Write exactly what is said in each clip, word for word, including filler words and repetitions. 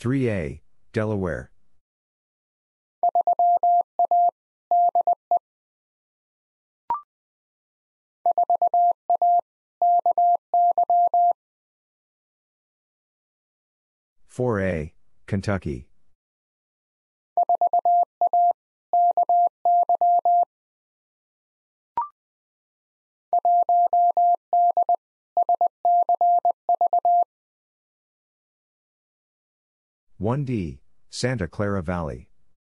three A, Delaware. four A, Kentucky. one D, Santa Clara Valley.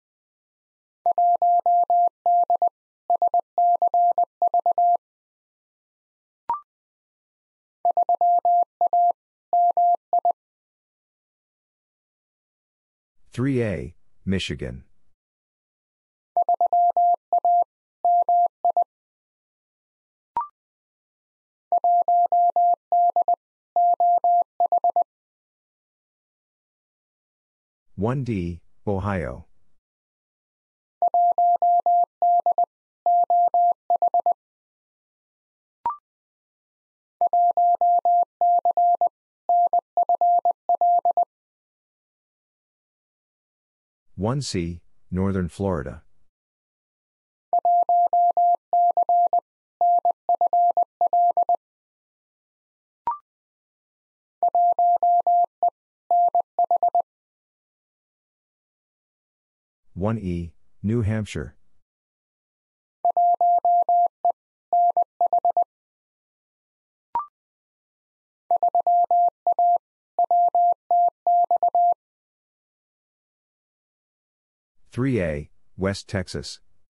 three A, Michigan. one D, Ohio. one C, Northern Florida. one E, New Hampshire. three A, West Texas.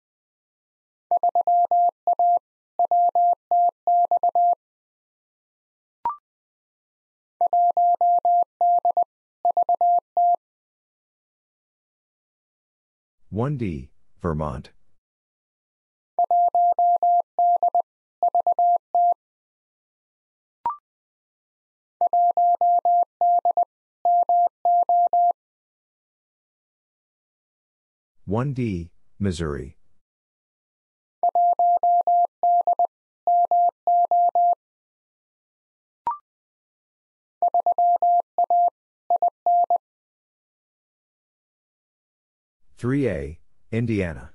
one D, Vermont. one D, Missouri. three A, Indiana.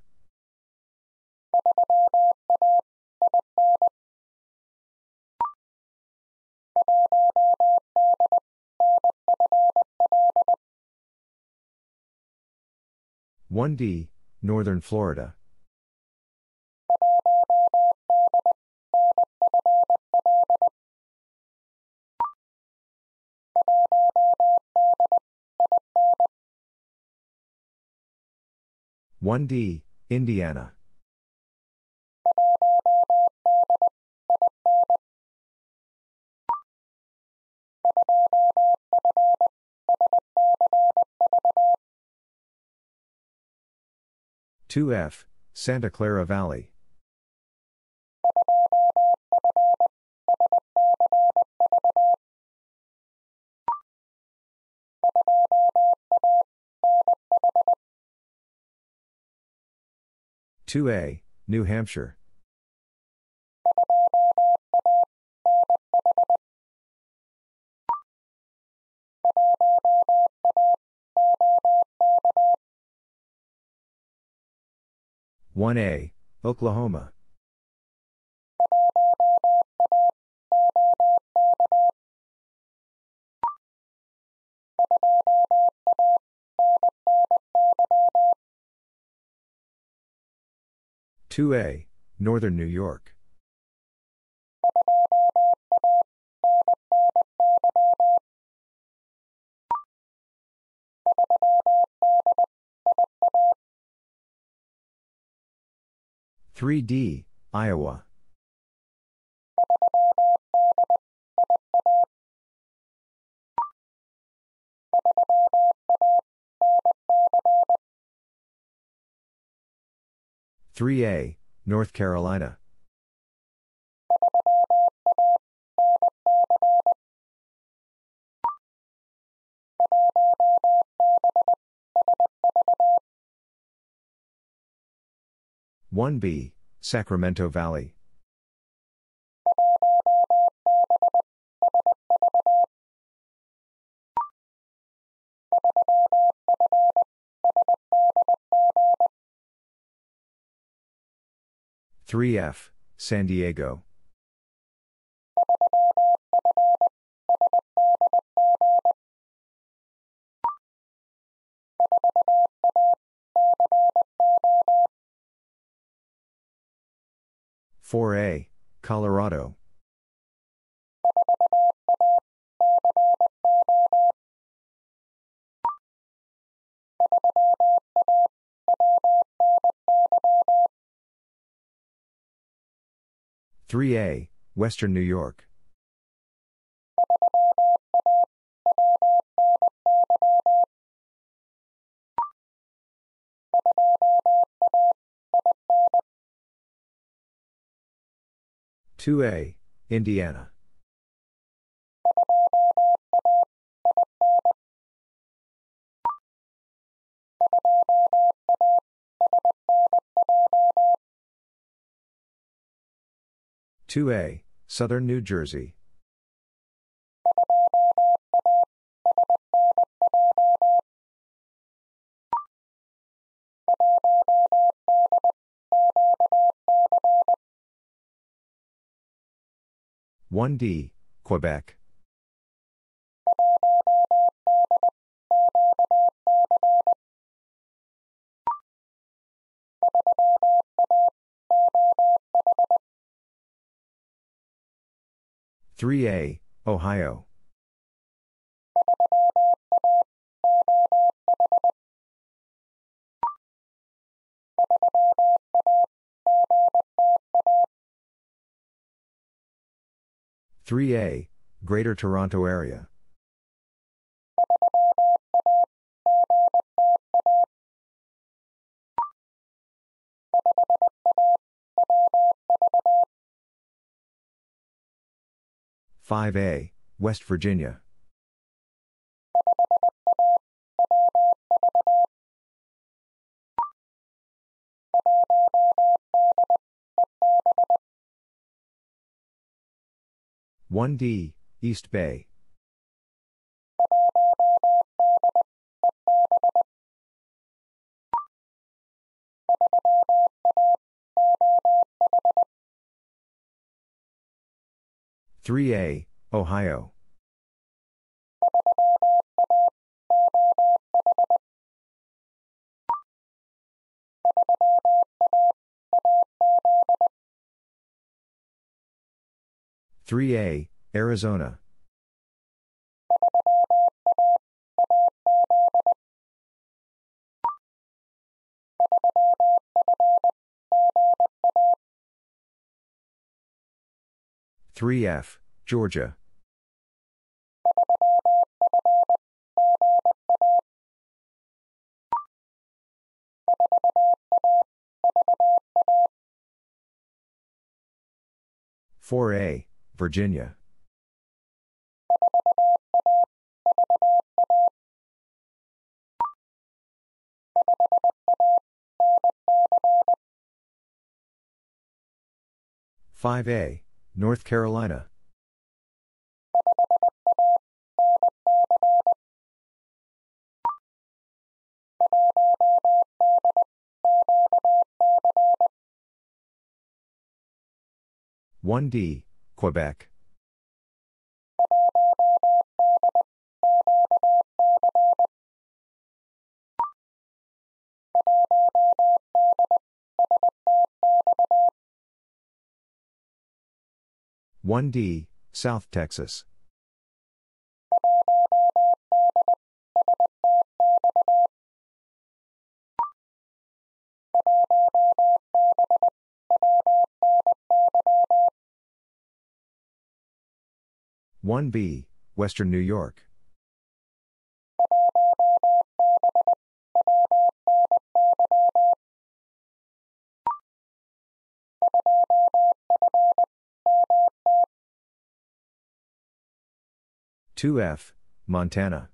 one D, Northern Florida. one D, Indiana. two F, Santa Clara Valley. two A, New Hampshire. one A, Oklahoma. two A, Northern New York. three D, Iowa. three A, North Carolina. one B, Sacramento Valley. three F, San Diego. four A, Colorado. three A, Western New York. two A, Indiana. two A, Southern New Jersey. one D, Quebec. three A, Ohio. three A, Greater Toronto Area. five A, West Virginia. one D, East Bay. three A, Ohio. three A, Arizona. three F, Georgia. four A, Virginia. five A, North Carolina. one D, Quebec. one D, South Texas. one B, Western New York. two F, Montana.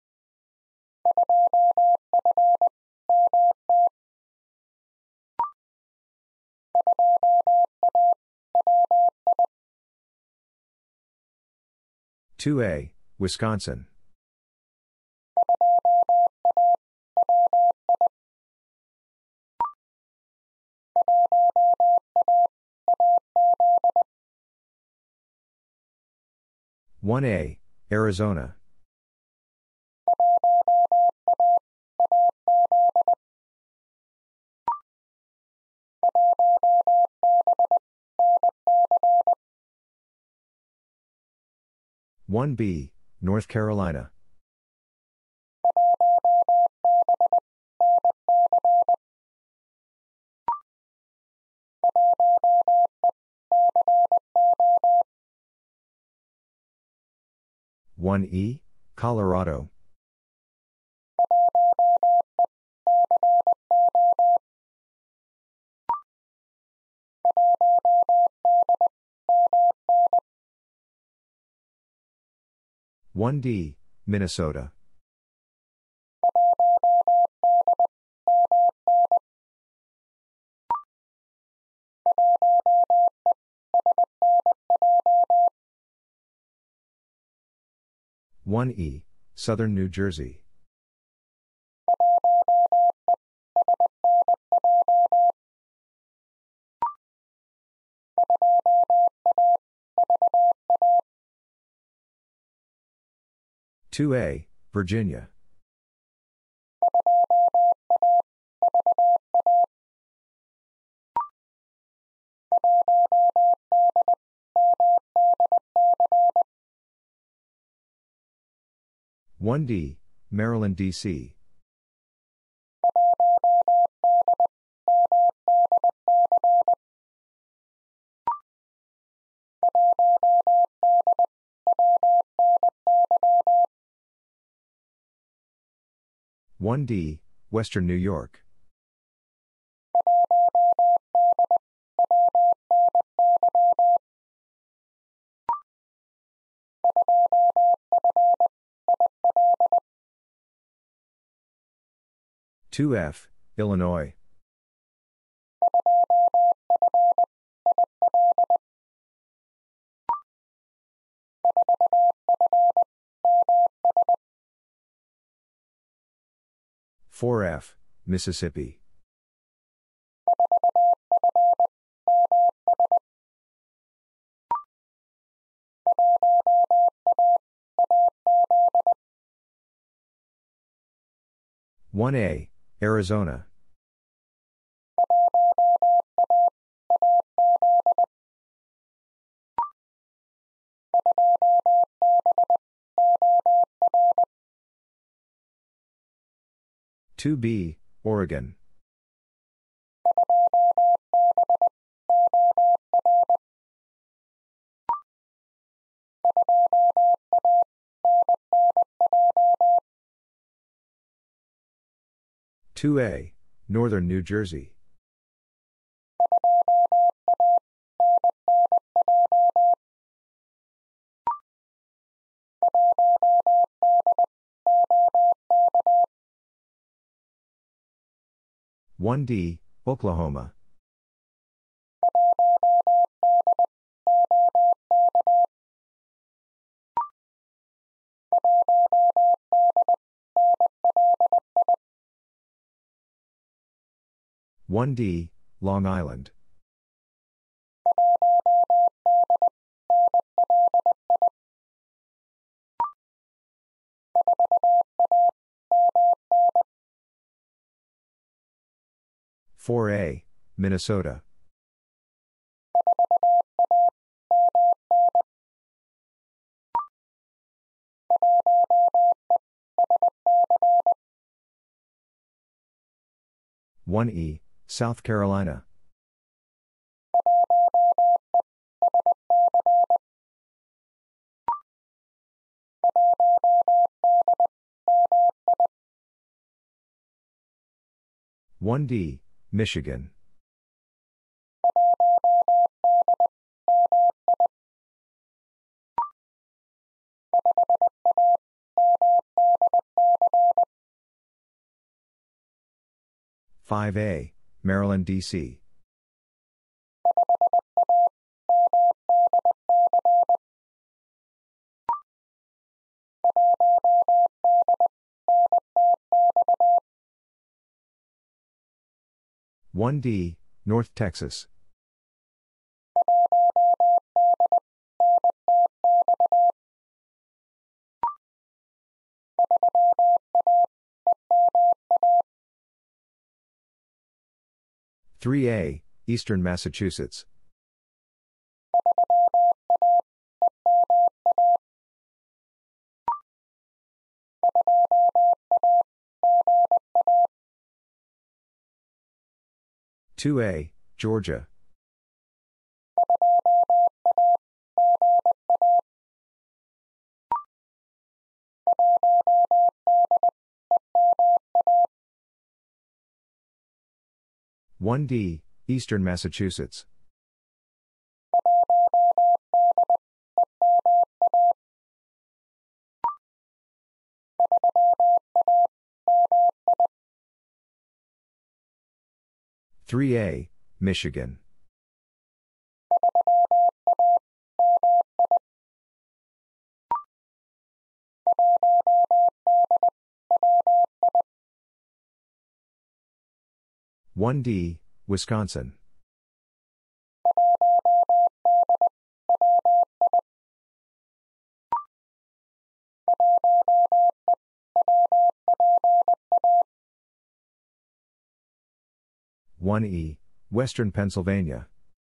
two A, Wisconsin. one A, Arizona. one B, North Carolina. one E, Colorado. one D, Minnesota. one E, Southern New Jersey. two A, Virginia. one D, Maryland, D C. one D, Western New York. two F, Illinois. four F, Mississippi. one A, Arizona. two B, Oregon. two A, Northern New Jersey. one D, Oklahoma. one D, Long Island. four A, Minnesota. one E, South Carolina. one D, Michigan. five A, Maryland, D C. one D, North Texas. three A, Eastern Massachusetts. two A, Georgia. one D, Eastern Massachusetts. three A, Michigan. one D, Wisconsin. one E, Western Pennsylvania.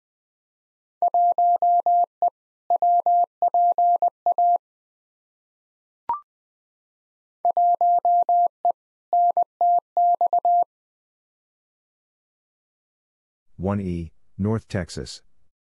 one E, North Texas.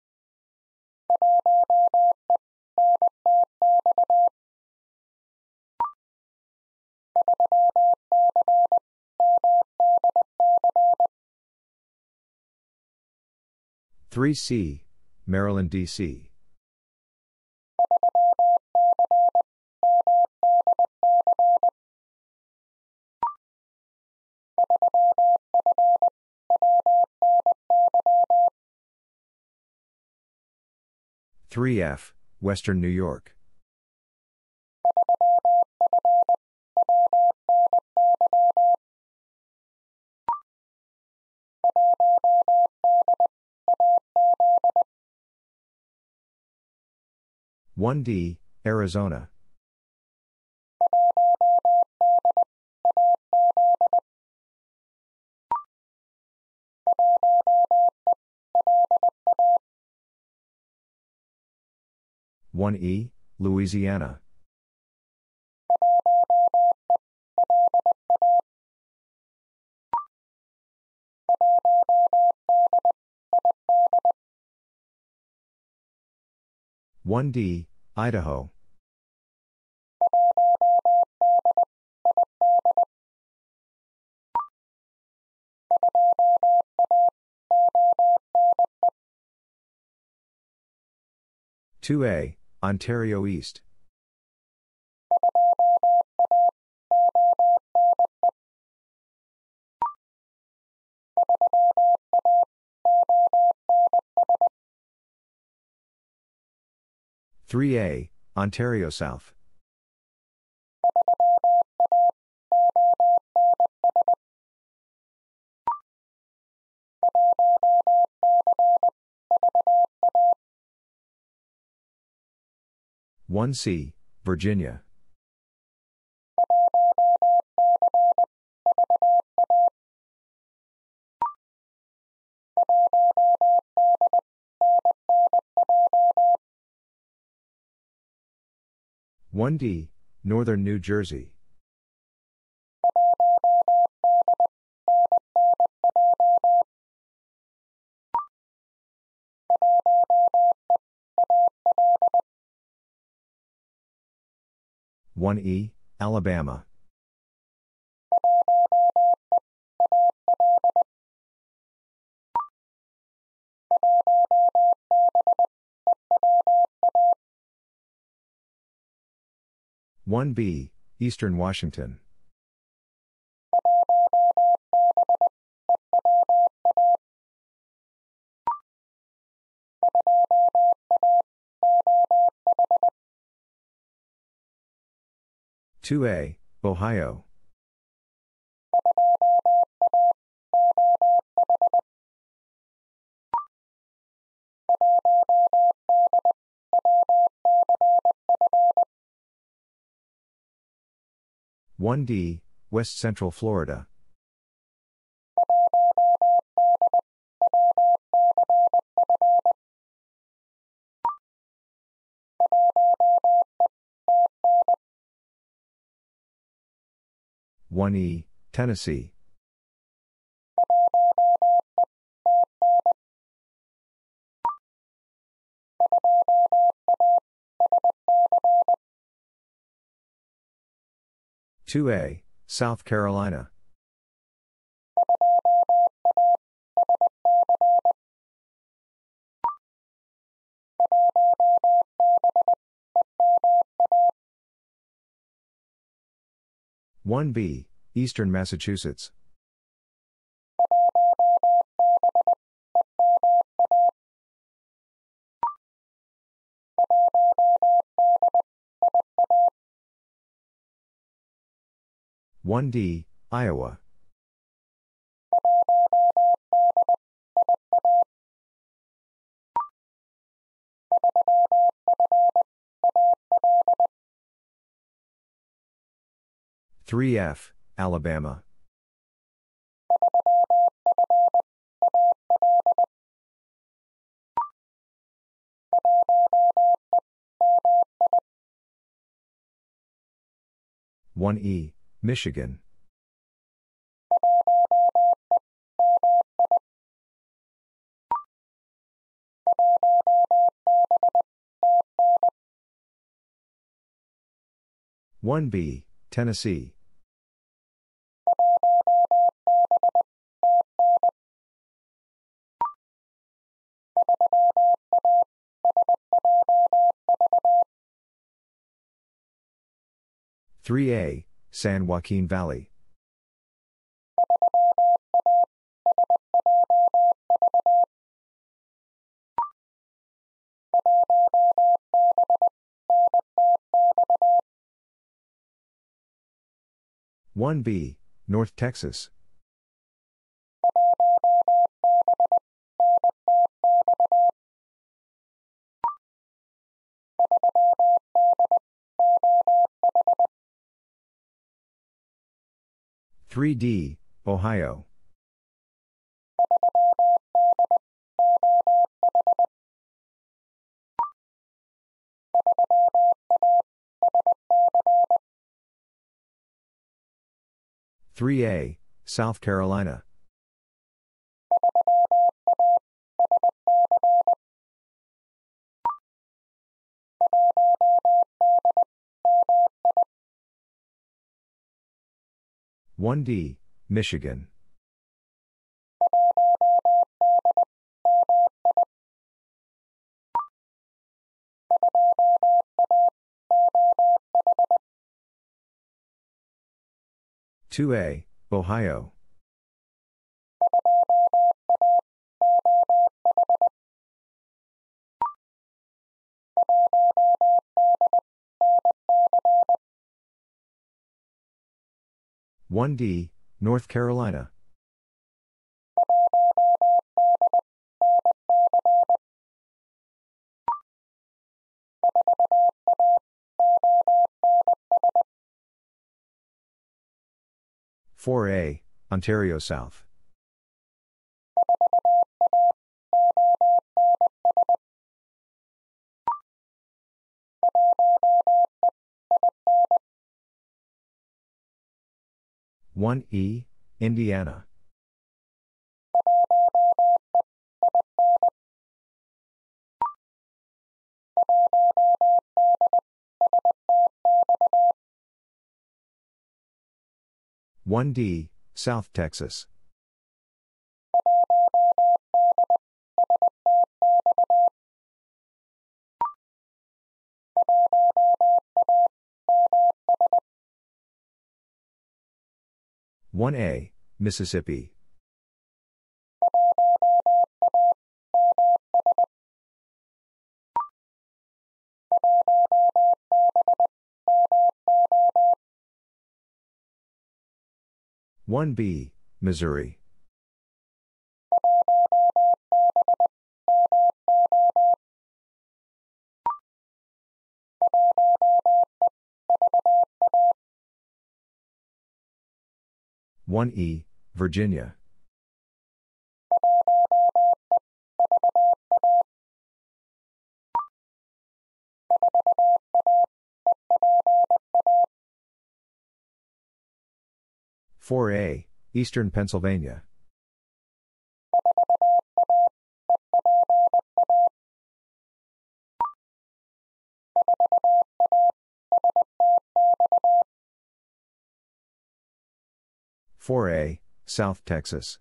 three C, Maryland, D C. three F, Western New York. one D, Arizona. one E, Louisiana. one D, Idaho. two A, Ontario East. three A, Ontario South. one C, Virginia. one D, Northern New Jersey. one E, Alabama. one B, Eastern Washington. two A, Ohio. one D, West Central Florida. one E, Tennessee. two A, South Carolina. one B, Eastern Massachusetts. one D, Iowa. three F, Alabama. one E, Michigan. one B, Tennessee. three A, San Joaquin Valley. one B, North Texas. three D, Ohio. three A, South Carolina. one D, Michigan. two A, Ohio. one D, North Carolina. four A, Ontario South. one E, Indiana. one D, South Texas. one A, Mississippi. one B, Missouri. one E, Virginia. four A, Eastern Pennsylvania. four A, South Texas.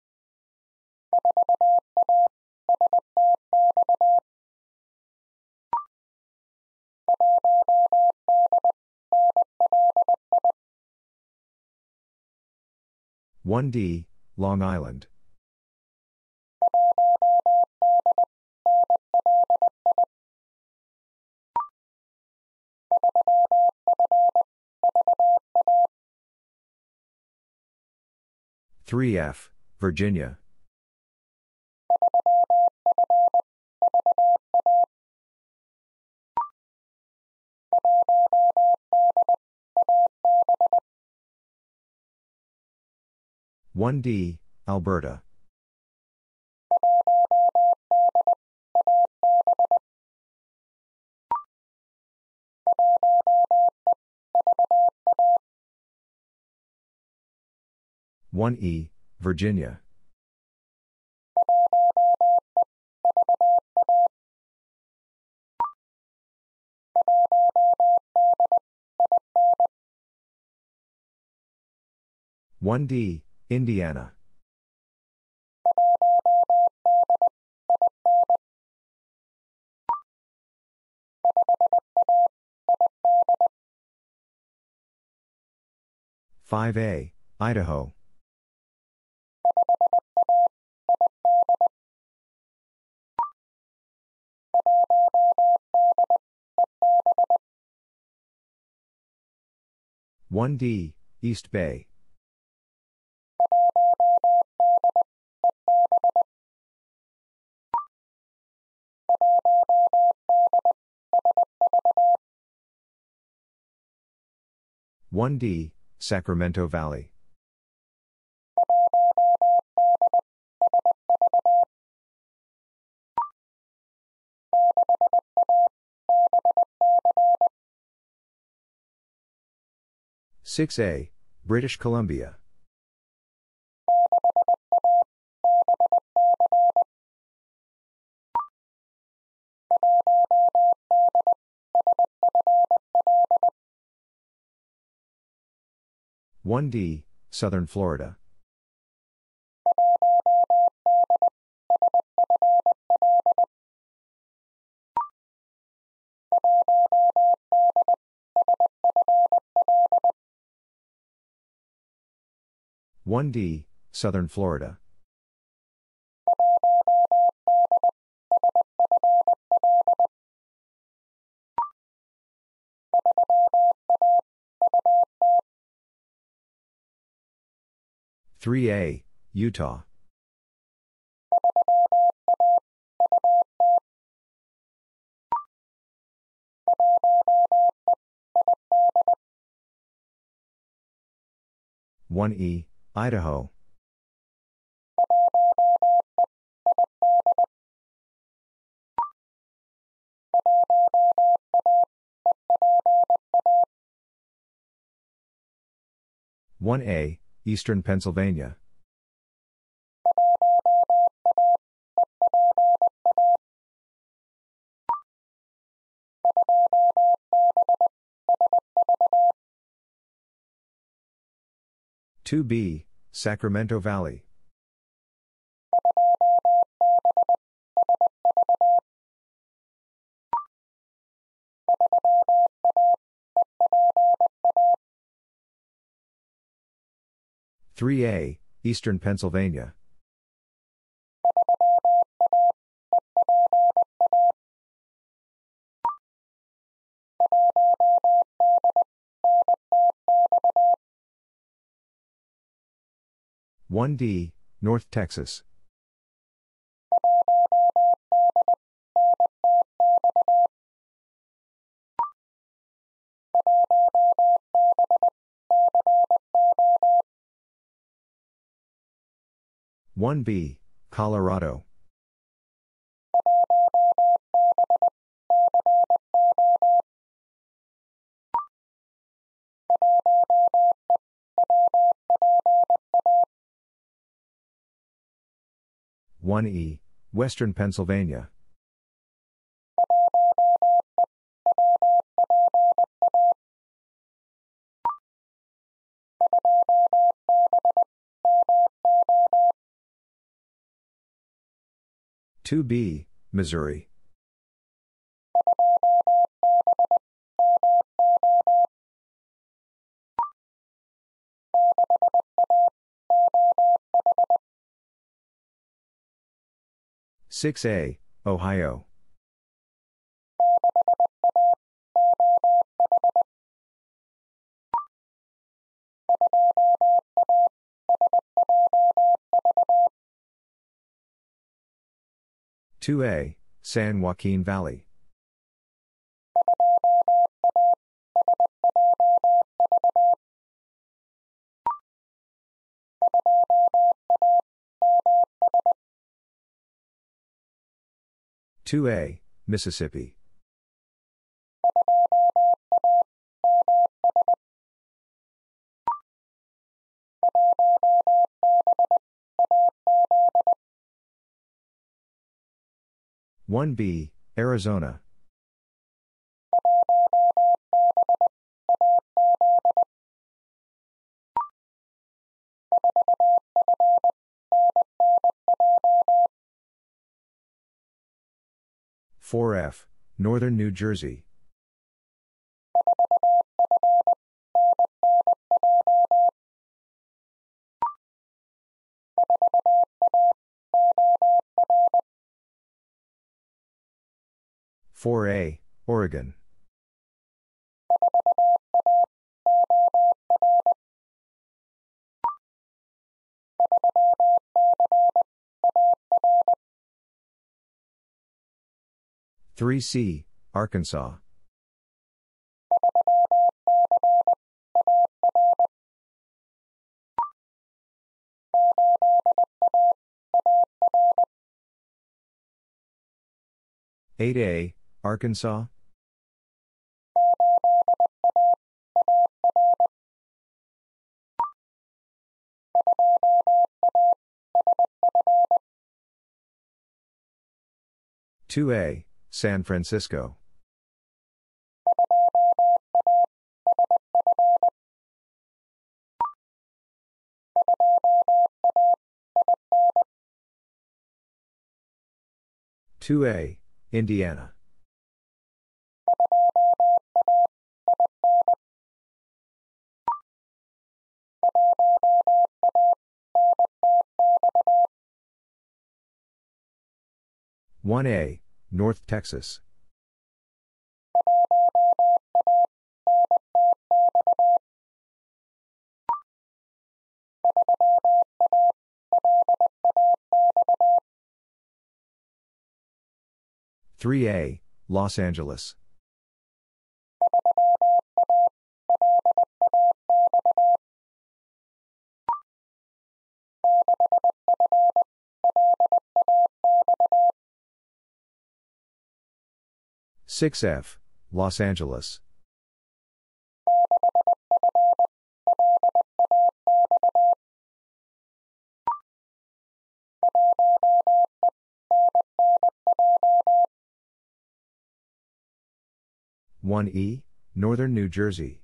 one D, Long Island. three F, Virginia. one D, Alberta. one E, Virginia. one D, Indiana. five A, Idaho. one D, East Bay. one D, Sacramento Valley. six A, British Columbia. one D, Southern Florida. one D, Southern Florida. three A, Utah. one E, Idaho. one A, Eastern Pennsylvania. two B, Sacramento Valley. three A, Eastern Pennsylvania. one D, North Texas. one B, Colorado. one E, Western Pennsylvania. two B, Missouri. six A, Ohio. two A, San Joaquin Valley. two A, Mississippi. one B, Arizona. four F, Northern New Jersey. four A, Oregon. three C, Arkansas. eight A, Arkansas. two A, San Francisco. two A, Indiana. one A, North Texas. three A, Los Angeles. six F, Los Angeles. one E, Northern New Jersey.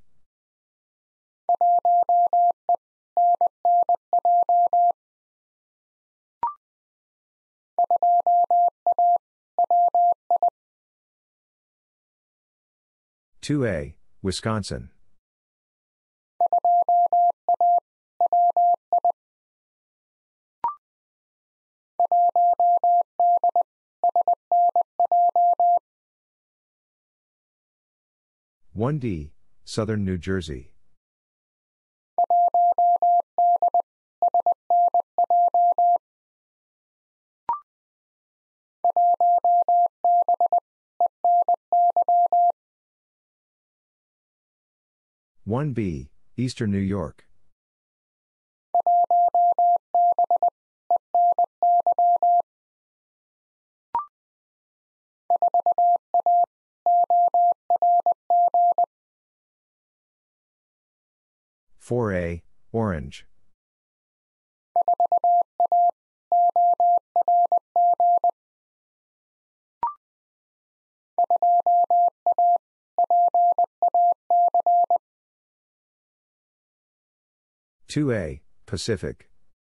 two A, Wisconsin. one D, Southern New Jersey. one B, Eastern New York. four A, Orange. two A, Pacific.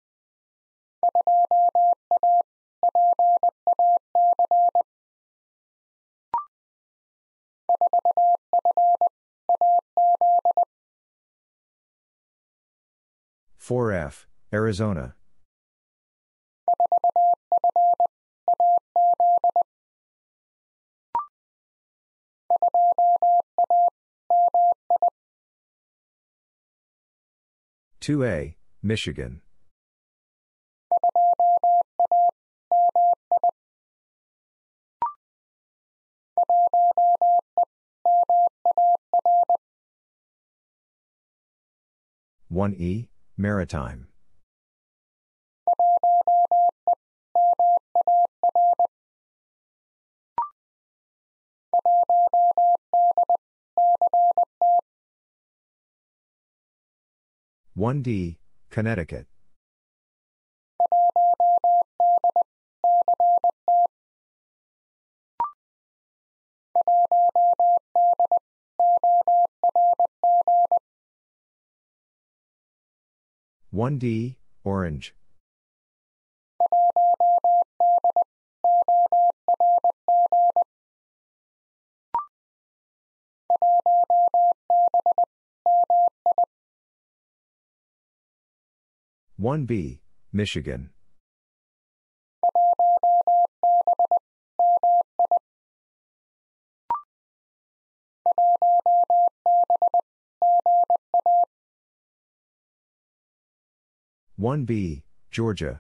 four F, Arizona. two A, Michigan. one E, Maritime. one D, Connecticut. one D, Orange. one B, Michigan. one B, Georgia.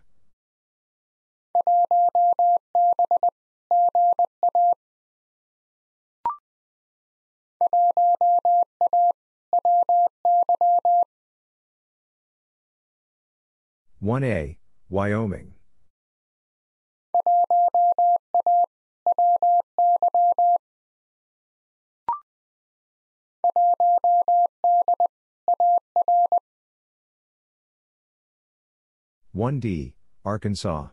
one A, Wyoming. one D, Arkansas.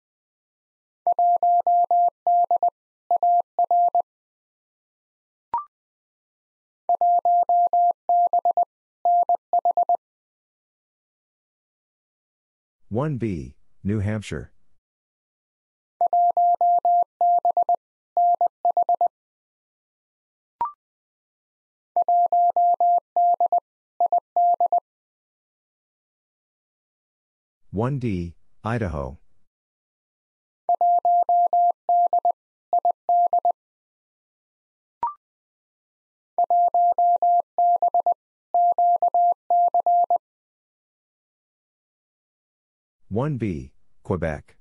one B, New Hampshire. one D, Idaho. one B, Quebec.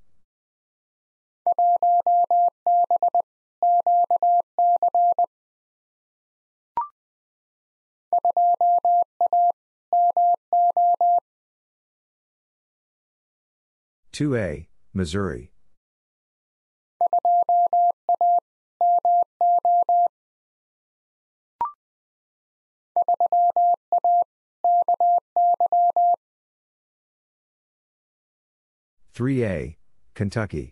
two A, Missouri. three A, Kentucky.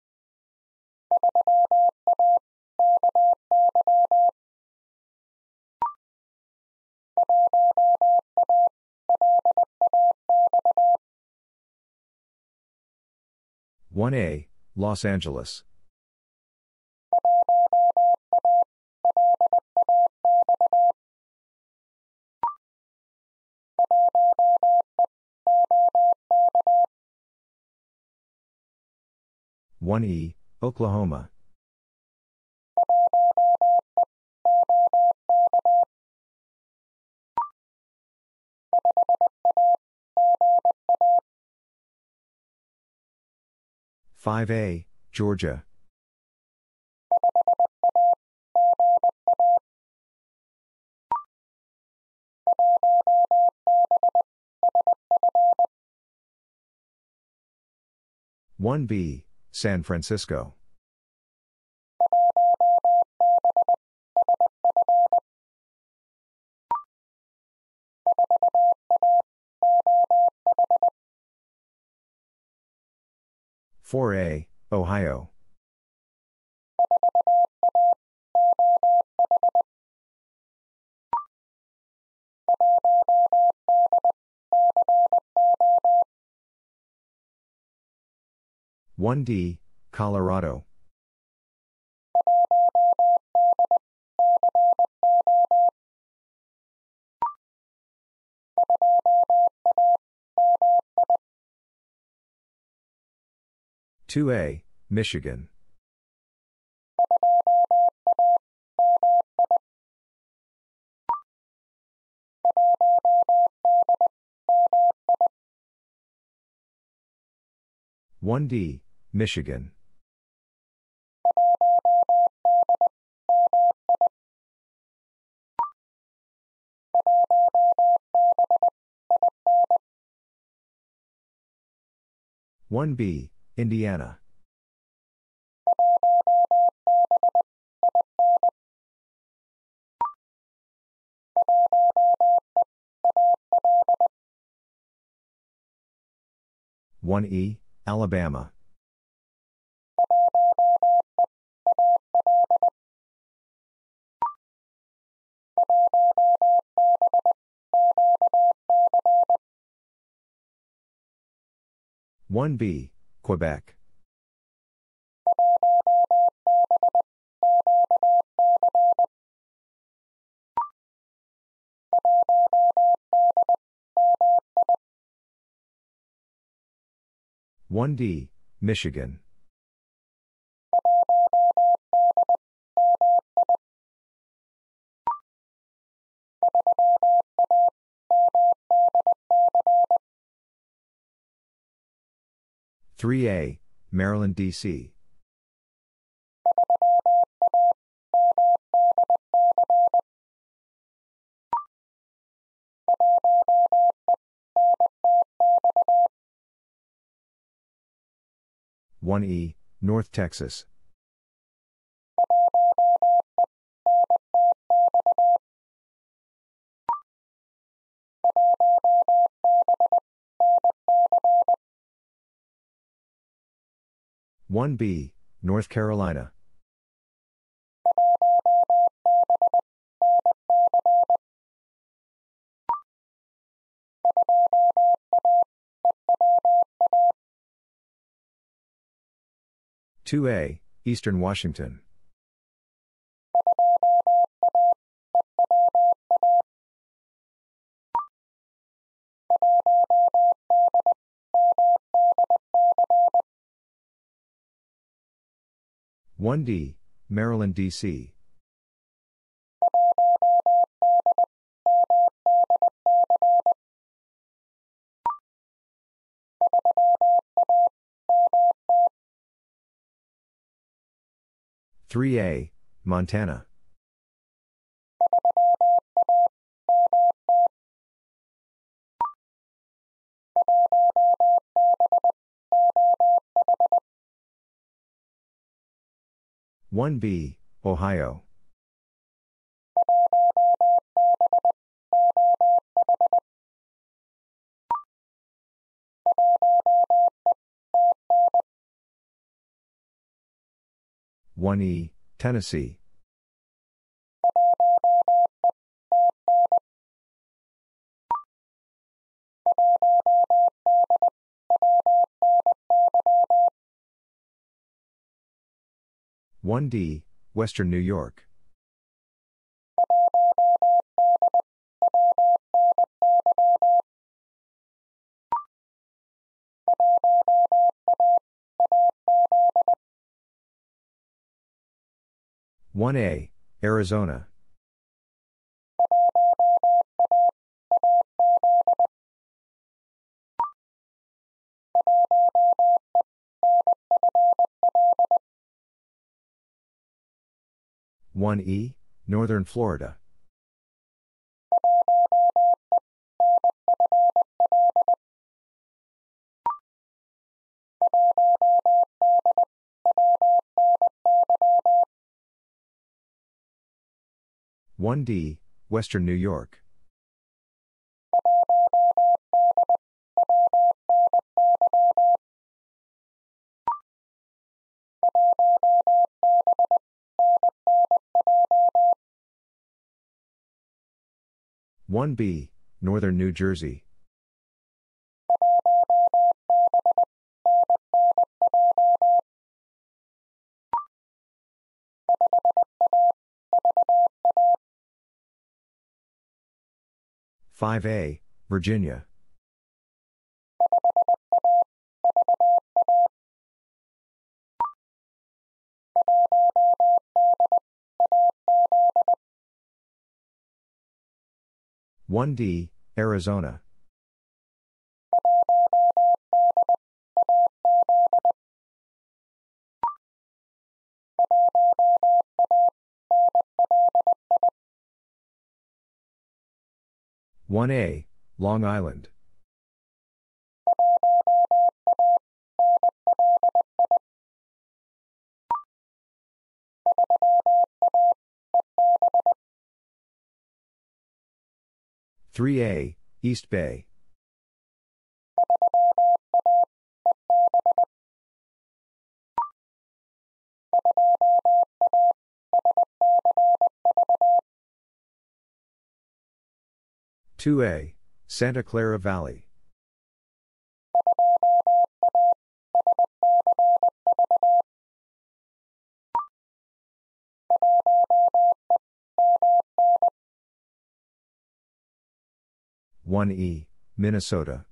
one A, Los Angeles. one E, Oklahoma. five A, Georgia. one B, San Francisco. four A, Ohio. one D, Colorado. two A, Michigan. one D, Michigan. one B, Indiana. one E, Alabama. one B, Quebec. one D, Michigan. three A, Maryland, D C. one E, North Texas. one B, North Carolina. two A, Eastern Washington. one D, Maryland, D C. three A, Montana. one B, Ohio. one E, Tennessee. one D, Western New York. one A, Arizona. one E, Northern Florida. one D, Western New York. one B, Northern New Jersey. five A, Virginia. one D, Arizona. one A, Long Island. three A, East Bay. two A, Santa Clara Valley. one E, Minnesota.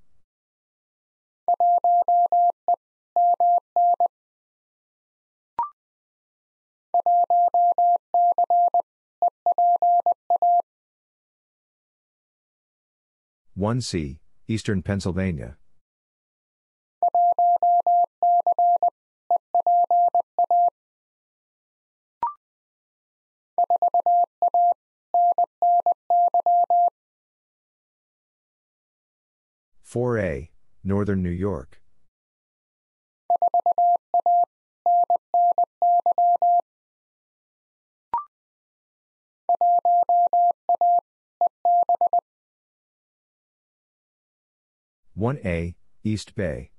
one C, Eastern Pennsylvania. four A, Northern New York. one A, East Bay.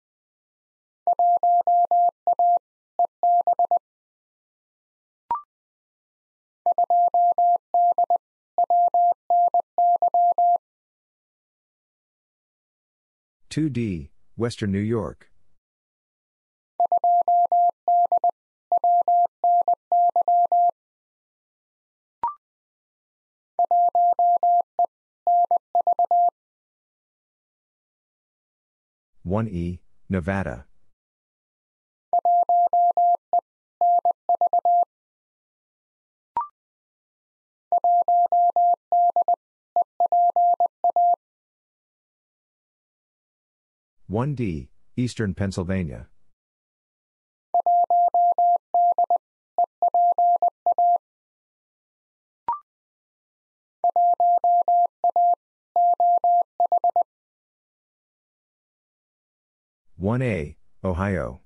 two D, Western New York. one E, Nevada. one D, Eastern Pennsylvania. one A, Ohio.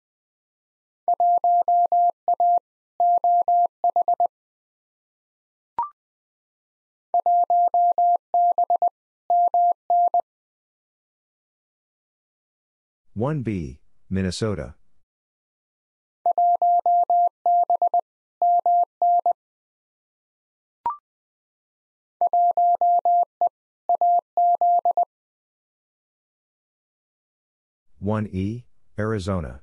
one B, Minnesota. one E, Arizona.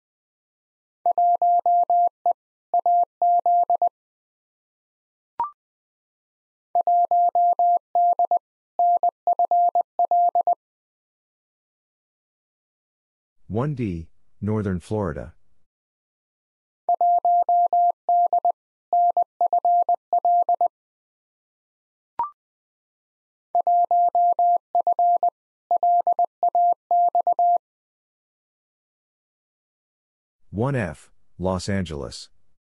one D, Northern Florida. one F, Los Angeles.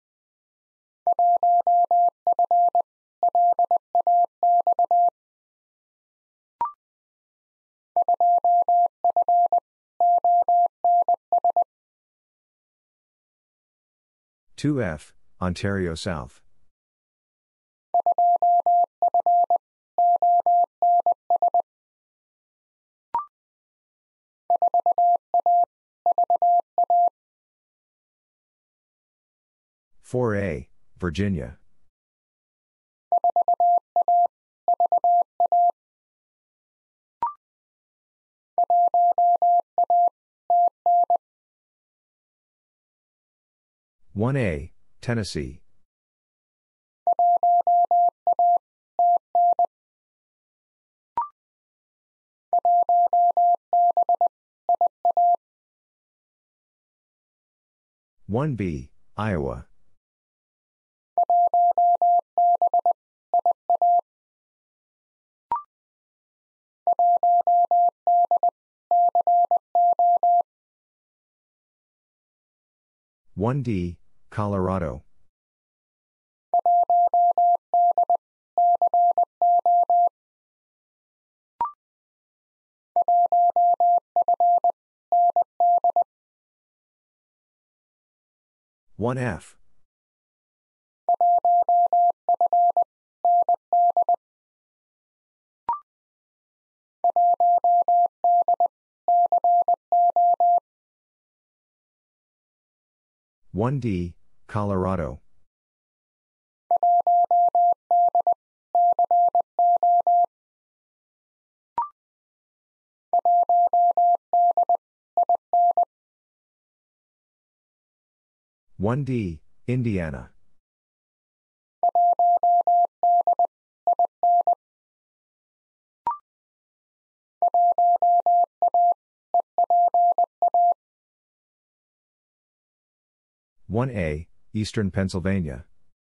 two F, Ontario South. four A, Virginia. one A, Tennessee. one B, Iowa. one D, Colorado. one F. one D, Colorado. one D, Indiana. one A, Eastern Pennsylvania.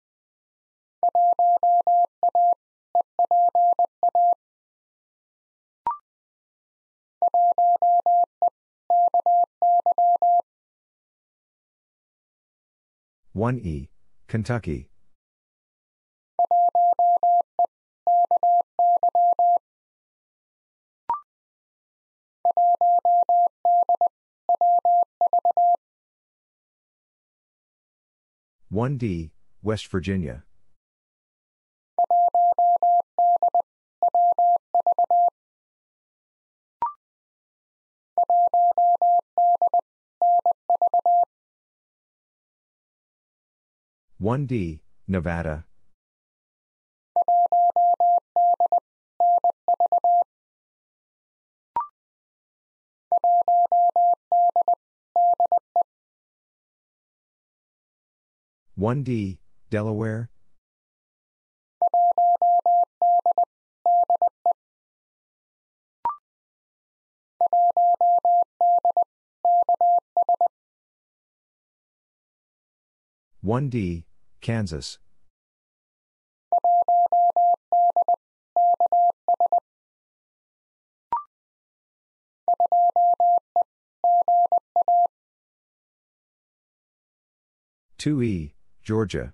one E, Kentucky. one D, West Virginia. one D, Nevada. one D, Delaware. one D, Kansas. two E, Georgia.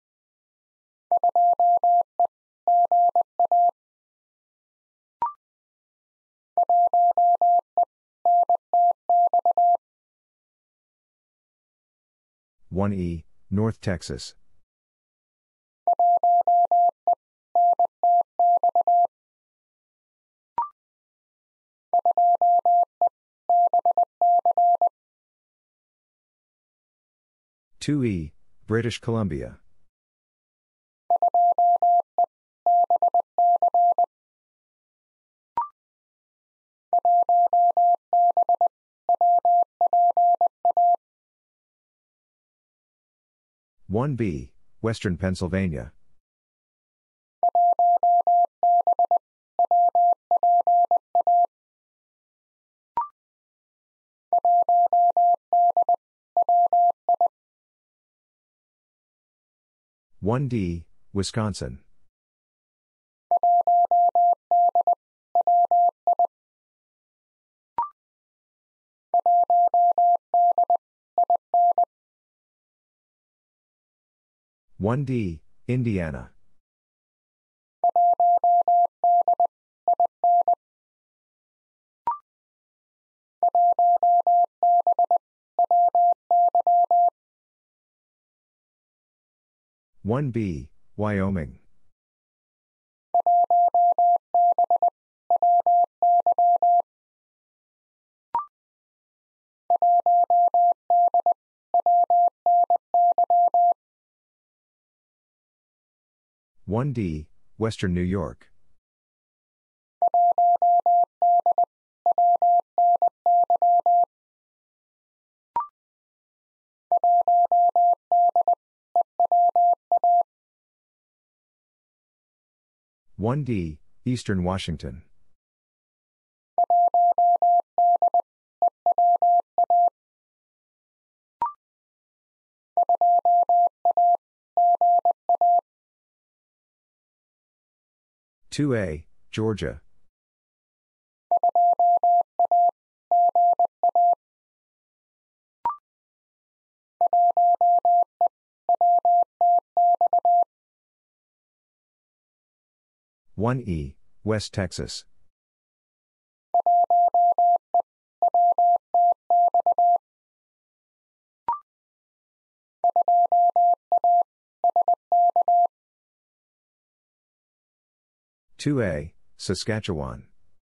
one E, North Texas. two E, British Columbia. one B, Western Pennsylvania. one D, Wisconsin. one D, Indiana. one B, Wyoming. one D, Western New York. one D, Eastern Washington. two A, Georgia. one E, West Texas. two A, Saskatchewan.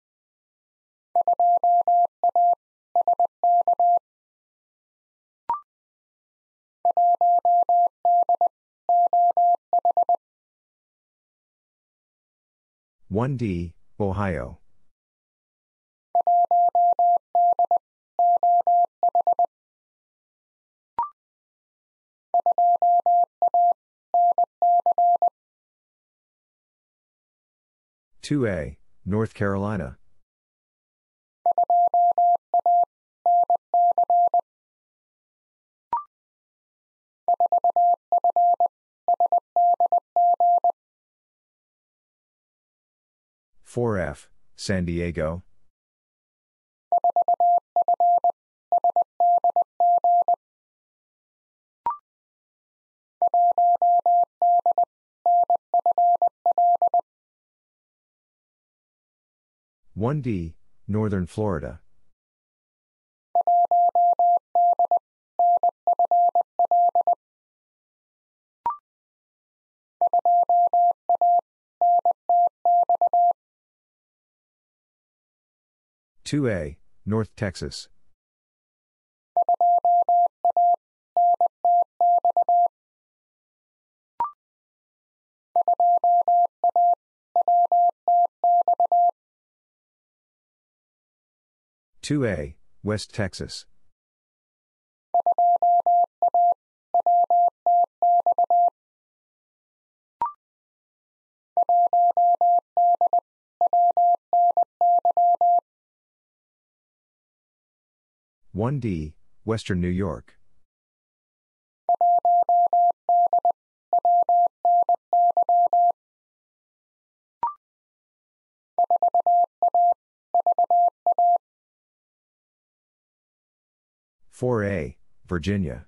one D, Ohio. two A, North Carolina. four F, San Diego. one D, Northern Florida. two A, North Texas. two A, West Texas. one D, Western New York. four A, Virginia.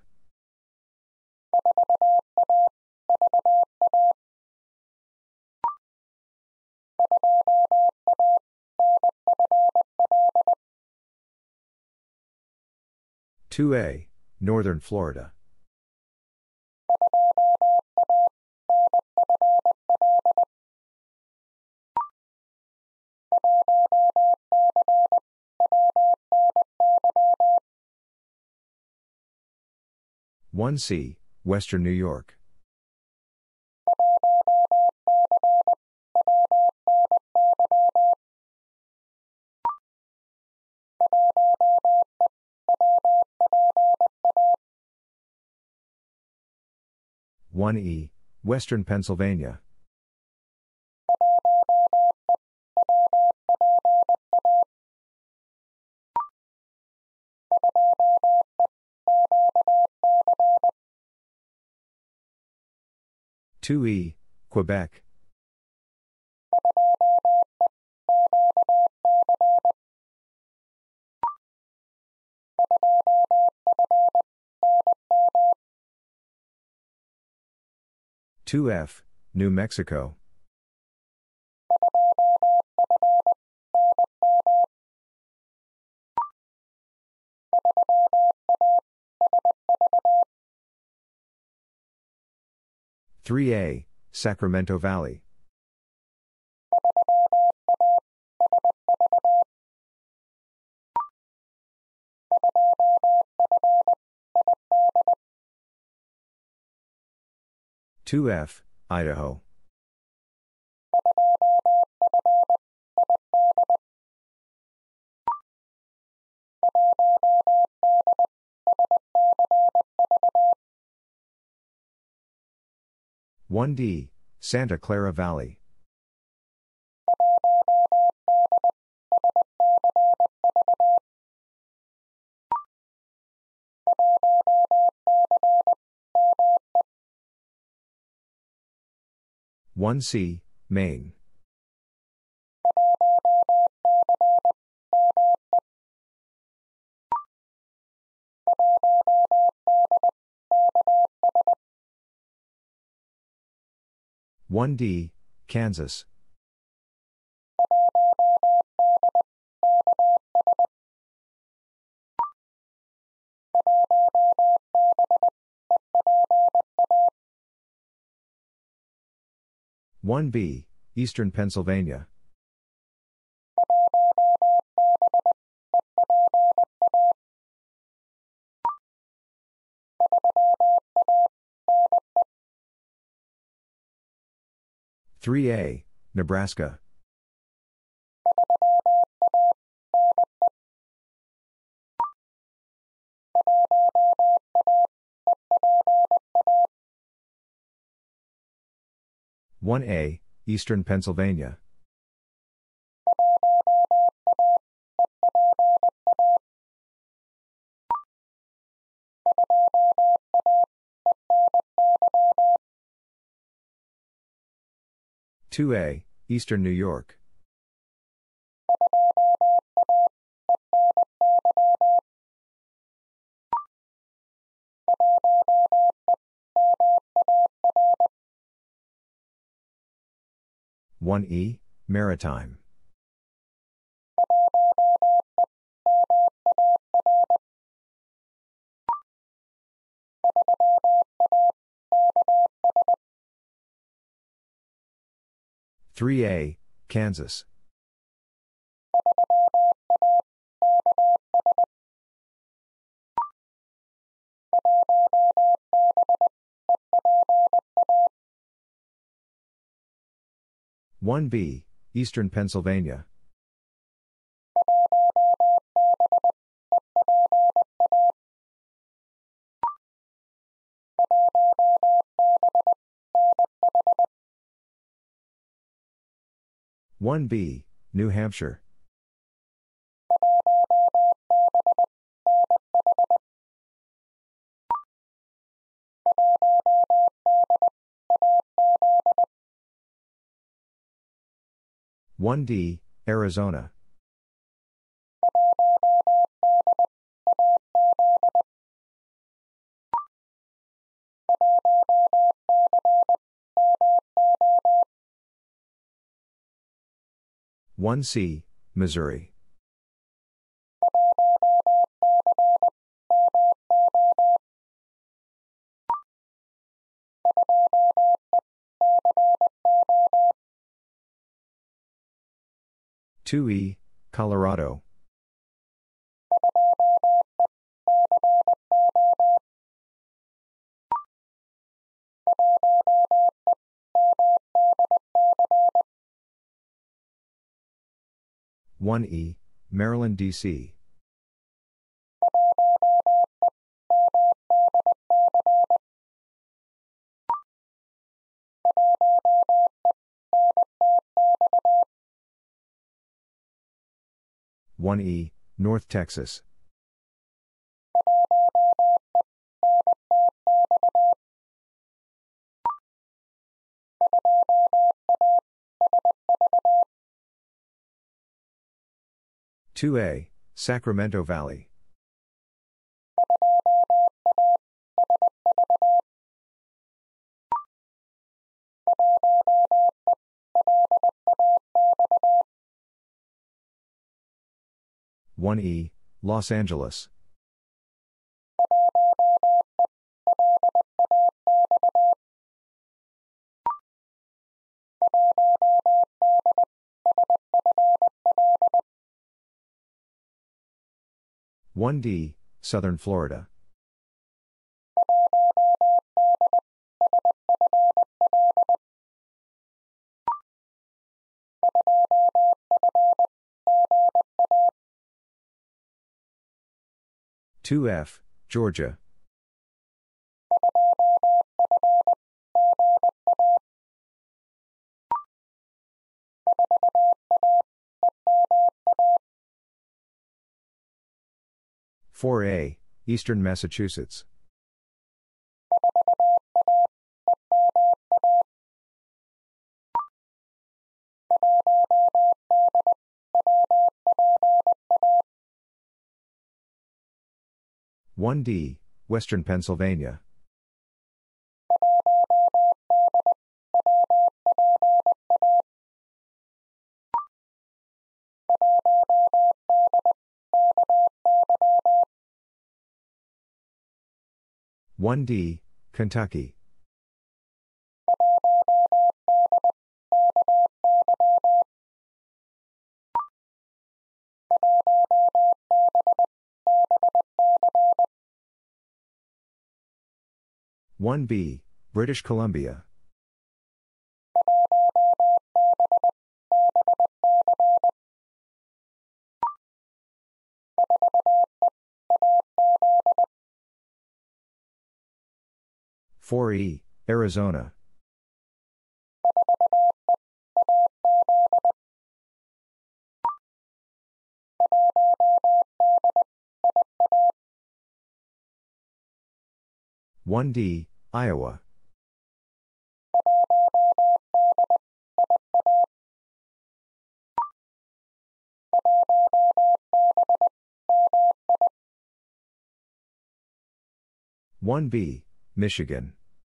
two A, Northern Florida. one C, Western New York. one E, Western Pennsylvania. two E, Quebec. two F, New Mexico. three A, Sacramento Valley. two F, Idaho. one D, Santa Clara Valley. one C, Maine. one D, Kansas. one B, Eastern Pennsylvania. three A, Nebraska. one A, Eastern Pennsylvania. two A, Eastern New York. one E, Maritime. three A, Kansas. one B, Eastern Pennsylvania. one B, New Hampshire. one D, Arizona. one C, Missouri. two E, Colorado. one E, Maryland, D C. one E, North Texas. two A, Sacramento Valley. one E, Los Angeles. one D, Southern Florida. two F, Georgia. four A, Eastern Massachusetts. one D, Western Pennsylvania. one D, Kentucky. one B, British Columbia. four E, Arizona. one D, Iowa. one B, Michigan.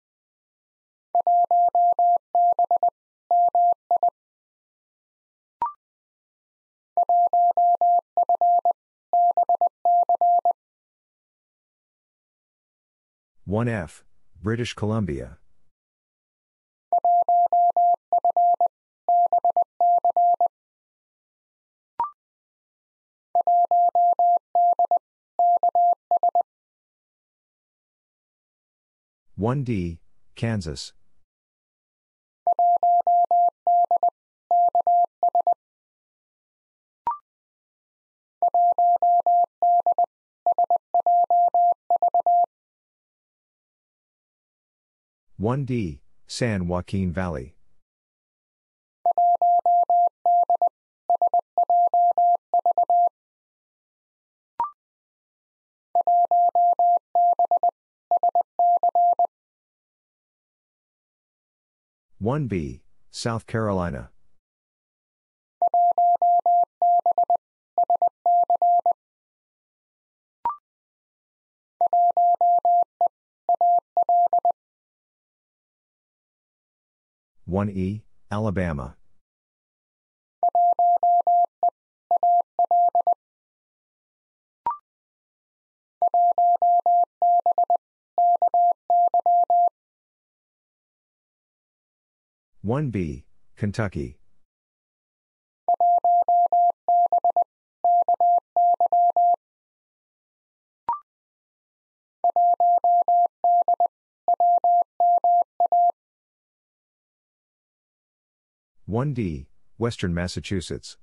one F, British Columbia. one D, Kansas. one D, San Joaquin Valley. one B, South Carolina. one E, Alabama. one B, Kentucky. one D, Western Massachusetts.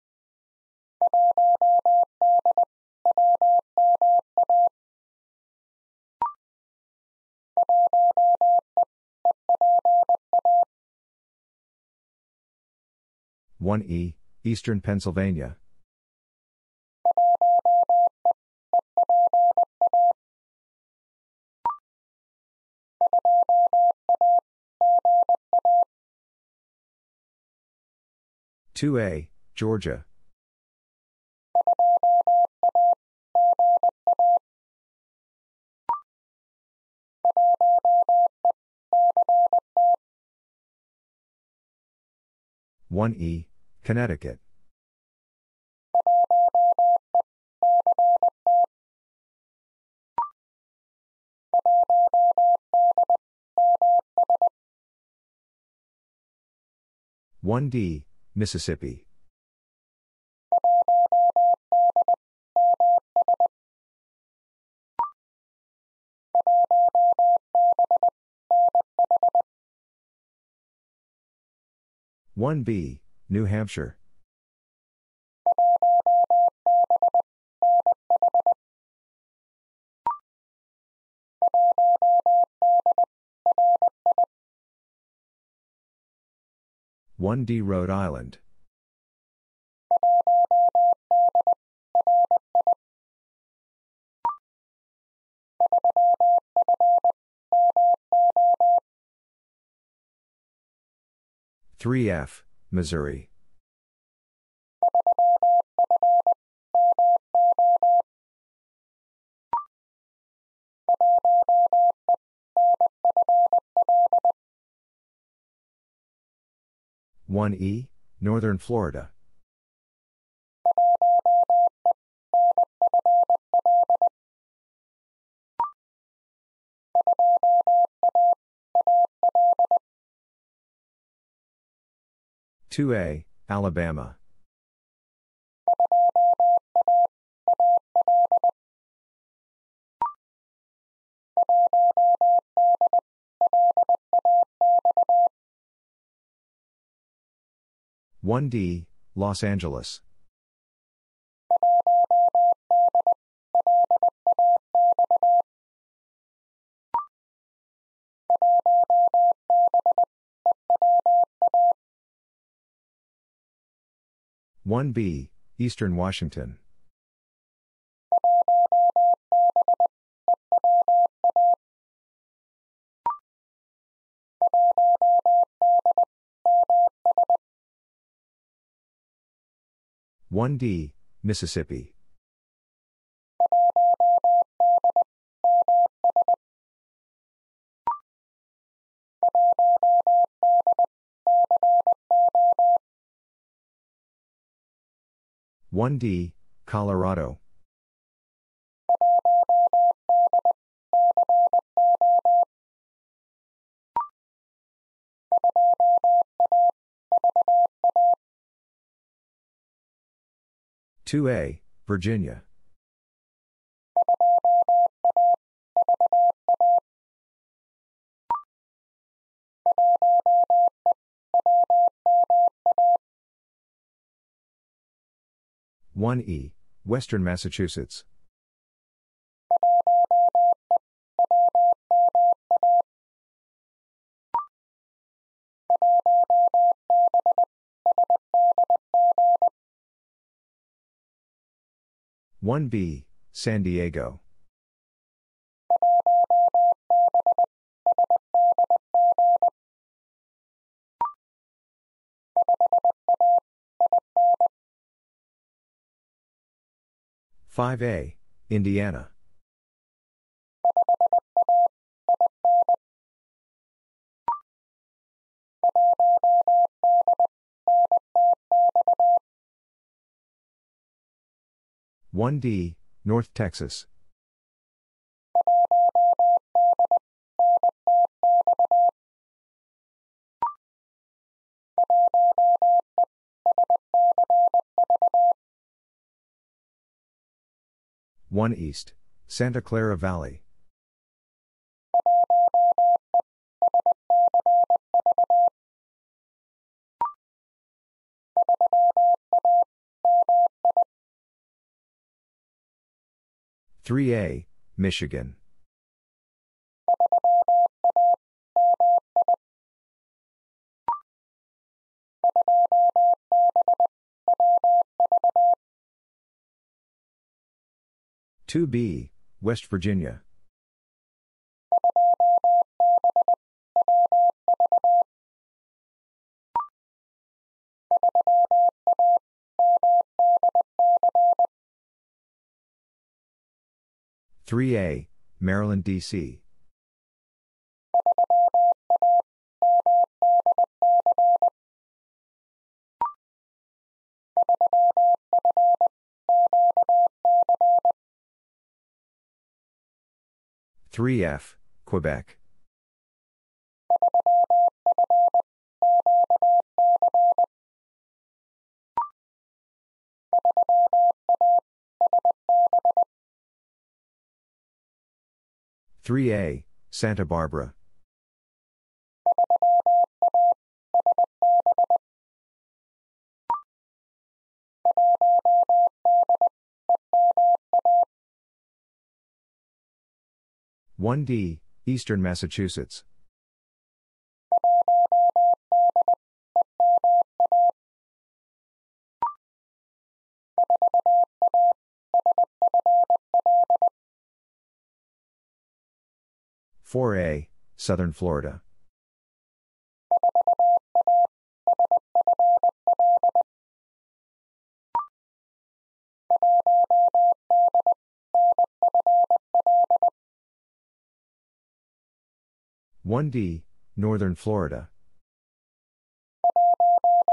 one E, Eastern Pennsylvania. two A, Georgia. one E, Connecticut. one D, Mississippi. one B, New Hampshire. one D, Rhode Island. three F, Missouri. one E, Northern Florida. two A, Alabama. one D, Los Angeles. one B, Eastern Washington. one D, Mississippi. one D, Colorado. two A, Virginia. one E, Western Massachusetts. one B, San Diego. five A, Indiana. one D, North Texas. one East, Santa Clara Valley. three A, Michigan. two B, West Virginia. three A, Maryland, D C. three F, Quebec. three A, Santa Barbara. one D, Eastern Massachusetts. four A, Southern Florida. one D, Northern Florida.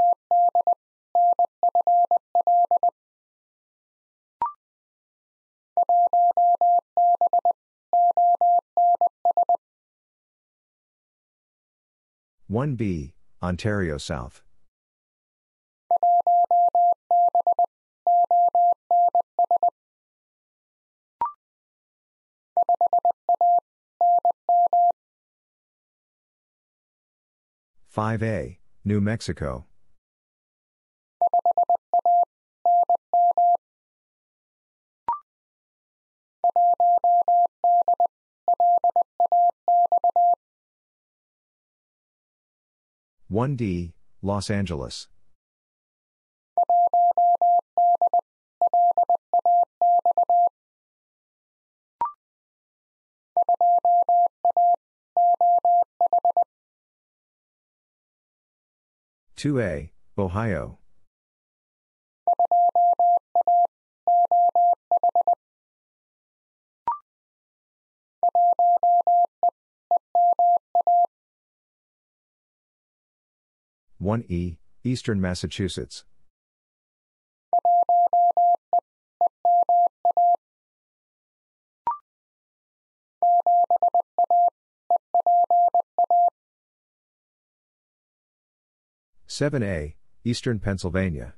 one B, Ontario South. five A, New Mexico. one D, Los Angeles. two A, Ohio. one E, Eastern Massachusetts. seven A, Eastern Pennsylvania.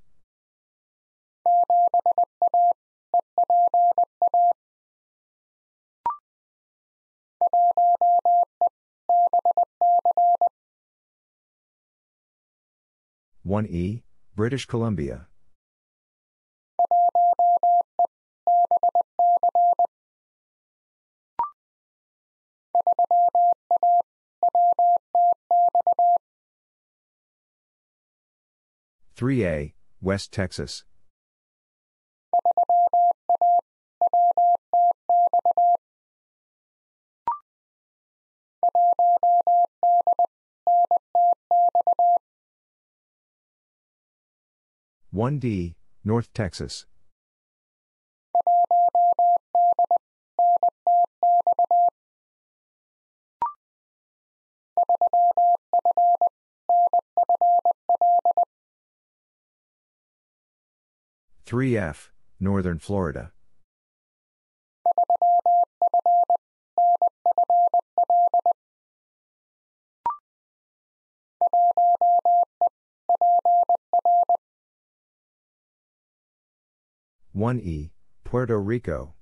one E, British Columbia. three A, West Texas. one D, North Texas. three F, Northern Florida. one E, Puerto Rico.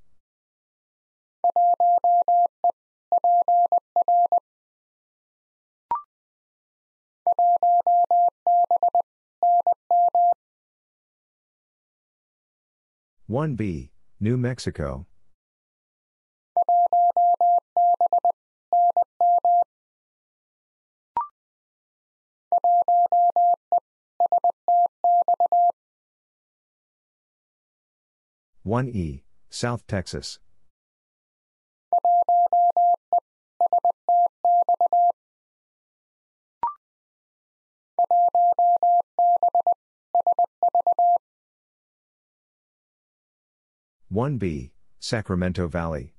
one B, New Mexico. one E, South Texas. one B, Sacramento Valley.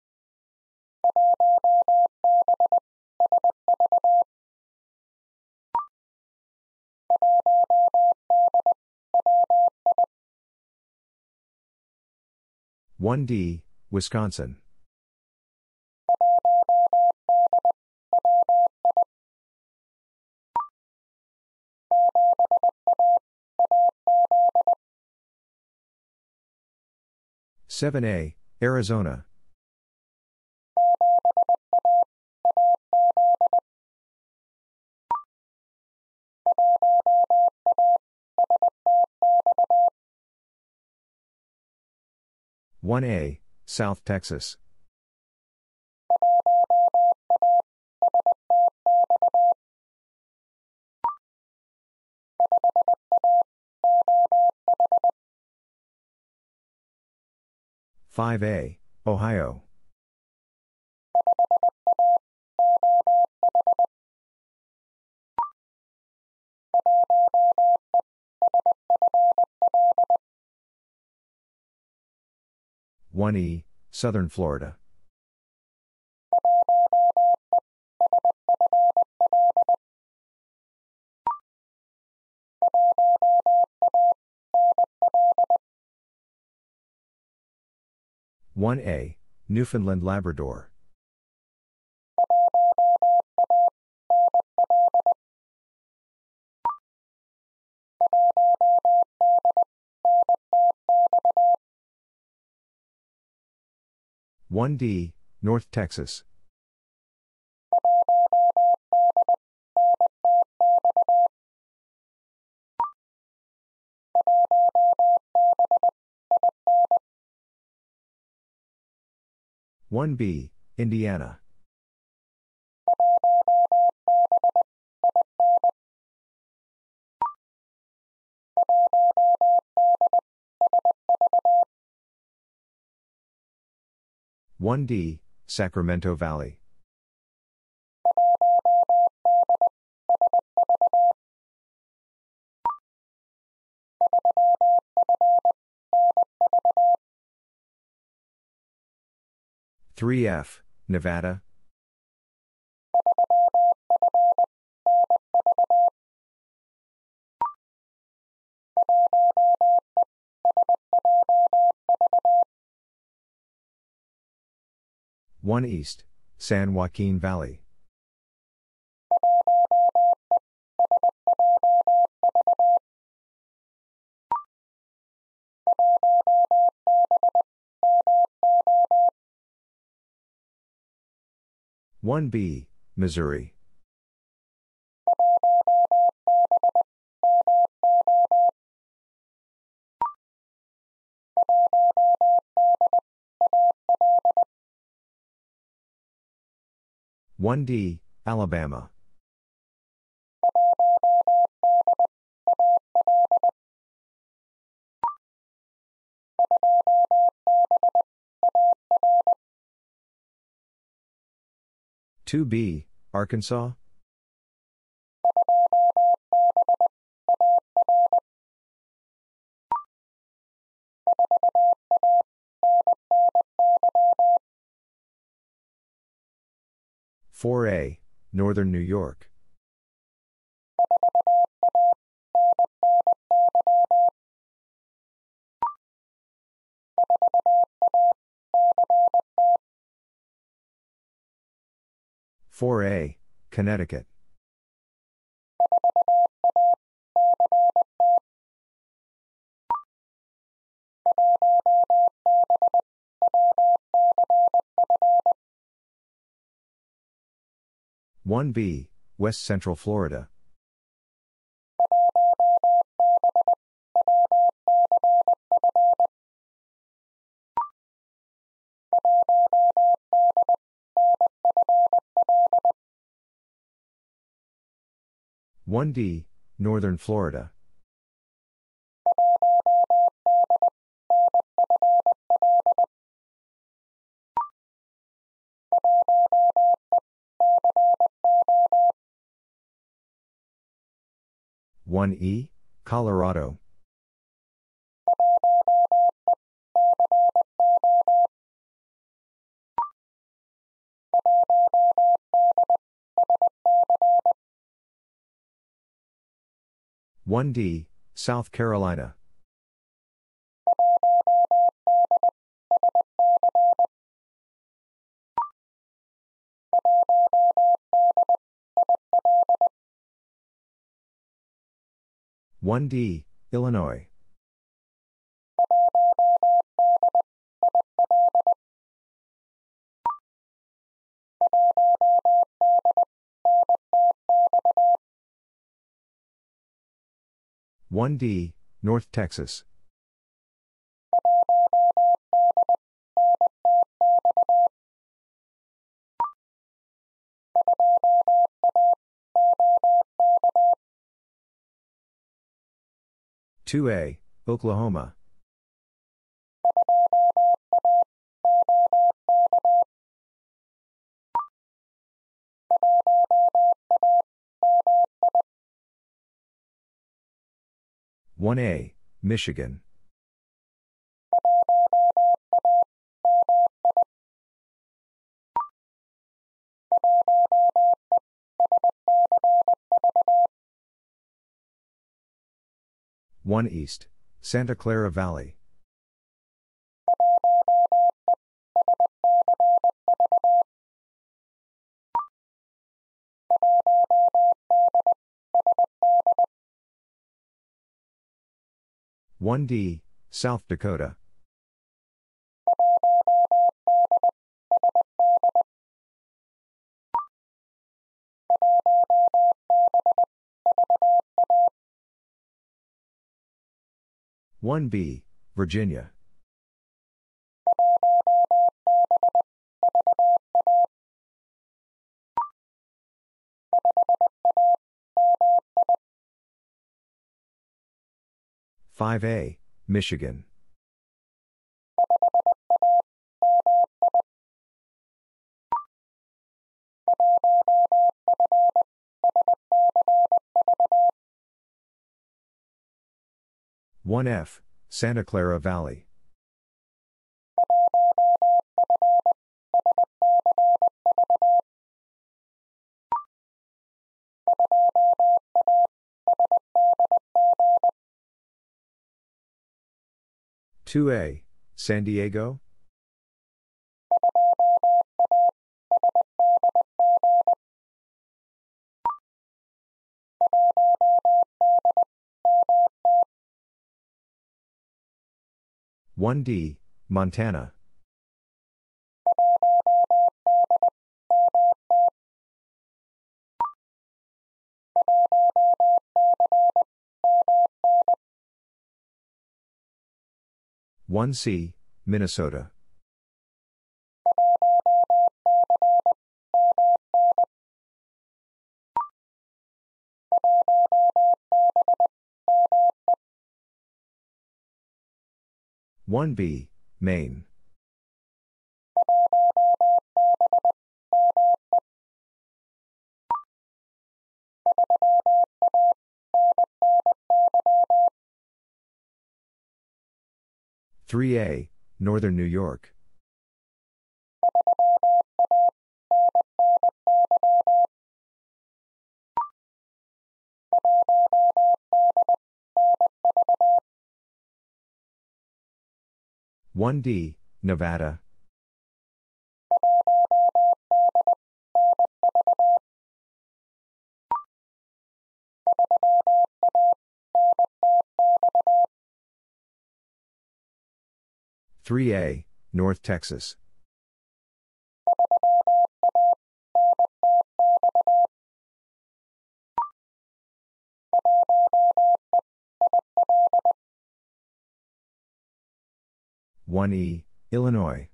one D, Wisconsin. seven A, Arizona. one A, South Texas. five A, Ohio. one E, Southern Florida. one A, Newfoundland Labrador. one D, North Texas. one B, Indiana. one D, Sacramento Valley. three F, Nevada. one East, San Joaquin Valley. one B, Missouri. one D, Alabama. two B, Arkansas. four A, Northern New York. four A, Connecticut. one B, West Central Florida. one D, Northern Florida. one E, Colorado. one D, South Carolina. one D, Illinois. one D, North Texas. two A, Oklahoma. one A, Michigan. one East, Santa Clara Valley. one D, South Dakota. one B, Virginia. five A, Michigan. one F, Santa Clara Valley. two A, San Diego. one D, Montana. one C, Minnesota. one B, Maine. three A, Northern New York. one D, Nevada. three A, North Texas. one E, Illinois.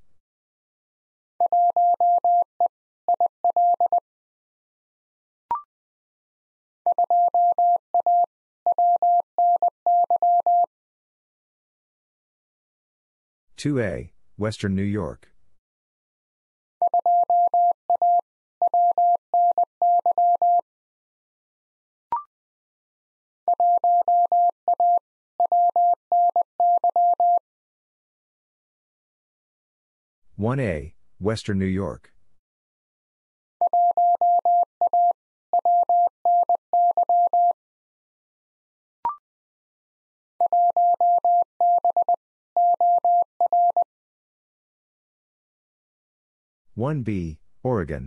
two A, Western New York. one A, Western New York. one B, Oregon.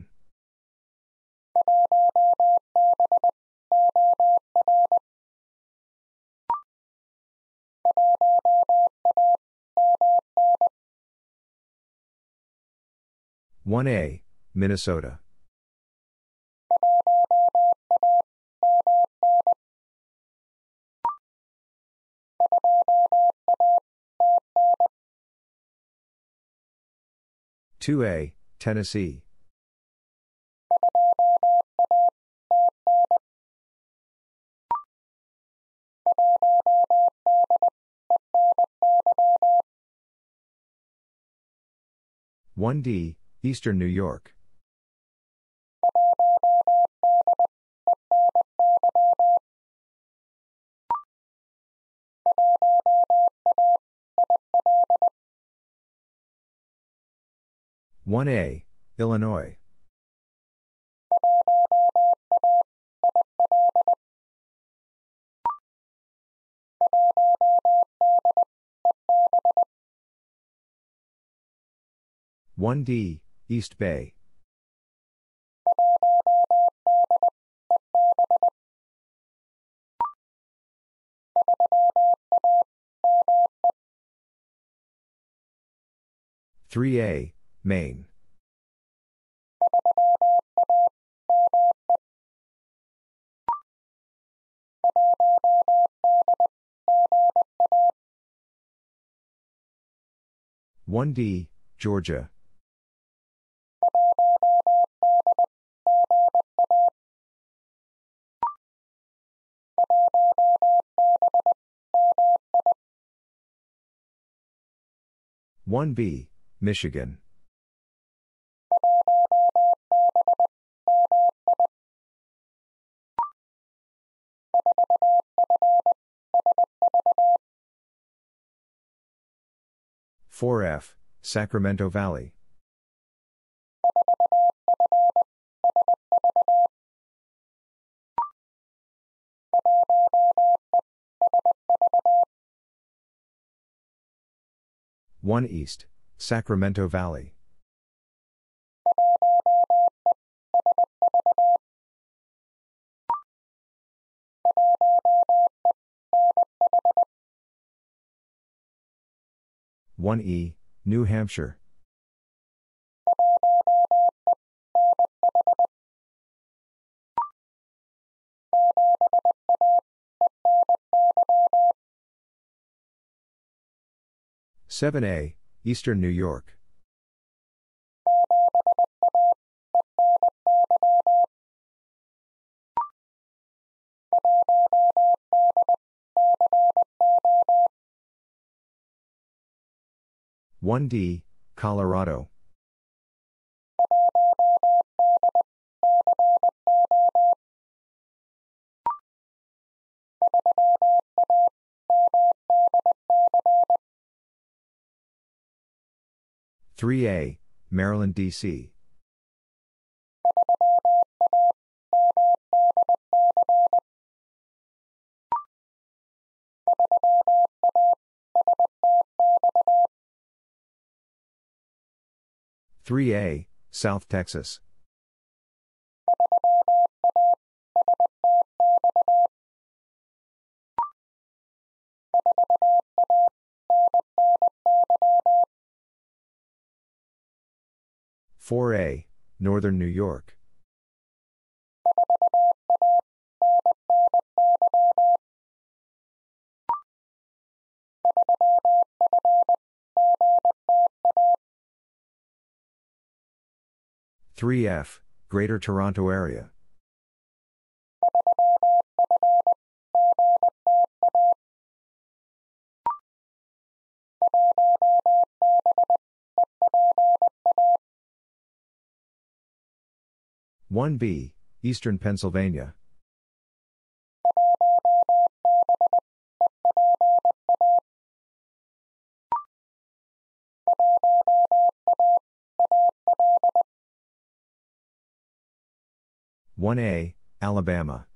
one A, Minnesota. two A, Tennessee. one D, Eastern New York. one A, Illinois. one D, East Bay. three A, Maine. one D, Georgia. one B, Michigan. four F, Sacramento Valley. one East, Sacramento Valley. one E, New Hampshire. seven A, Eastern New York. one D, Colorado. three A, Maryland, D C. three A, South Texas. four A, Northern New York. three F, Greater Toronto Area. one B, Eastern Pennsylvania. one A, Alabama.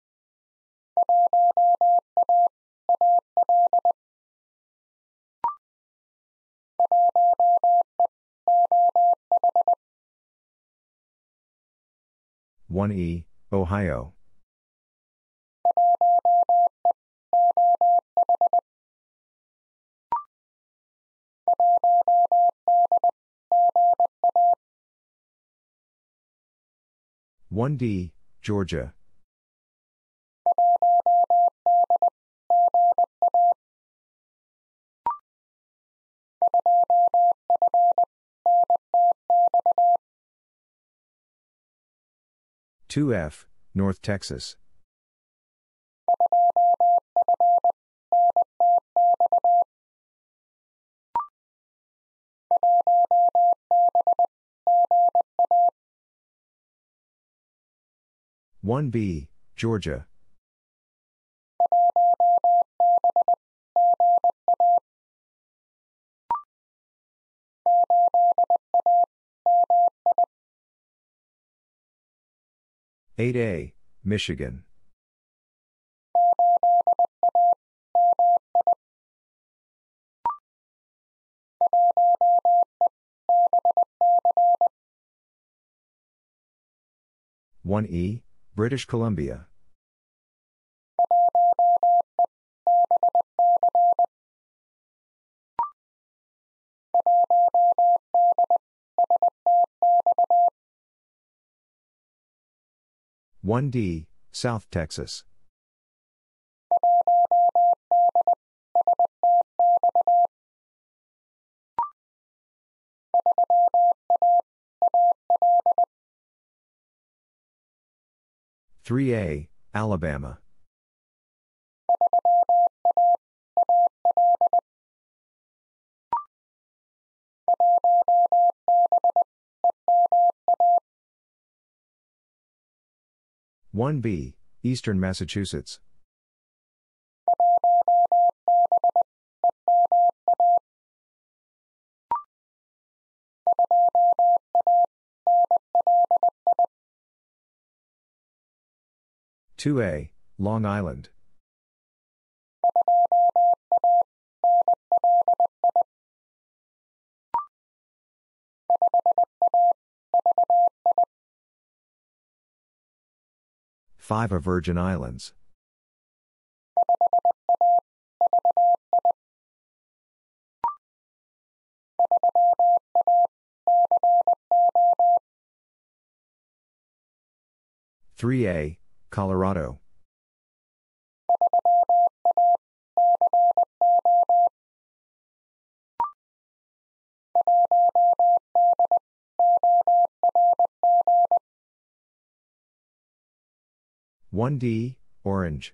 one E, Ohio. one D, Georgia. two F, North Texas. one B, Georgia. eight A, Michigan. one E, British Columbia. one D, South Texas. three A, Alabama. one B, Eastern Massachusetts. two A, Long Island. five A, Virgin Islands. three A, Colorado. one D, Orange.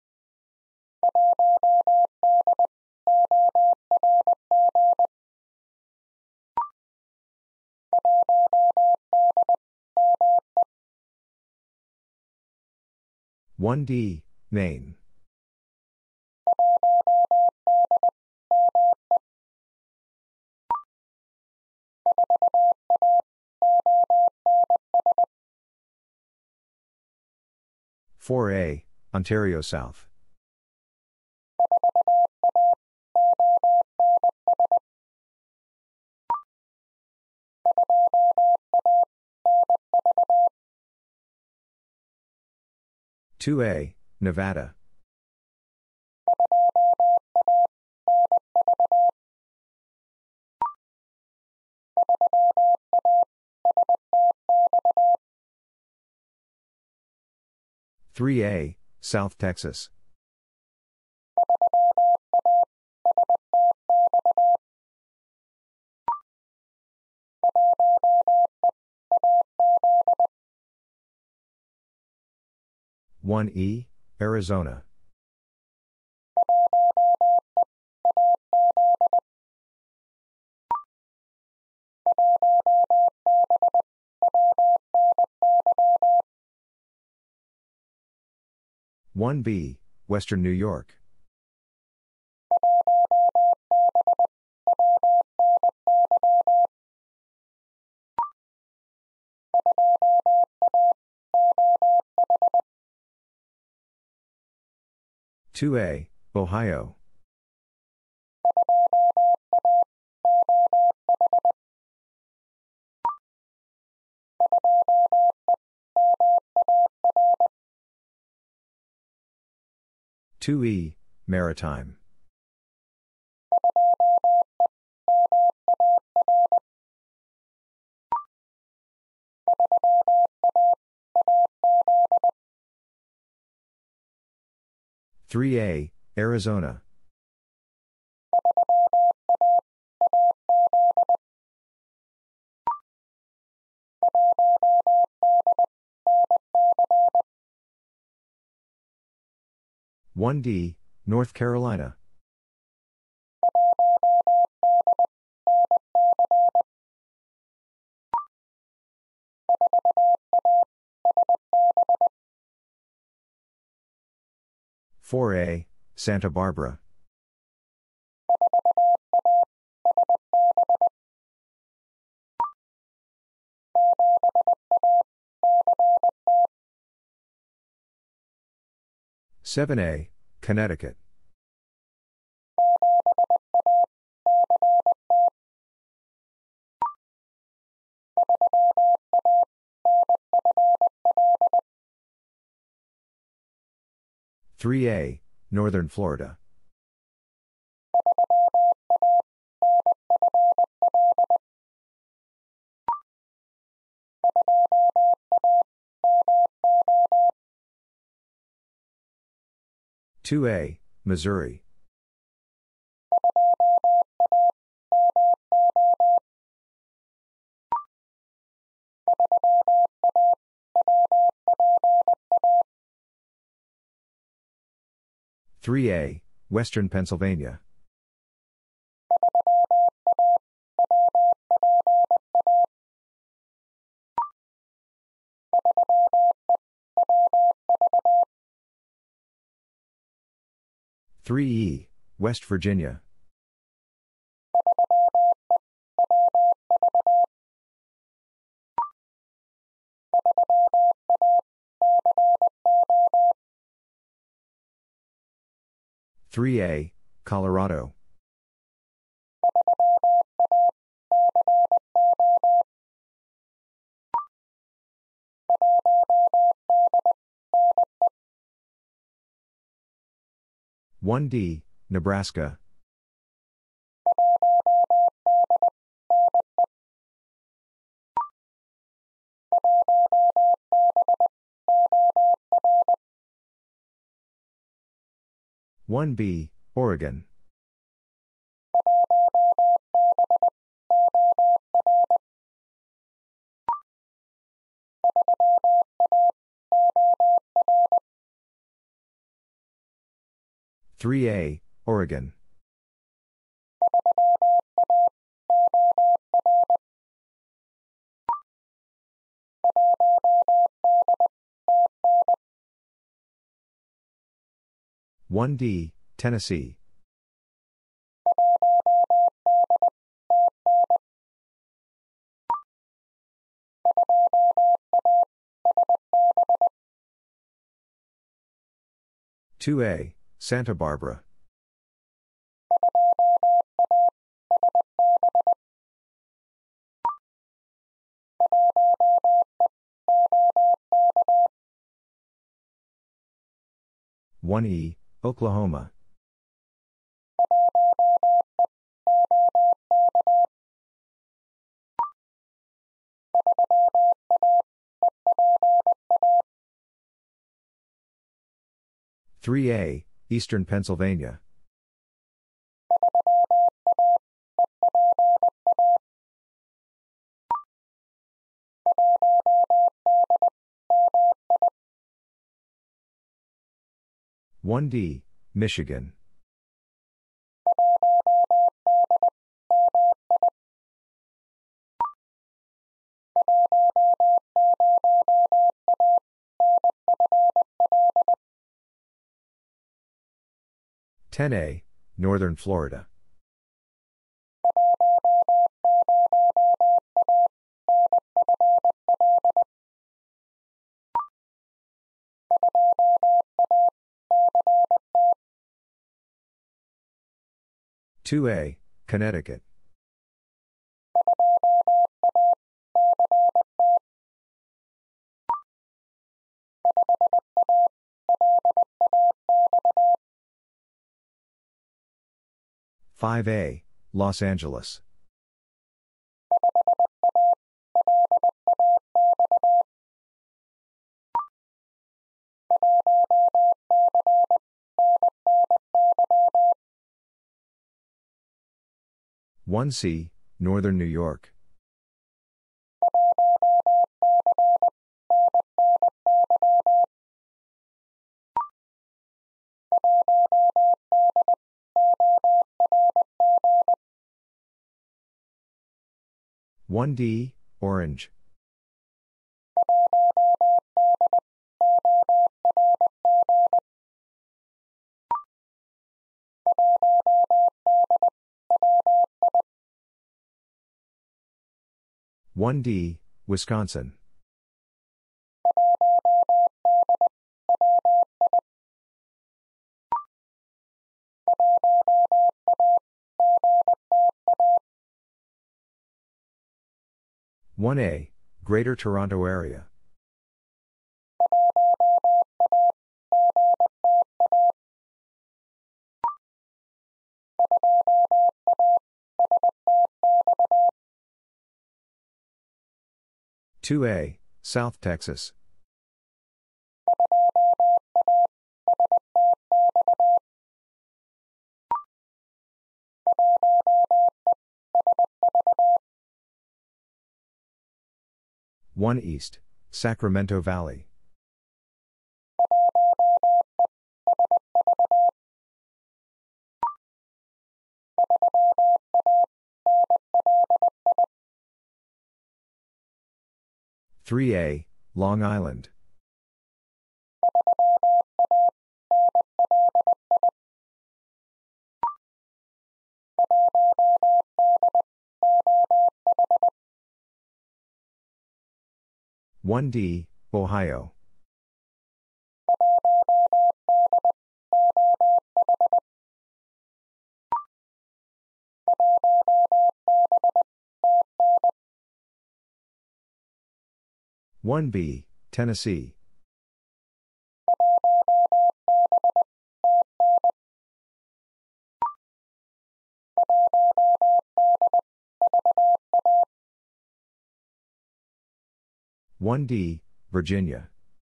one D, Maine. four A, Ontario South. two A, Nevada. three A, South Texas. one E, Arizona. one B, Western New York. two A, Ohio. two E, Maritime. three A, Arizona. one D, North Carolina. four A, Santa Barbara. seven A, Connecticut. three A, Northern Florida. two A, Missouri. three A, Western Pennsylvania. three E, West Virginia. three A, Colorado. one D, Nebraska. one B, Oregon. three A, Oregon. one D, Tennessee. two A, Santa Barbara. one E, Oklahoma. three A, Eastern Pennsylvania. one D, Michigan. ten A, Northern Florida. two A, Connecticut. five A, Los Angeles. one C, Northern New York. one D, Orange. one D, Wisconsin. one A, Greater Toronto Area. two A, South Texas. one East, Sacramento Valley. three A, Long Island. one D, Ohio. one B, Tennessee. one D, Virginia.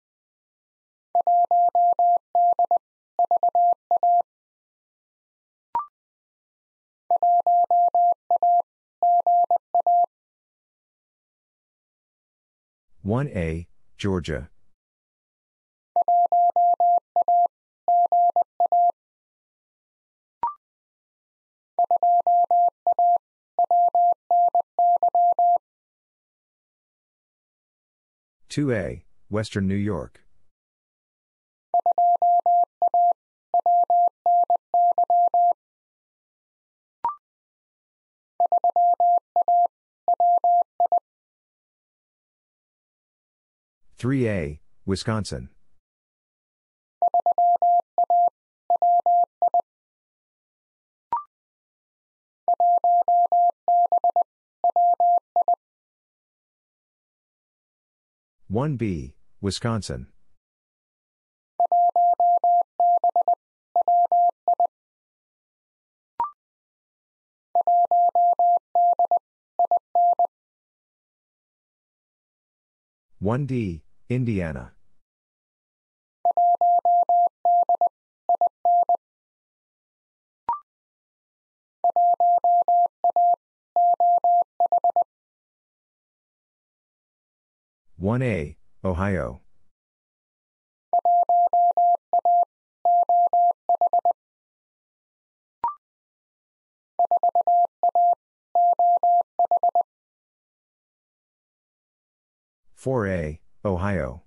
one A, Georgia. two A, Western New York. three A, Wisconsin. one B, Wisconsin. one D, Indiana. one A, Ohio. four A, Ohio.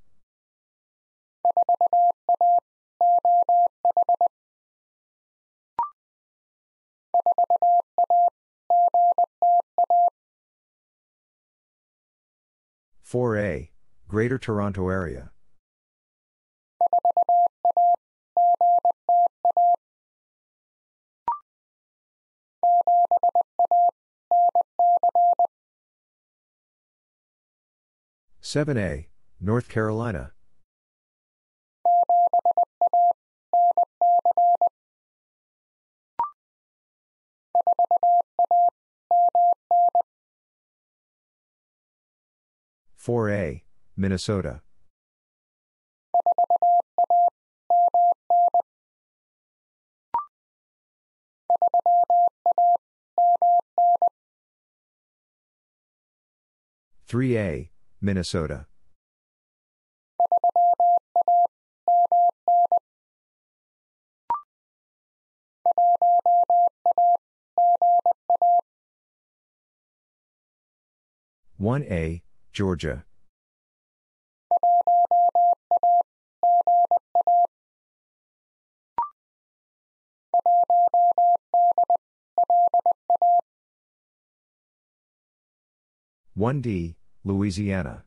four A, Greater Toronto Area. seven A, North Carolina. four A, Minnesota. three A, Minnesota. one A, Georgia. one D, Louisiana.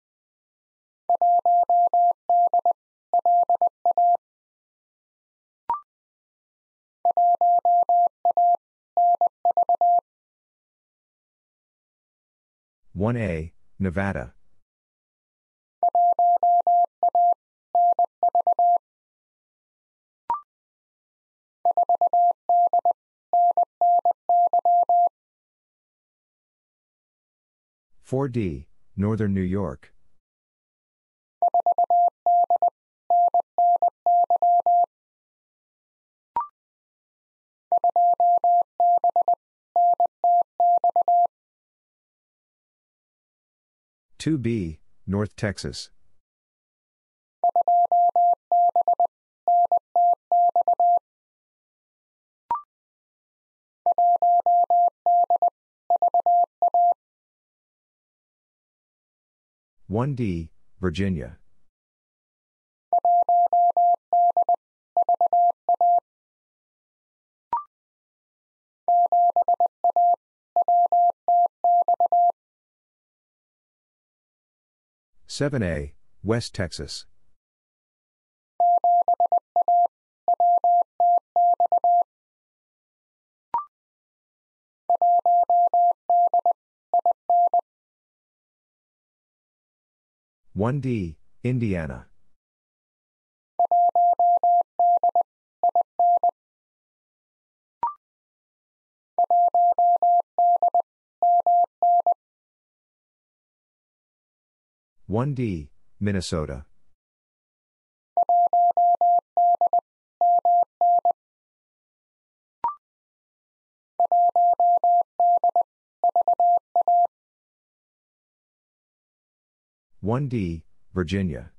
one A, Nevada. four D, Northern New York. two B, North Texas. one D, Virginia. seven A, West Texas. one D, Indiana. one D, Minnesota. one D, Virginia.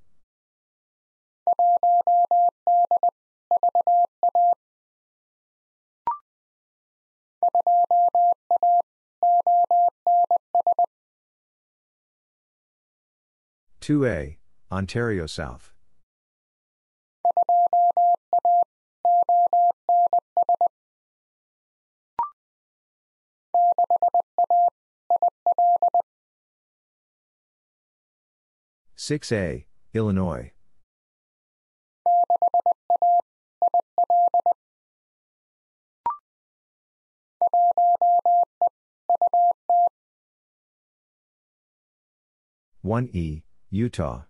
two A, Ontario South. six A, Illinois. one E, Utah.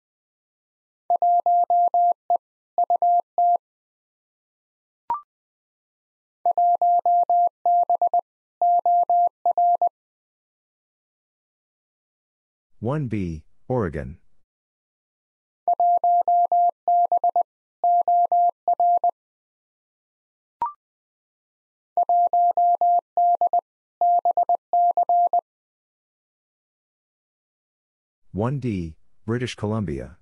one B, Oregon. one D, British Columbia.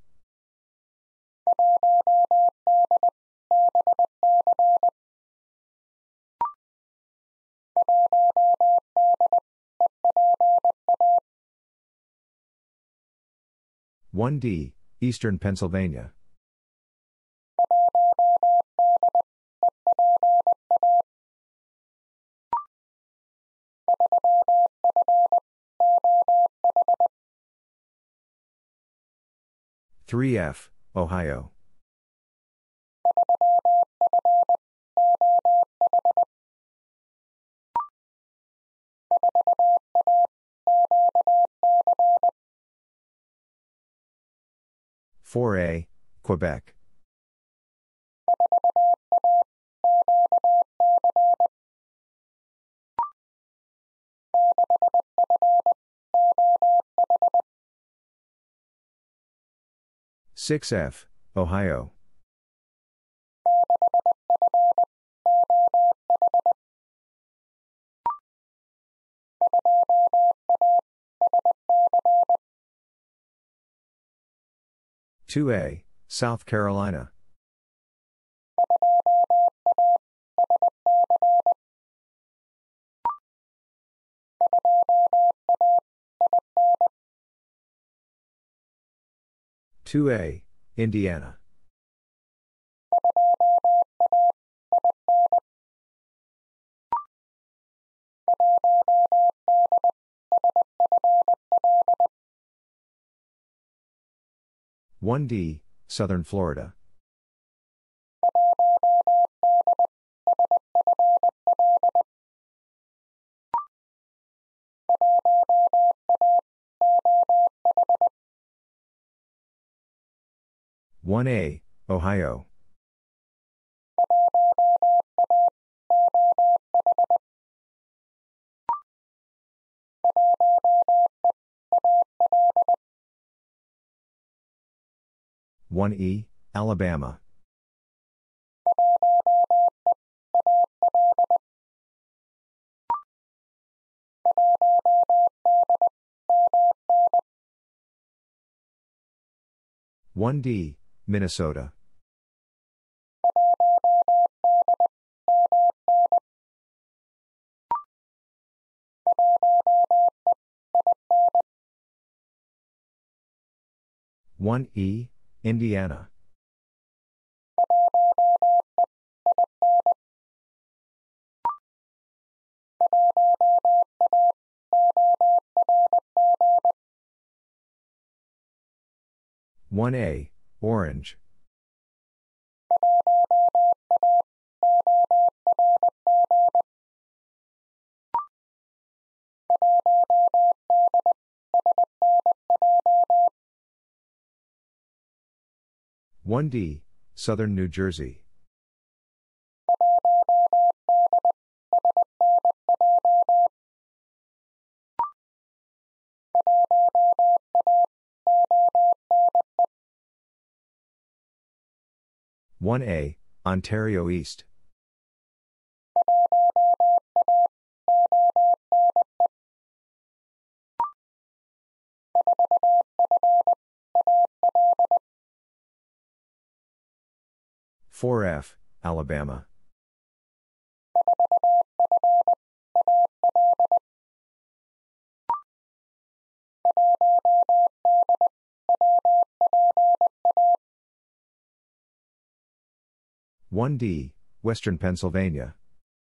one D, Eastern Pennsylvania. three F, Ohio. four A, Quebec. six F, Ohio. two A, South Carolina. two A, Indiana. one D, Southern Florida. one A, Ohio. one E, Alabama. one D, Minnesota. one E, Indiana. one A, Orange. one D, Southern New Jersey. one A, Ontario East. four F, Alabama. one D, Western Pennsylvania.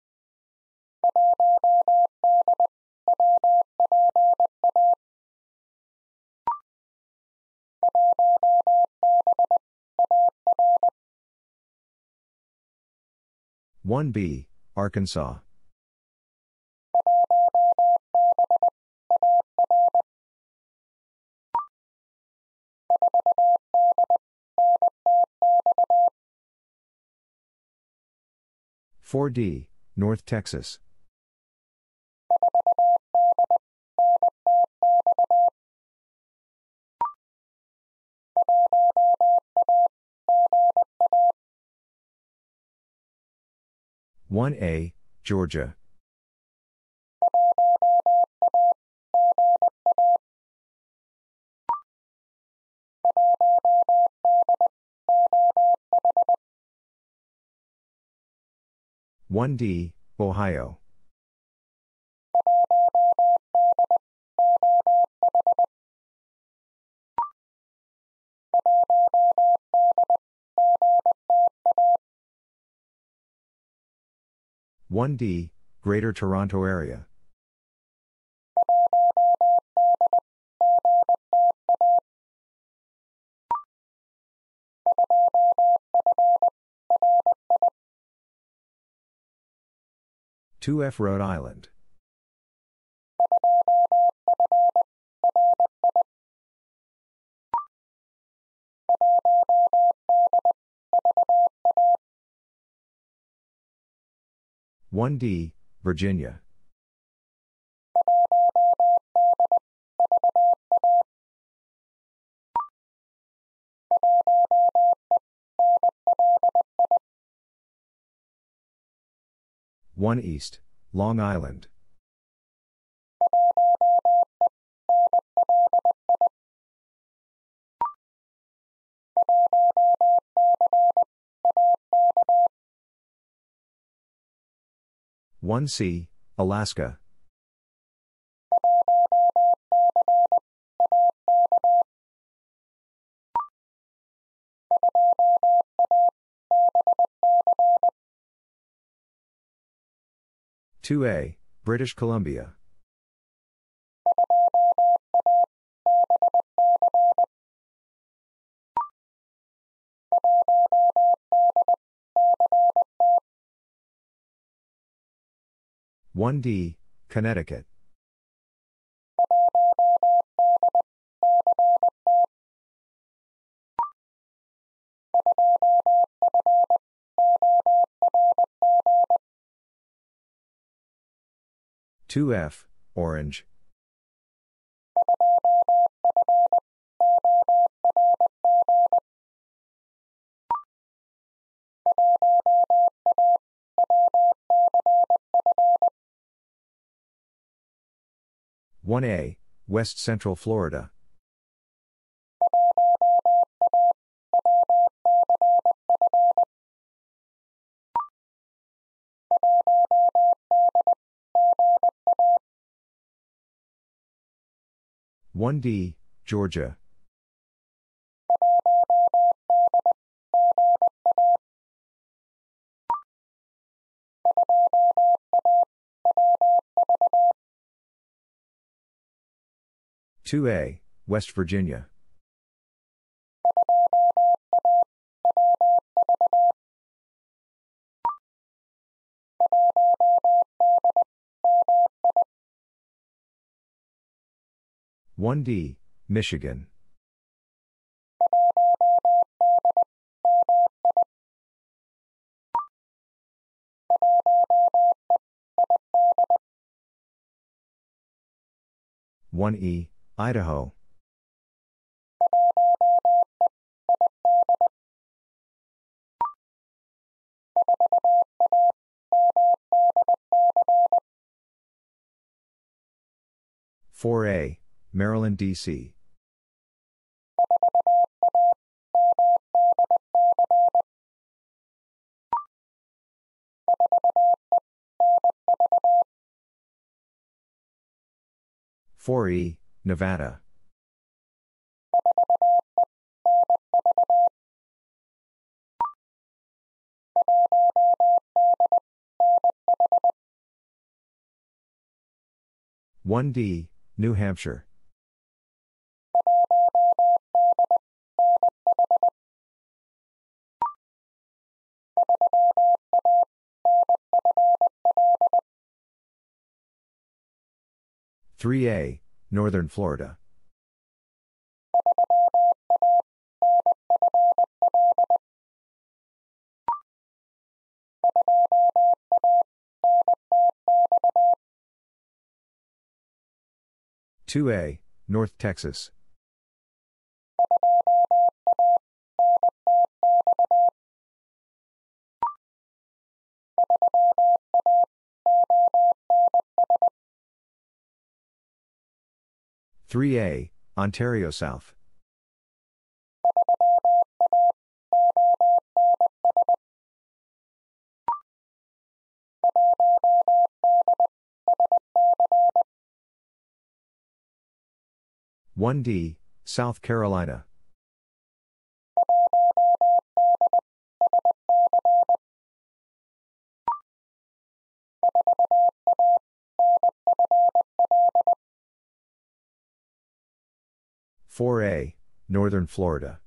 one B, Arkansas. four D, North Texas. one A, Georgia. one D, Ohio. one D, Greater Toronto Area. two F, Rhode Island. one D, Virginia. one East, Long Island. one C, Alaska. two A, British Columbia. one D, Connecticut. two F, Orange. one A, West Central Florida. one D, Georgia. two A, West Virginia. one D, Michigan. one E, Idaho. four A, Maryland, D C. four E, Nevada. one D, New Hampshire. three A, Northern Florida. two A, North Texas. three A, Ontario South. one D, South Carolina. four A, Northern Florida.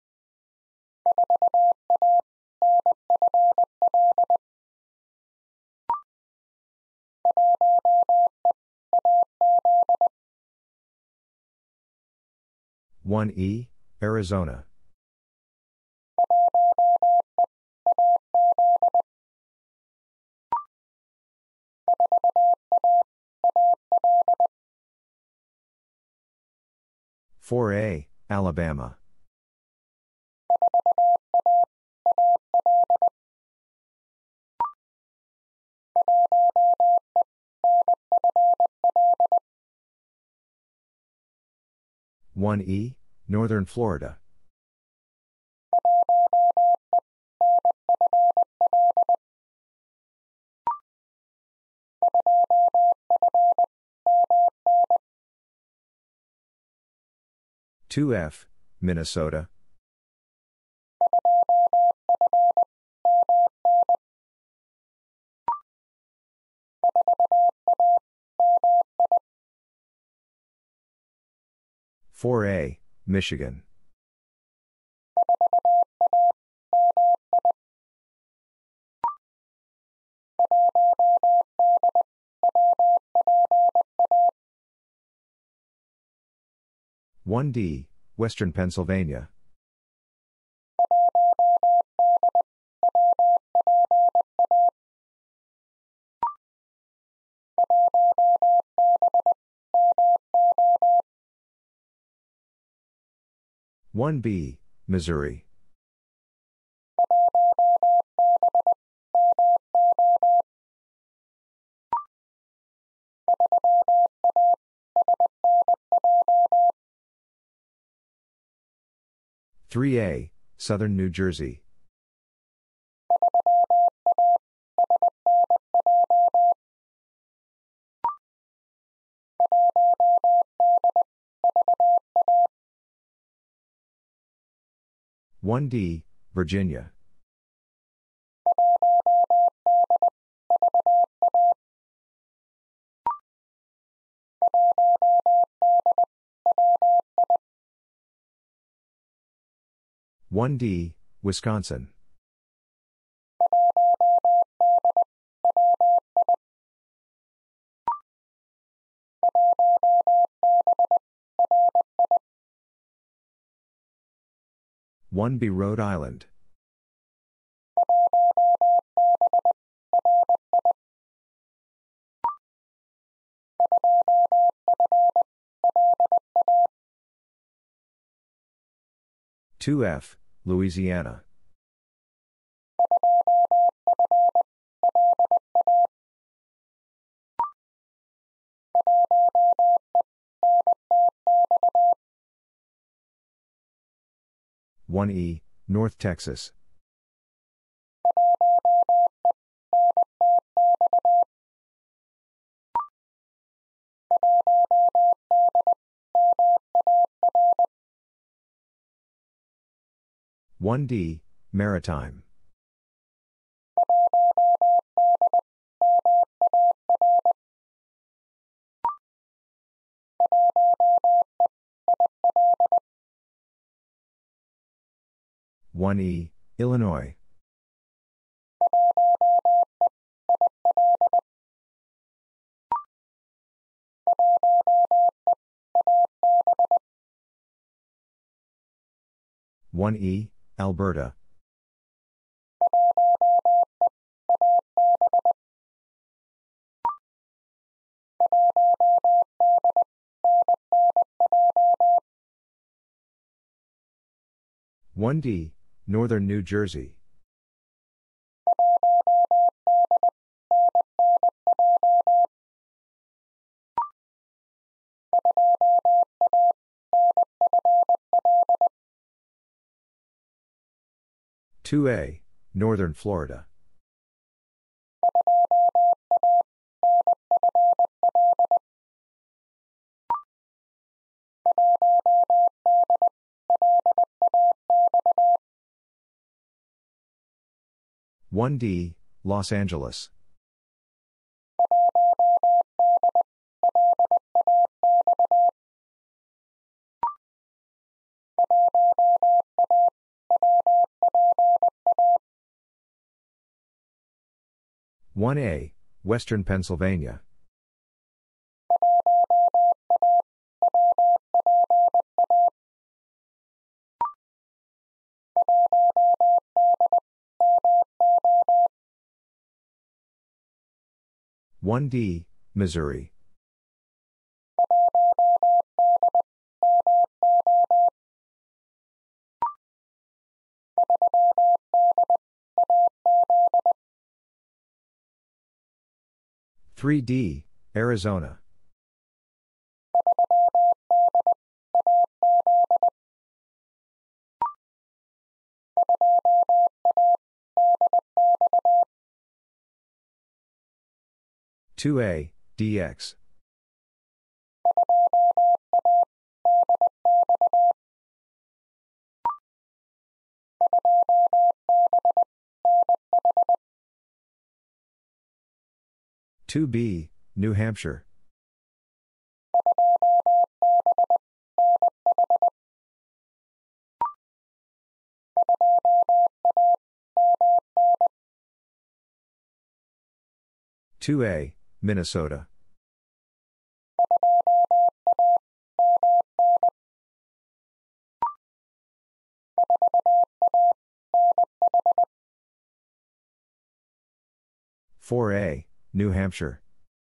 one E, Arizona. four A, Alabama. one E, Northern Florida. two F, Minnesota. four A, Michigan. one D, Western Pennsylvania. one B, Missouri. three A, Southern New Jersey. one D, Virginia. one D, Wisconsin. one B, Rhode Island. two F, Louisiana. one E, North Texas. one D, Maritime. one E, Illinois. one E, Alberta. one D, Northern New Jersey. two A, Northern Florida. one D, Los Angeles. one A, Western Pennsylvania. one D, Missouri. three D, Arizona. two A, D X. two B, New Hampshire. two A, Minnesota. four A, New Hampshire.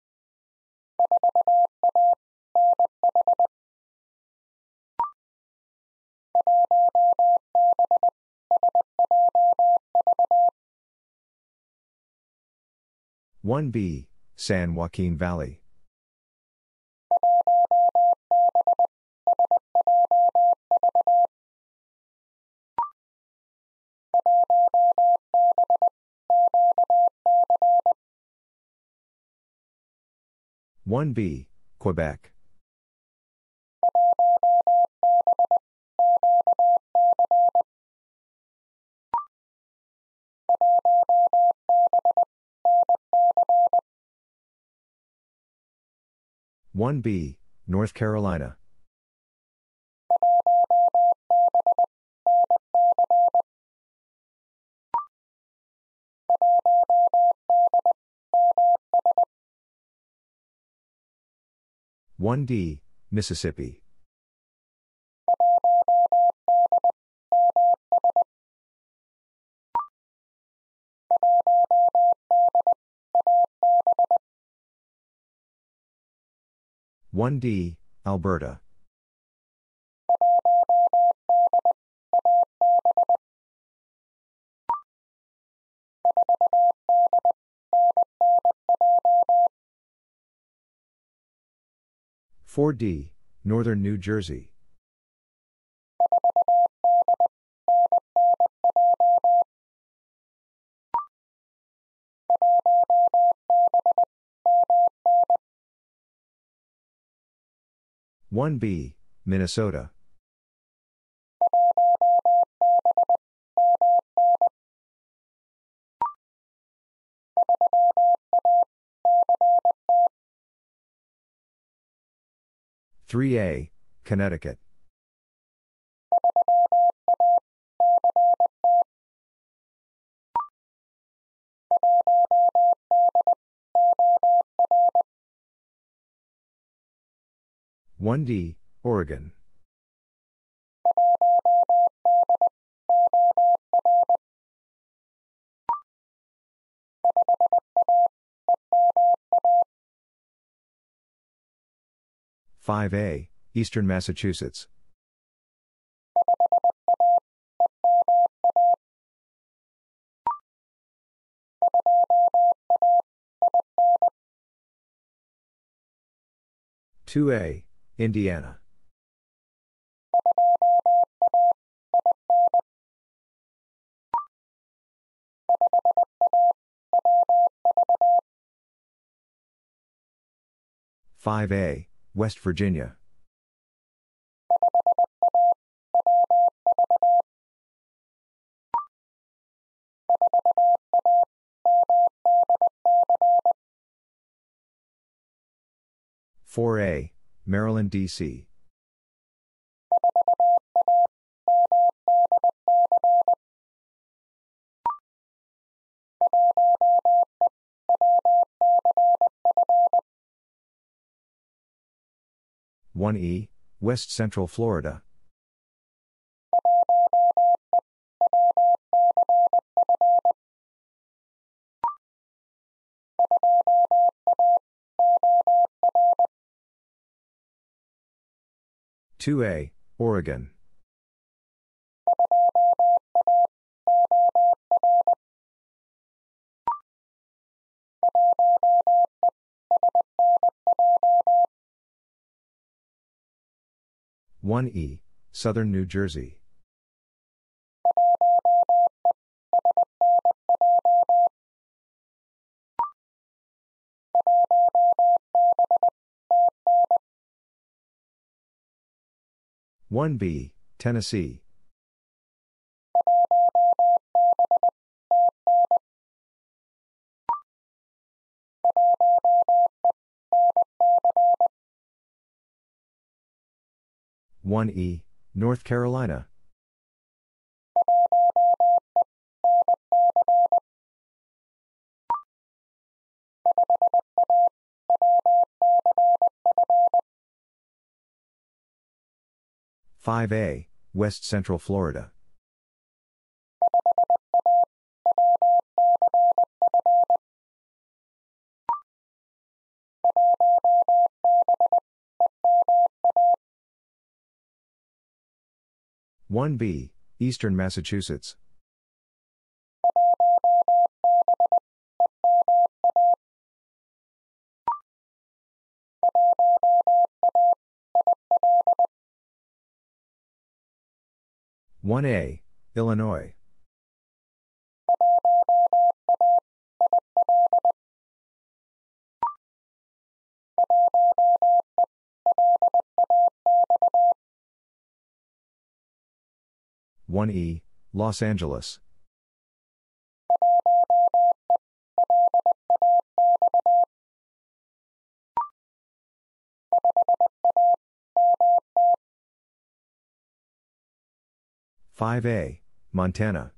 one B, San Joaquin Valley. one B, Quebec. one B, North Carolina. one D, Mississippi. one D, Alberta. four D, Northern New Jersey. one B, Minnesota. three A, Connecticut. one D, Oregon. five A, Eastern Massachusetts. two A, Indiana. five A, West Virginia. four A, Maryland, D C. one E, West Central Florida. two A, Oregon. one E, Southern New Jersey. one B, Tennessee. one E, North Carolina. five A, West Central Florida. one B, Eastern Massachusetts. one A, Illinois. one E, Los Angeles. five A, Montana.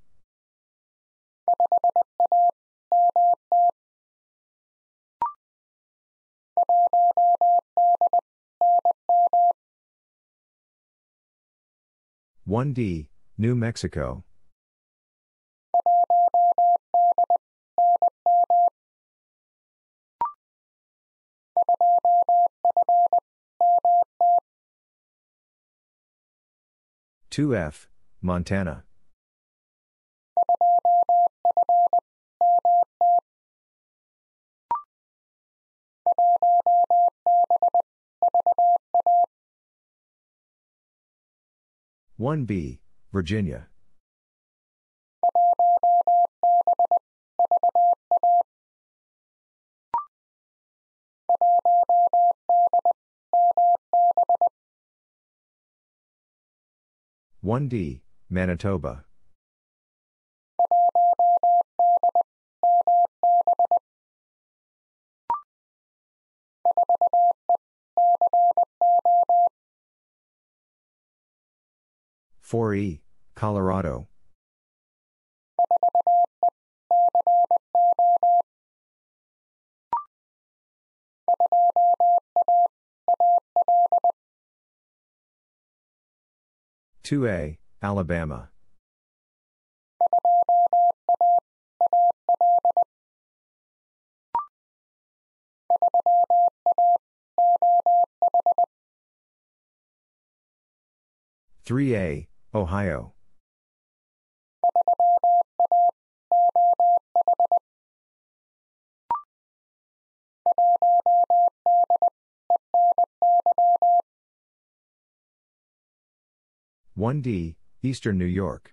one D, New Mexico. two F, Montana. one B, Virginia. one D, Manitoba. four E, Colorado. two A, Alabama. three A, Ohio. one D, Eastern New York.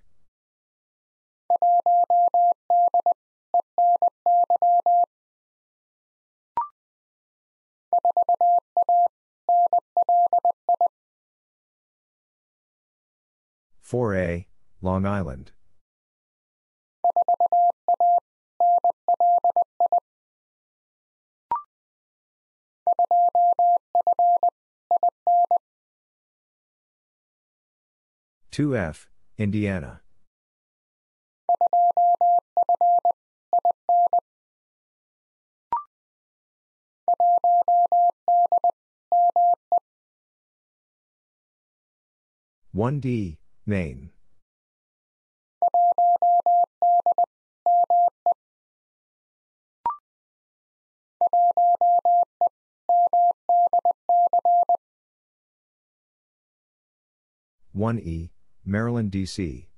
four A, Long Island. two F, Indiana. one D, Maine. one E, Maryland, D C.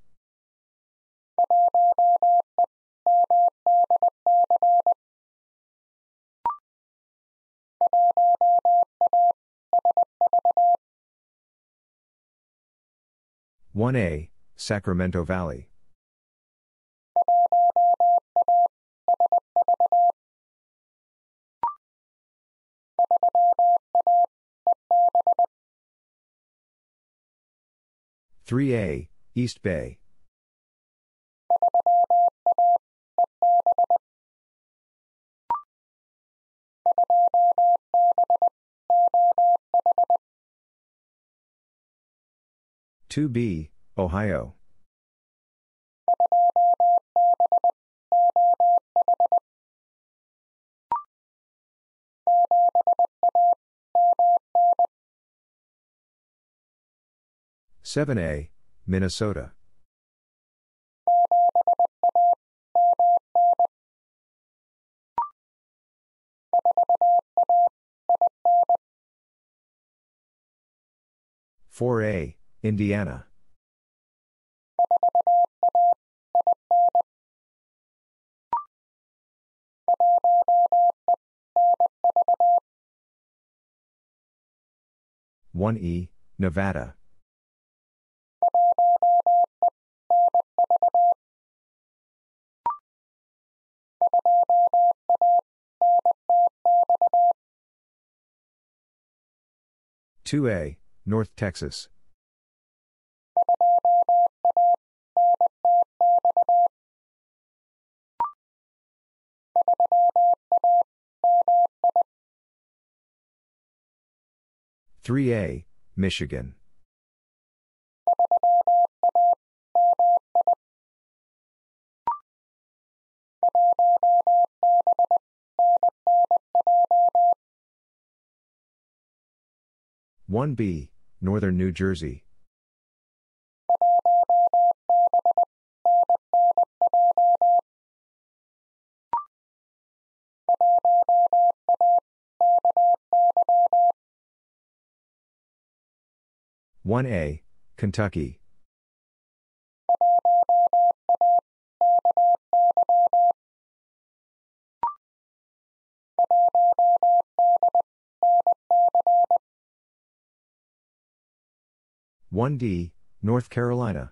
one A, Sacramento Valley. three A, East Bay. two B, Ohio. seven A, Minnesota. four A, Indiana. one E, Nevada. two A, North Texas. three A, Michigan. one B, Northern New Jersey. one A, Kentucky. one D, North Carolina.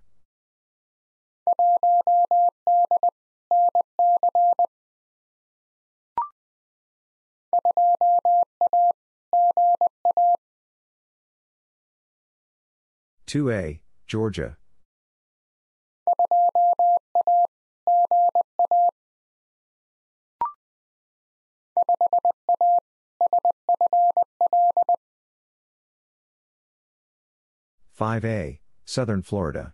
two A, Georgia. five A, Southern Florida.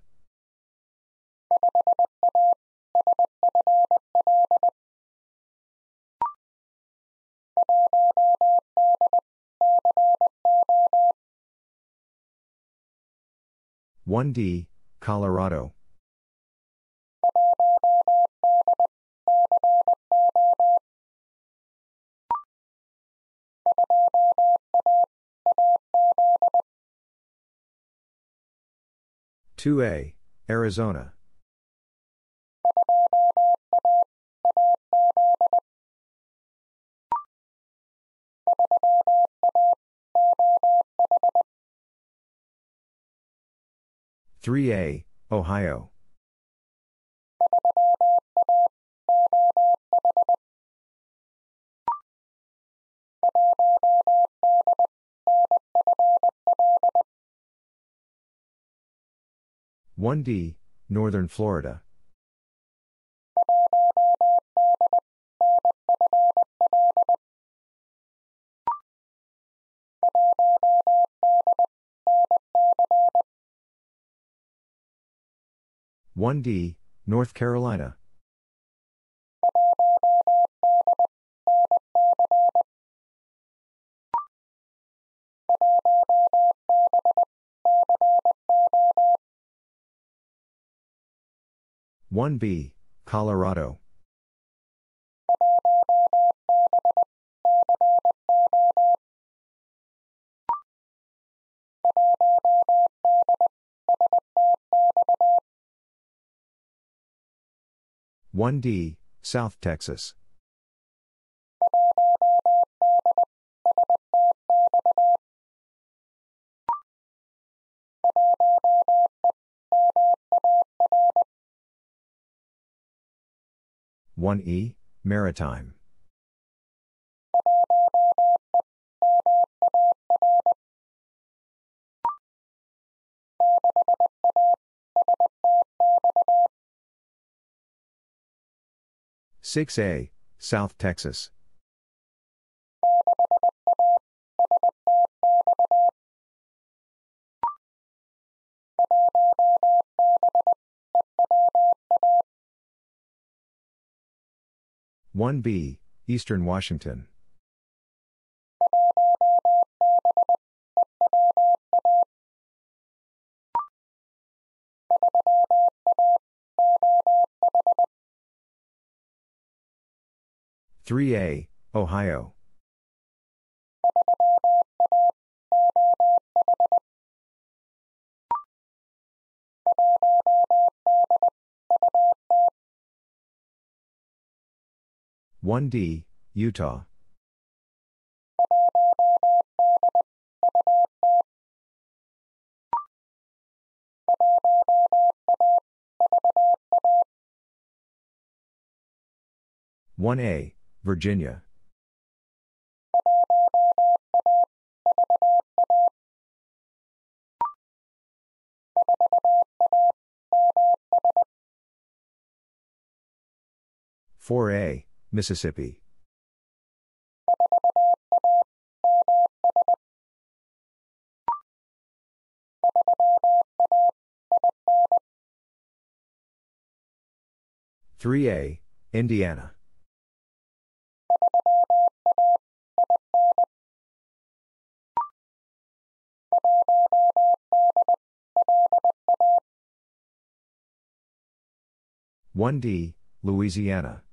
one D, Colorado. two A, Arizona. three A, Ohio. one D, Northern Florida. one D, North Carolina. one B, Colorado. one D, South Texas. one E, Maritime. six A, South Texas. one B, Eastern Washington. three A, Ohio. one D, Utah. one A, Virginia. four A, Mississippi. three A, Indiana. one D, Louisiana.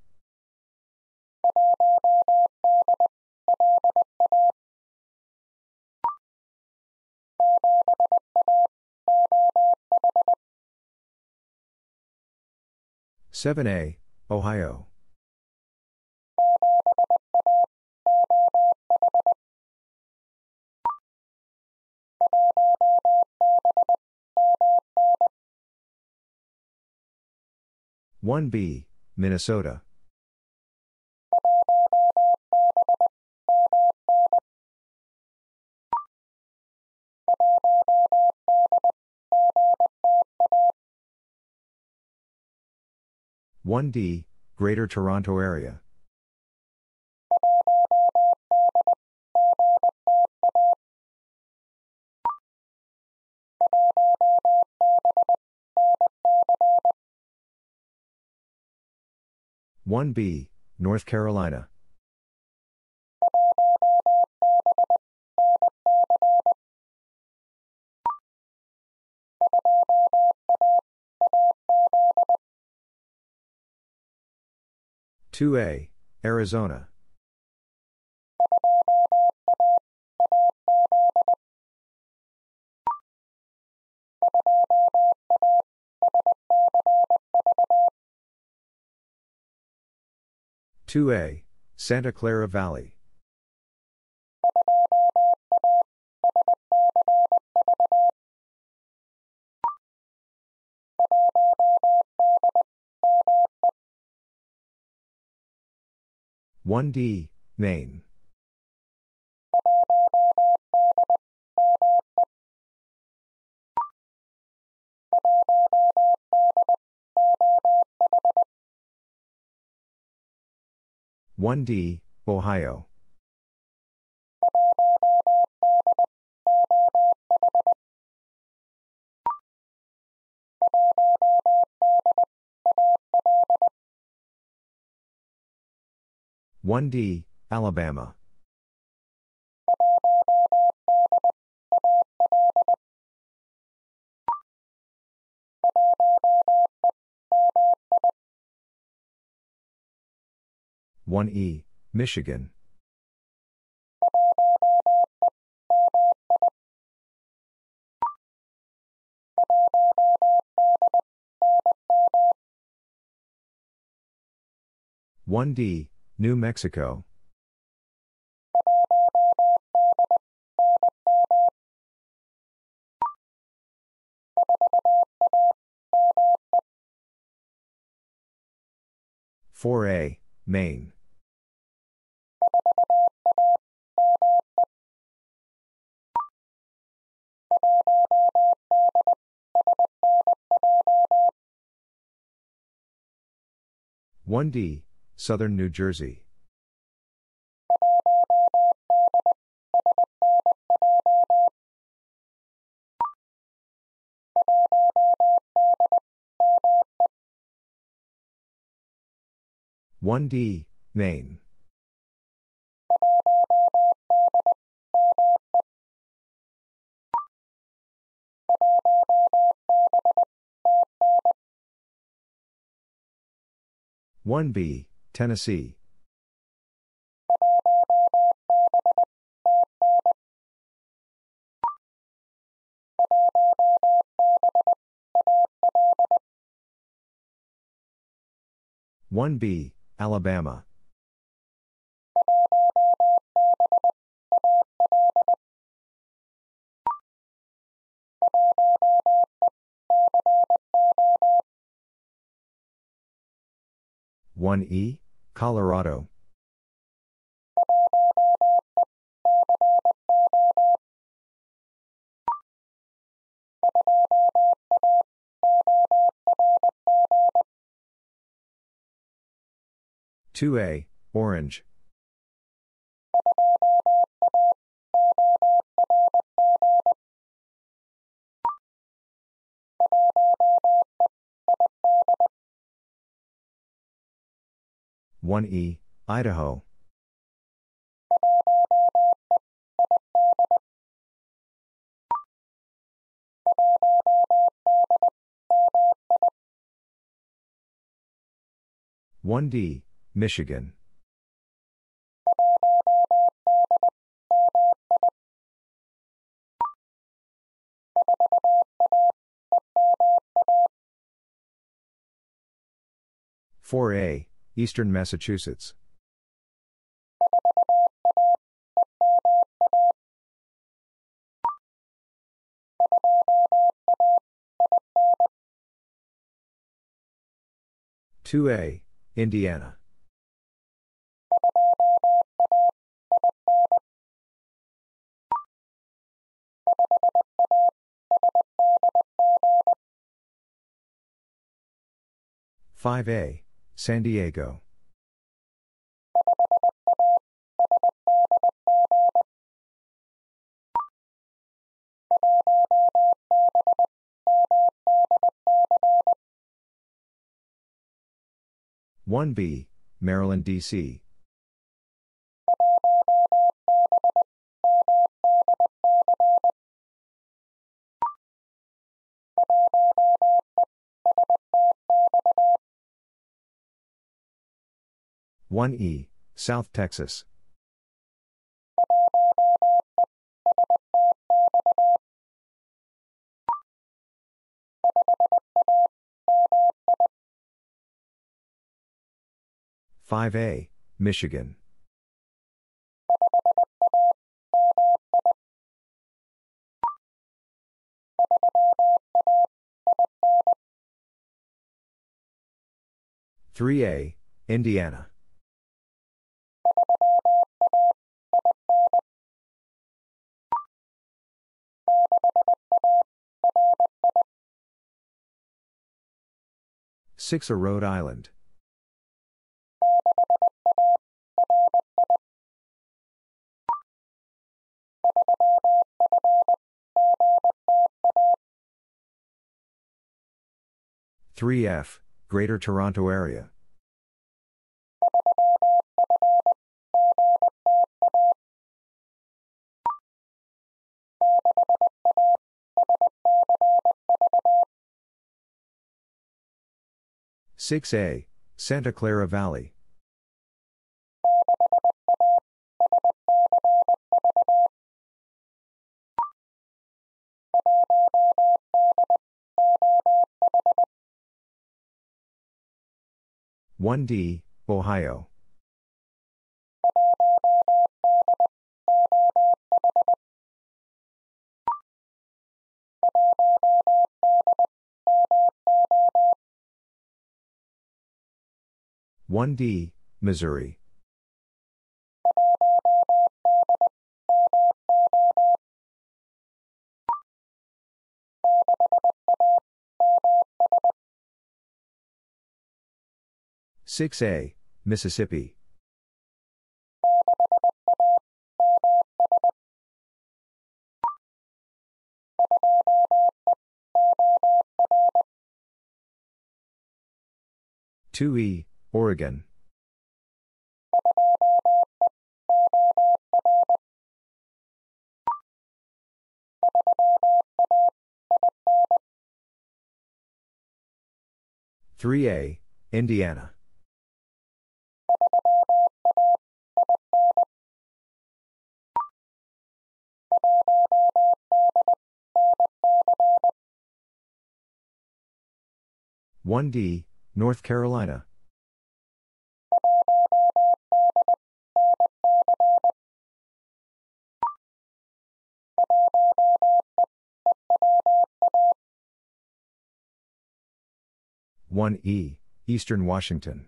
seven A, Ohio. one B, Minnesota. one D, Greater Toronto Area. one B, North Carolina. two A, Arizona. two A, Santa Clara Valley. one D, Maine. one D, Ohio. one D, Alabama. one E, Michigan. one D, New Mexico. four A, Maine. one D, Southern New Jersey. one D, Maine. one B, Tennessee. one B, Alabama. one E, Colorado. two A, Orange. one E, Idaho. one D, Michigan. four A, Eastern Massachusetts. two A, Indiana. five A, San Diego. one B, Maryland, D C. one E, South Texas. five A, Michigan. three A, Indiana. six A, Rhode Island. three F, Greater Toronto Area. six A, Santa Clara Valley. one D, Ohio. one D, Missouri. six A, Mississippi. two E, Oregon. three A, Indiana. one D, North Carolina. one E, Eastern Washington.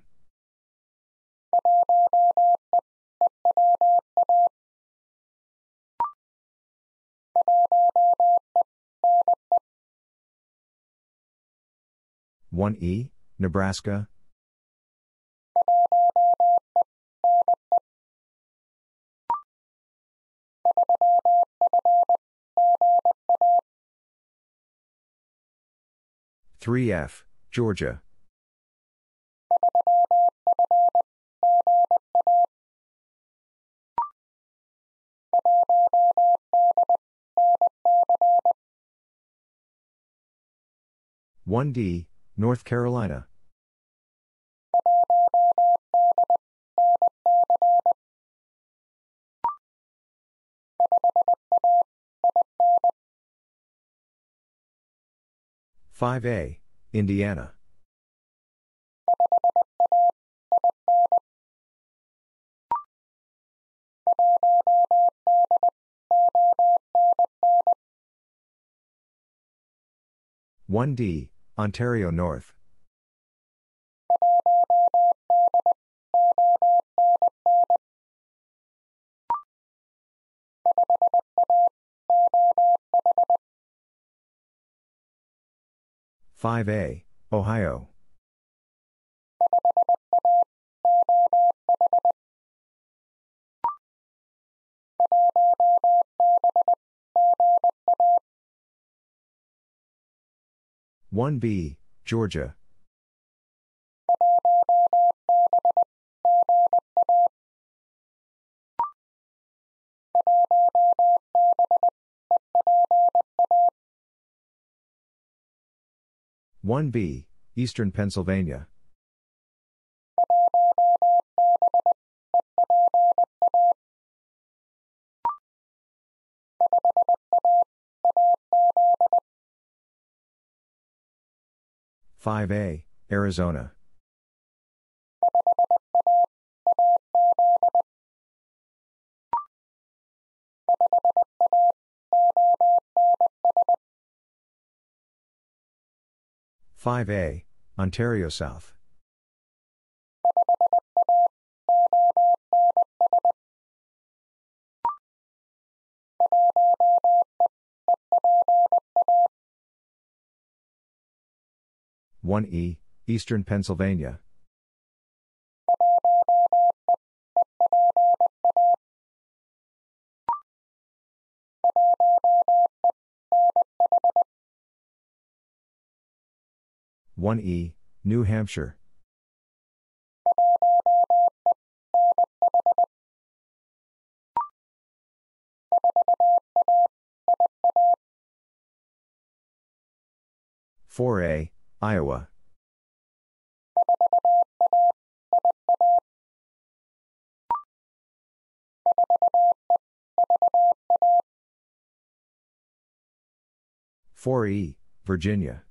one E, Nebraska. three F, Georgia. one D, North Carolina. five A, Indiana. one D, Ontario North. five A, Ohio. one B, Georgia. one B, Eastern Pennsylvania. five A, Arizona. five A, Ontario South. one E, Eastern Pennsylvania. one E, New Hampshire. four A, Iowa. four E, Virginia.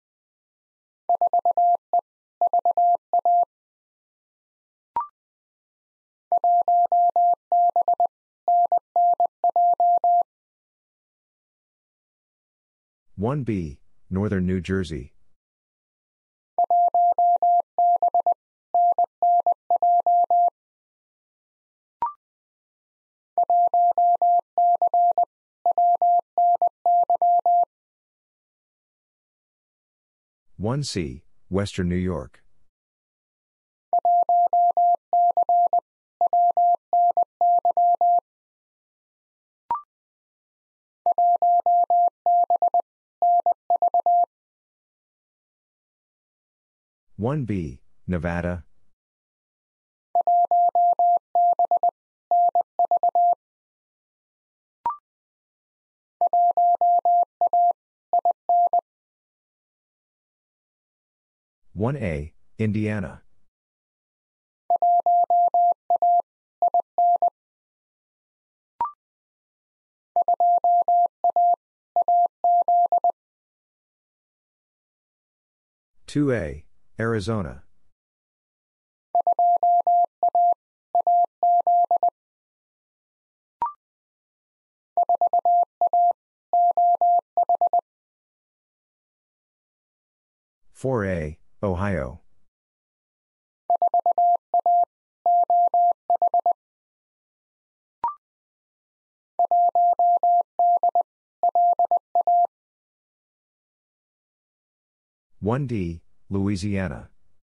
one B, Northern New Jersey. one C, Western New York. one B, Nevada. one A, Indiana. two A, Arizona. four A, Ohio. one D, Louisiana.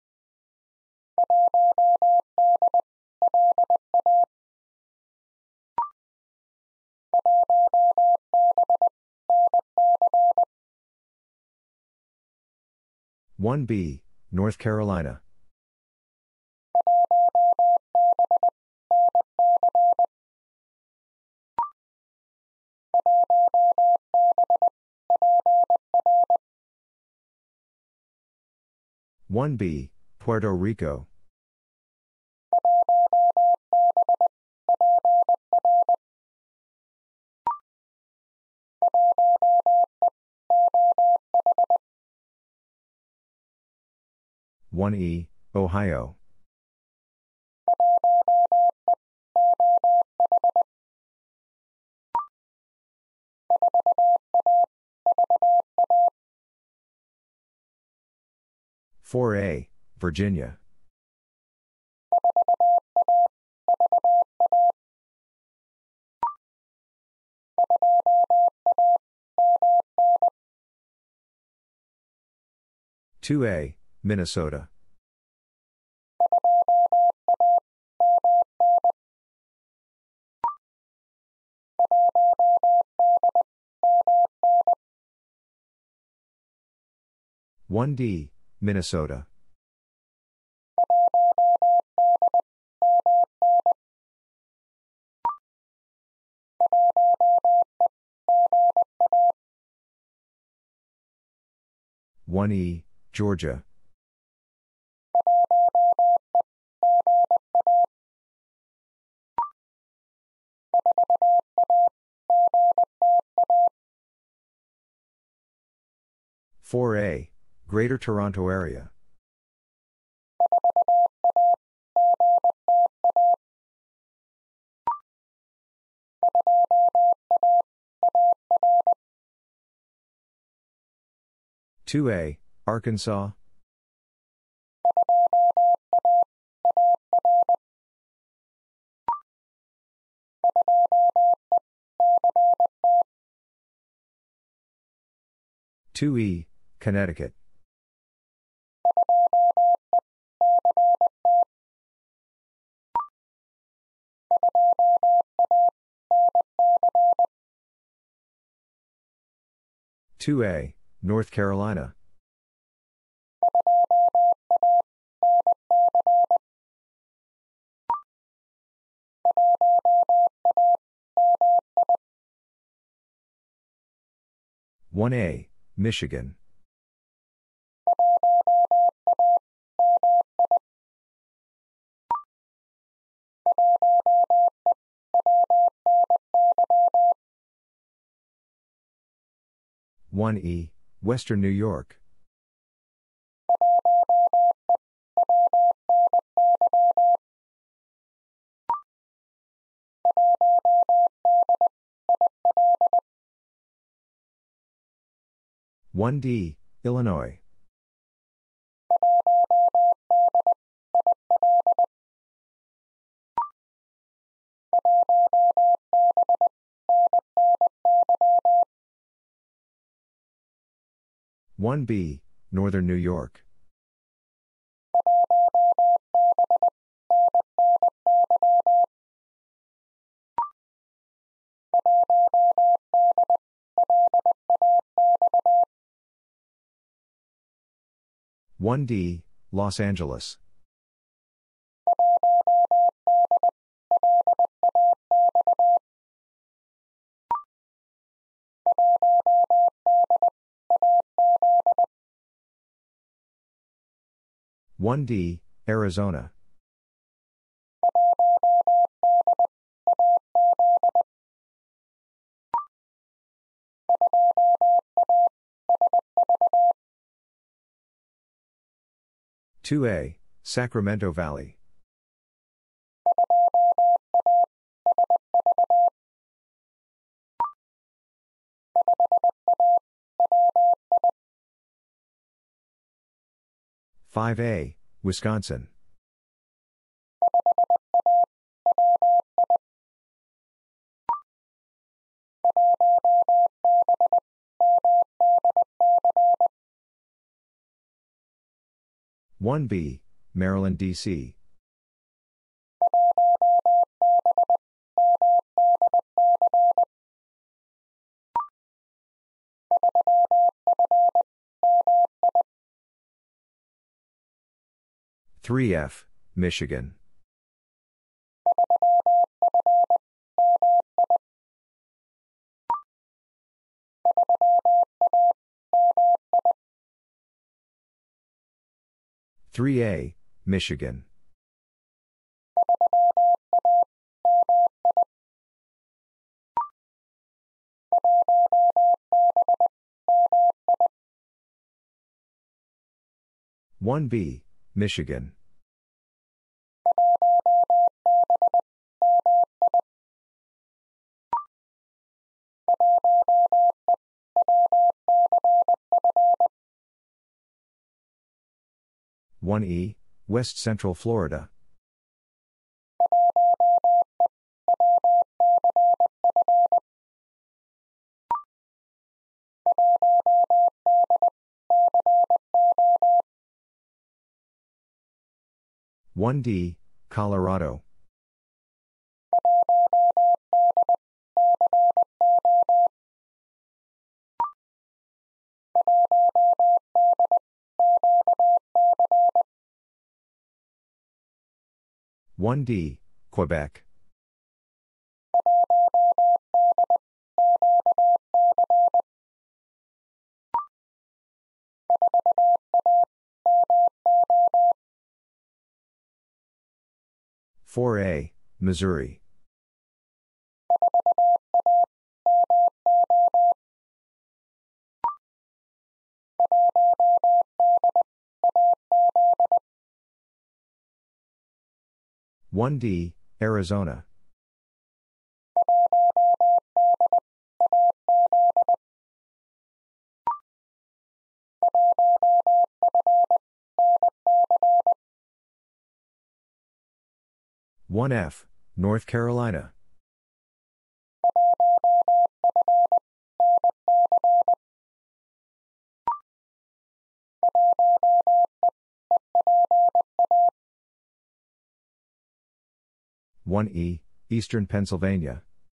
one B, North Carolina. one B, Puerto Rico. one E, Ohio. four A, Virginia. two A, Minnesota. one D, Minnesota. one E, Georgia. four A, Greater Toronto Area. two A, Arkansas. two E, Connecticut. two A, North Carolina. one A, Michigan. one E, Western New York. one D, Illinois. one B, Northern New York. one D, Los Angeles. one D, Arizona. two A, Sacramento Valley. five A, Wisconsin. one B, Maryland, D C. three F, Michigan. three A, Michigan. one B, Michigan. one E, West Central Florida. one D, Colorado. one D, Quebec. four A, Missouri. one D, Arizona. one F, North Carolina. one E, Eastern Pennsylvania.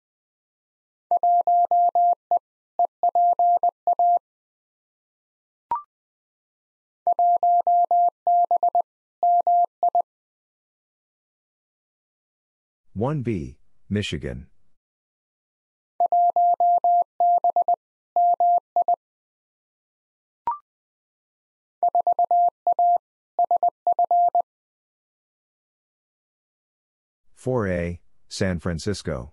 one B, Michigan. four A, San Francisco.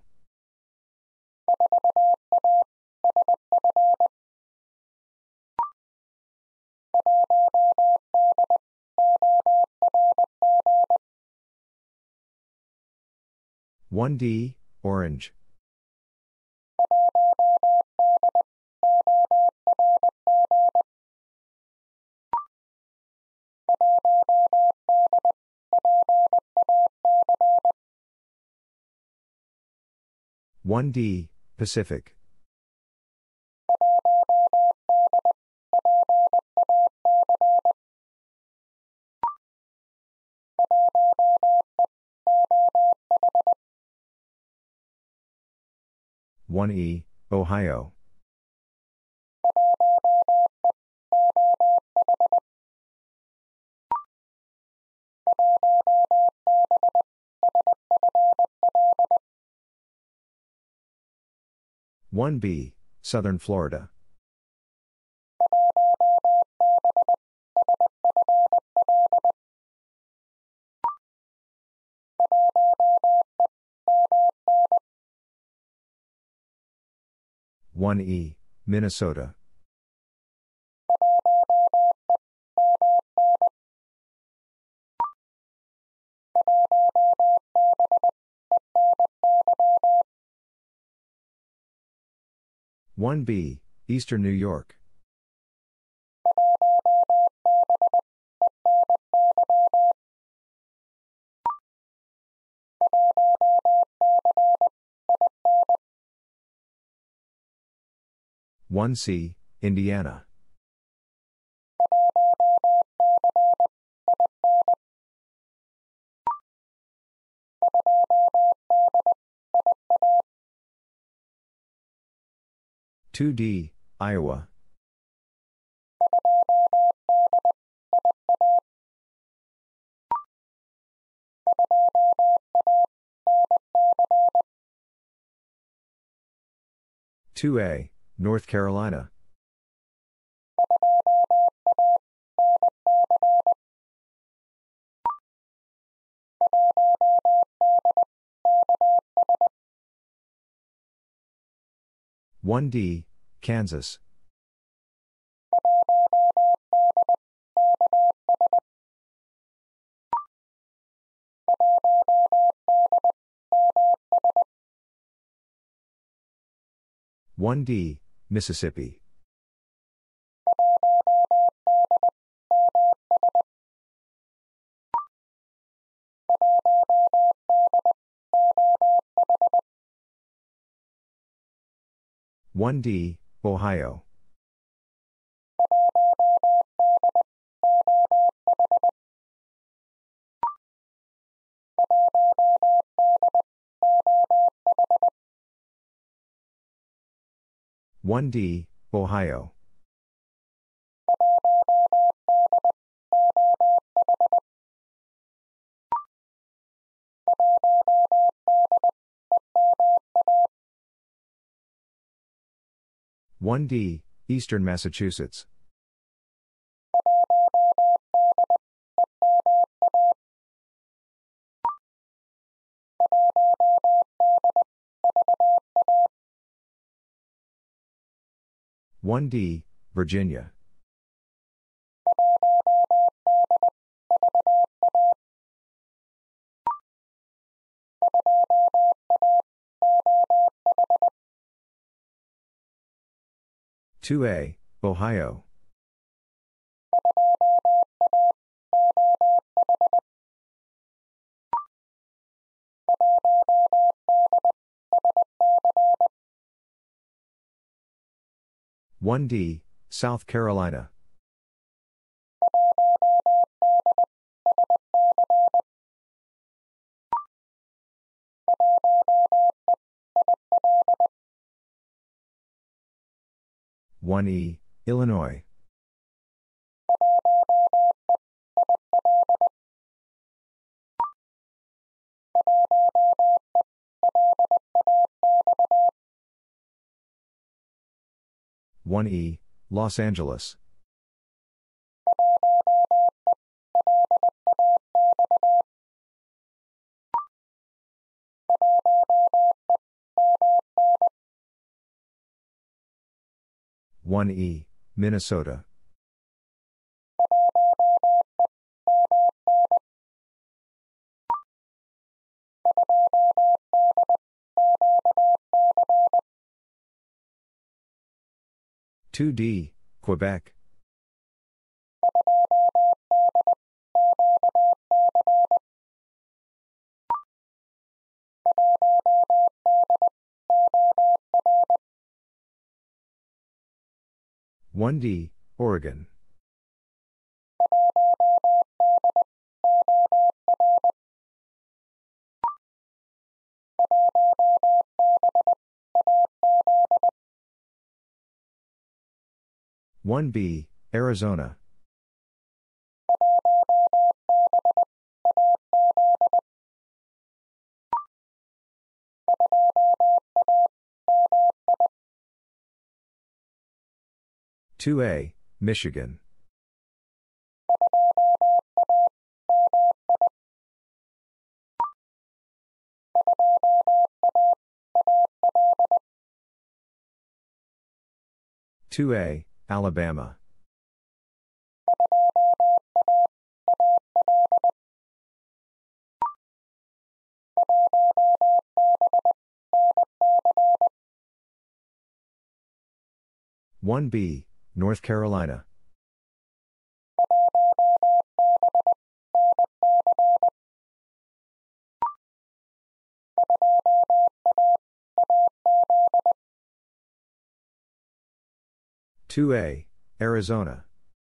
one D, Orange. one D, Pacific. one E, Ohio. one B, Southern Florida. one E, Minnesota. one B, Eastern New York. one C, Indiana. two D, Iowa. two A, North Carolina. one D, Kansas. one D, Mississippi. one D, Ohio. one D, Ohio. one D, Eastern Massachusetts. one D, Virginia. two A, Ohio. one D, South Carolina. one E, Illinois. one E, Los Angeles. one E, Minnesota. two D, Quebec. one D, Oregon. one B, Arizona. two A, Michigan. two A, Alabama. one B, North Carolina. two A, Arizona.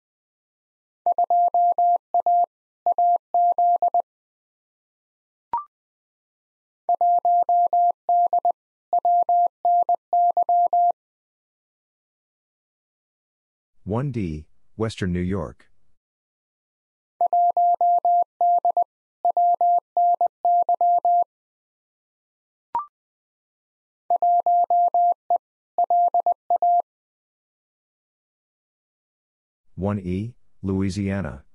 one D, Western New York. one E, Louisiana.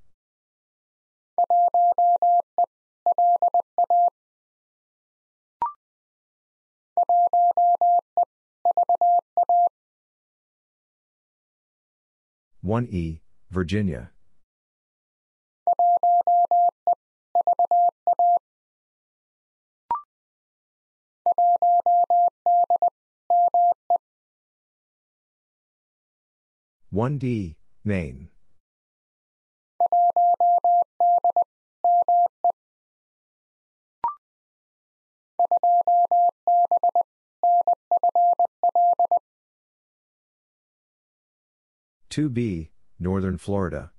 one E, Virginia. one D, Maine. two B, Northern Florida.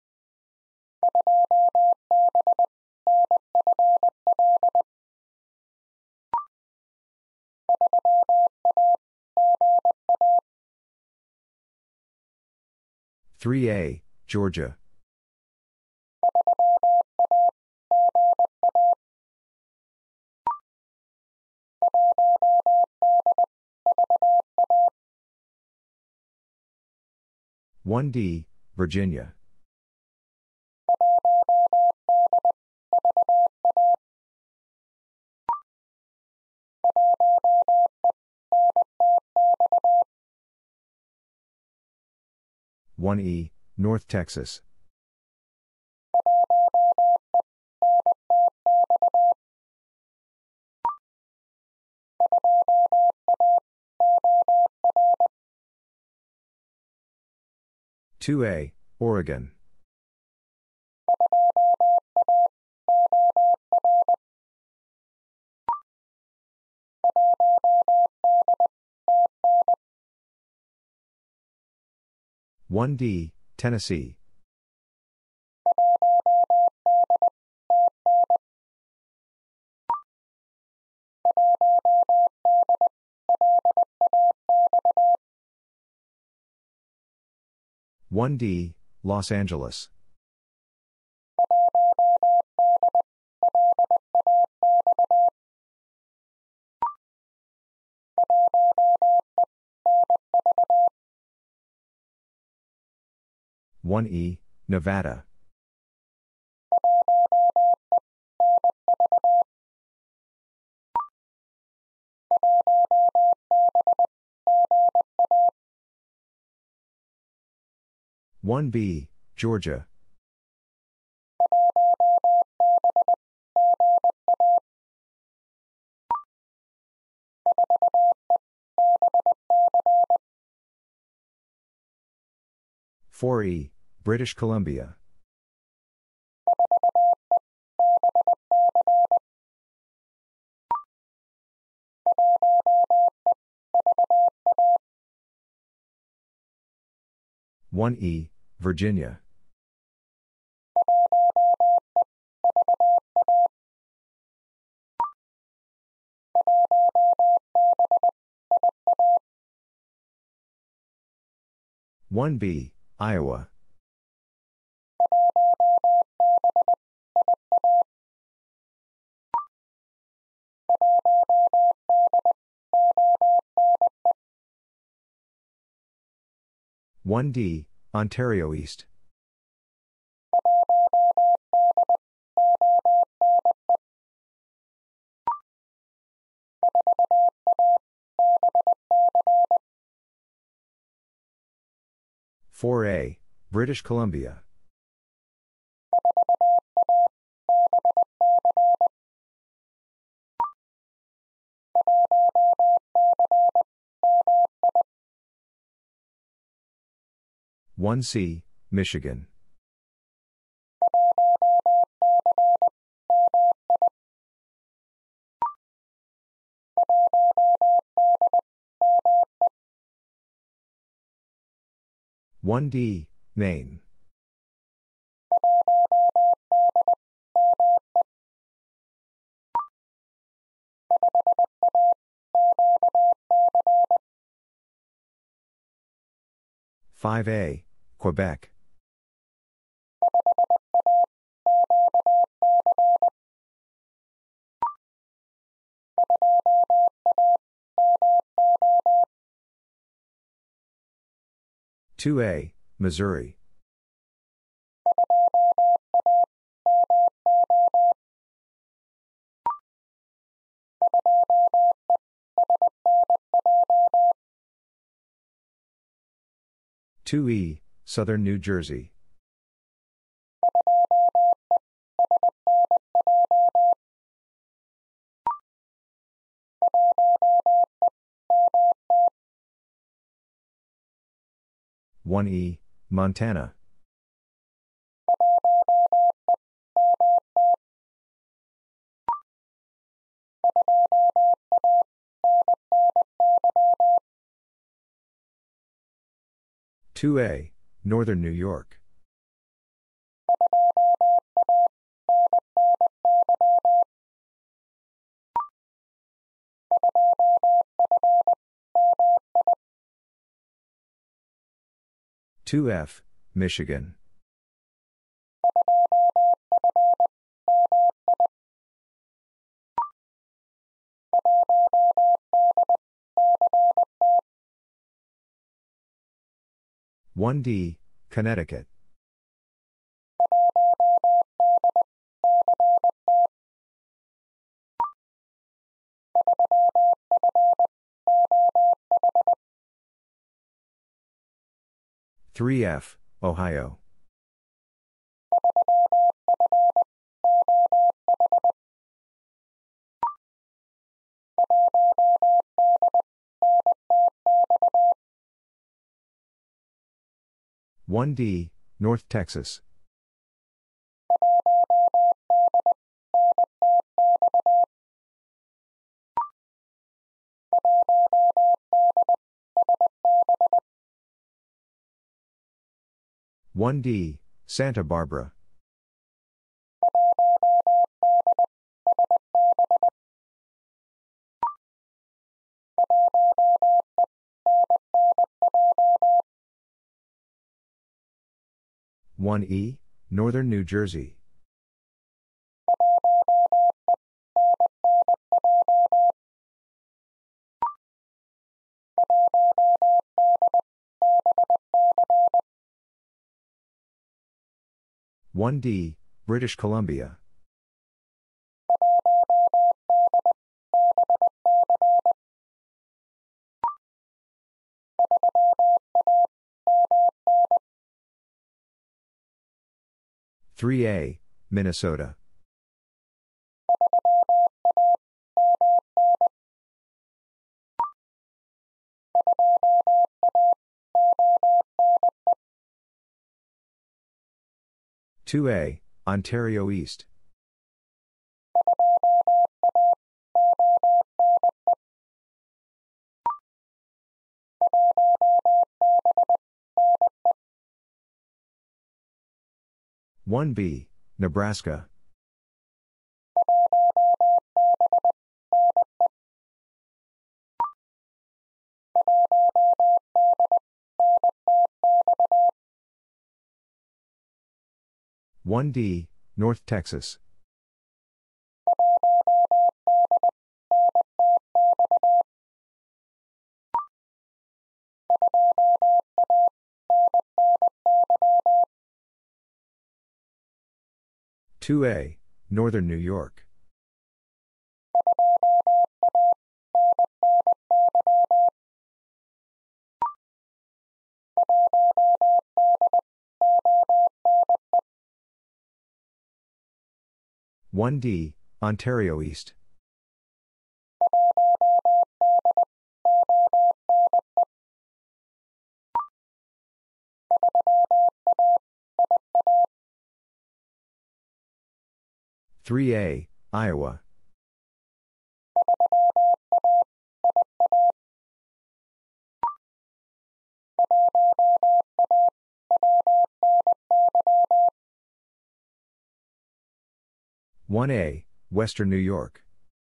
three A, Georgia. one D, Virginia. one E, North Texas. two A, Oregon. one D, Tennessee. one D, Los Angeles. one E, Nevada. one B, Georgia. four E, British Columbia. one E, Virginia. one B, Iowa. one D, Ontario East. four A, British Columbia. one C, Michigan. one D, Maine. five A, Quebec. two A, Missouri. two E, Southern New Jersey. one E, Montana. two A, Northern New York. two F, Michigan. one D, Connecticut. three F, Ohio. one D, North Texas. one D, Santa Barbara. one E, Northern New Jersey. one D, British Columbia. three A, Minnesota. two A, Ontario East. one B, Nebraska. one D, North Texas. two A, Northern New York. one D, Ontario East. three A, Iowa. one A, Western New York.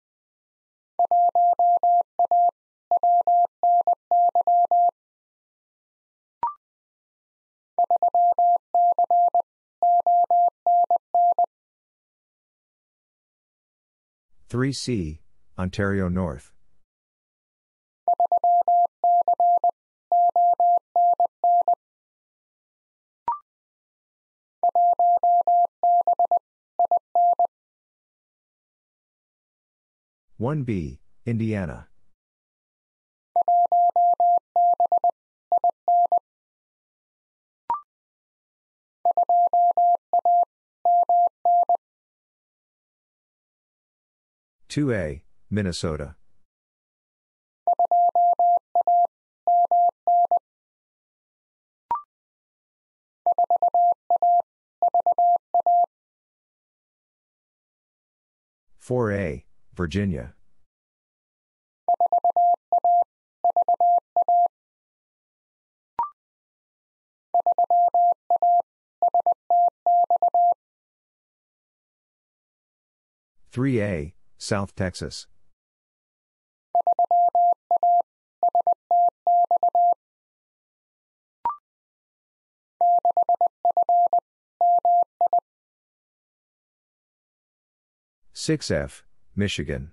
three C, Ontario North. one B, Indiana. two A, Minnesota. four A, Virginia. three A, South Texas. six F, Michigan.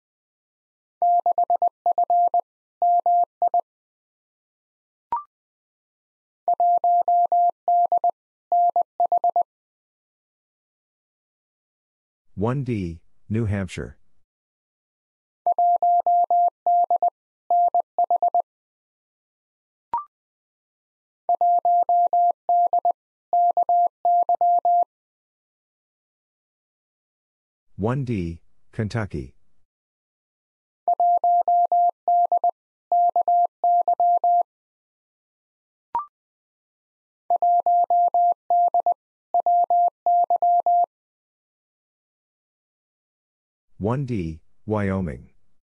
one D, New Hampshire. one D, Kentucky. one D, Wyoming.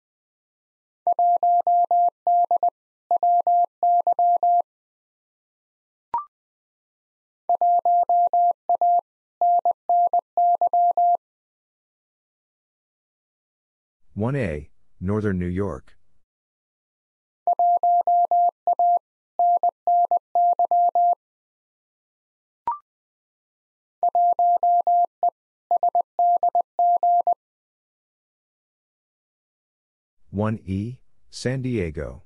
one A, Northern New York. one E, San Diego.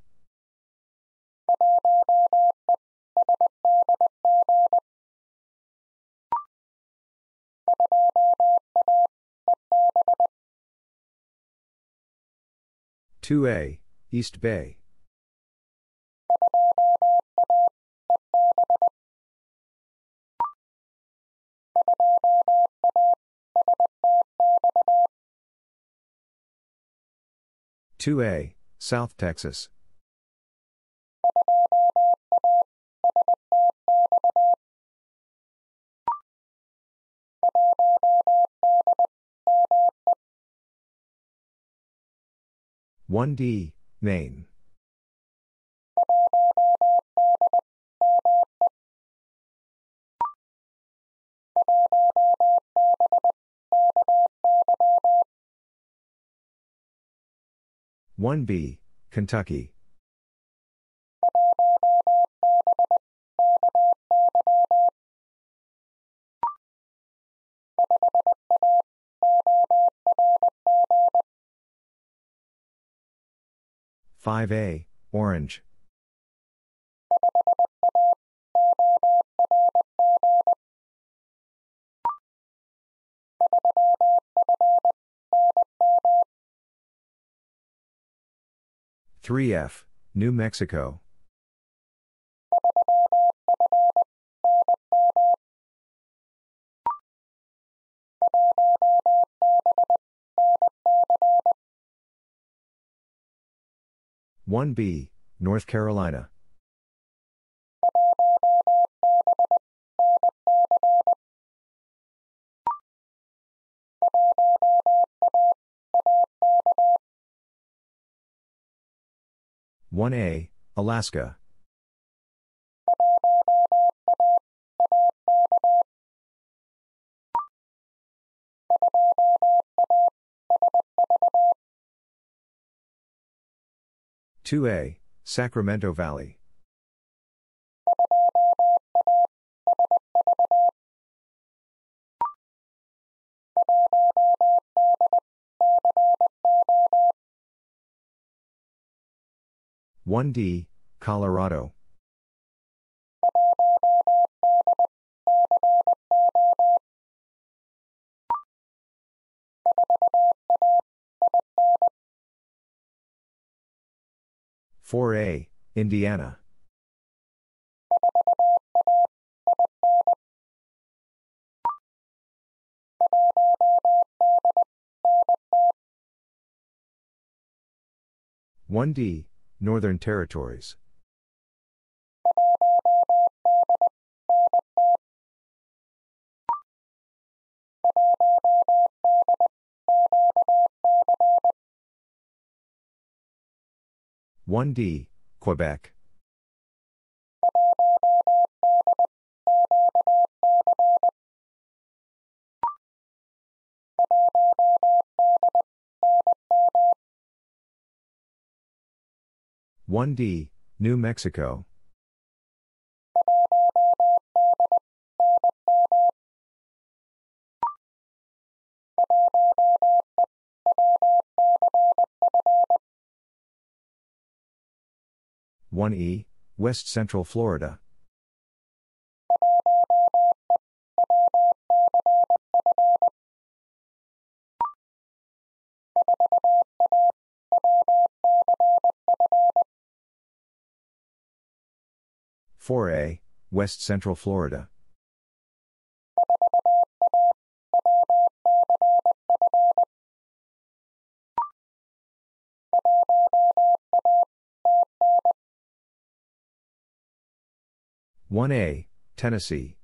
two A, East Bay. two A, South Texas. one D, Maine. one B, Kentucky. five A, Orange. three F, New Mexico. one B, North Carolina. one A, Alaska. two A, Sacramento Valley. one D, Colorado. four A, Indiana. one D, Northern Territories. one D, Quebec. one D, New Mexico. one E, West Central Florida. four A, West Central Florida. one A, Tennessee.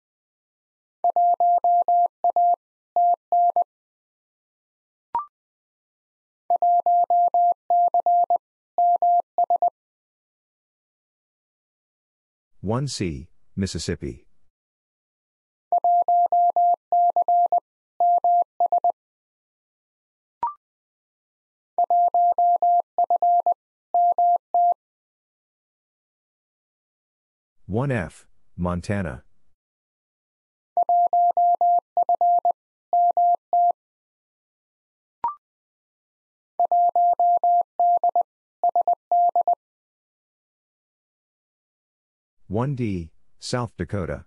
one C, Mississippi. one F, Montana. one D, South Dakota.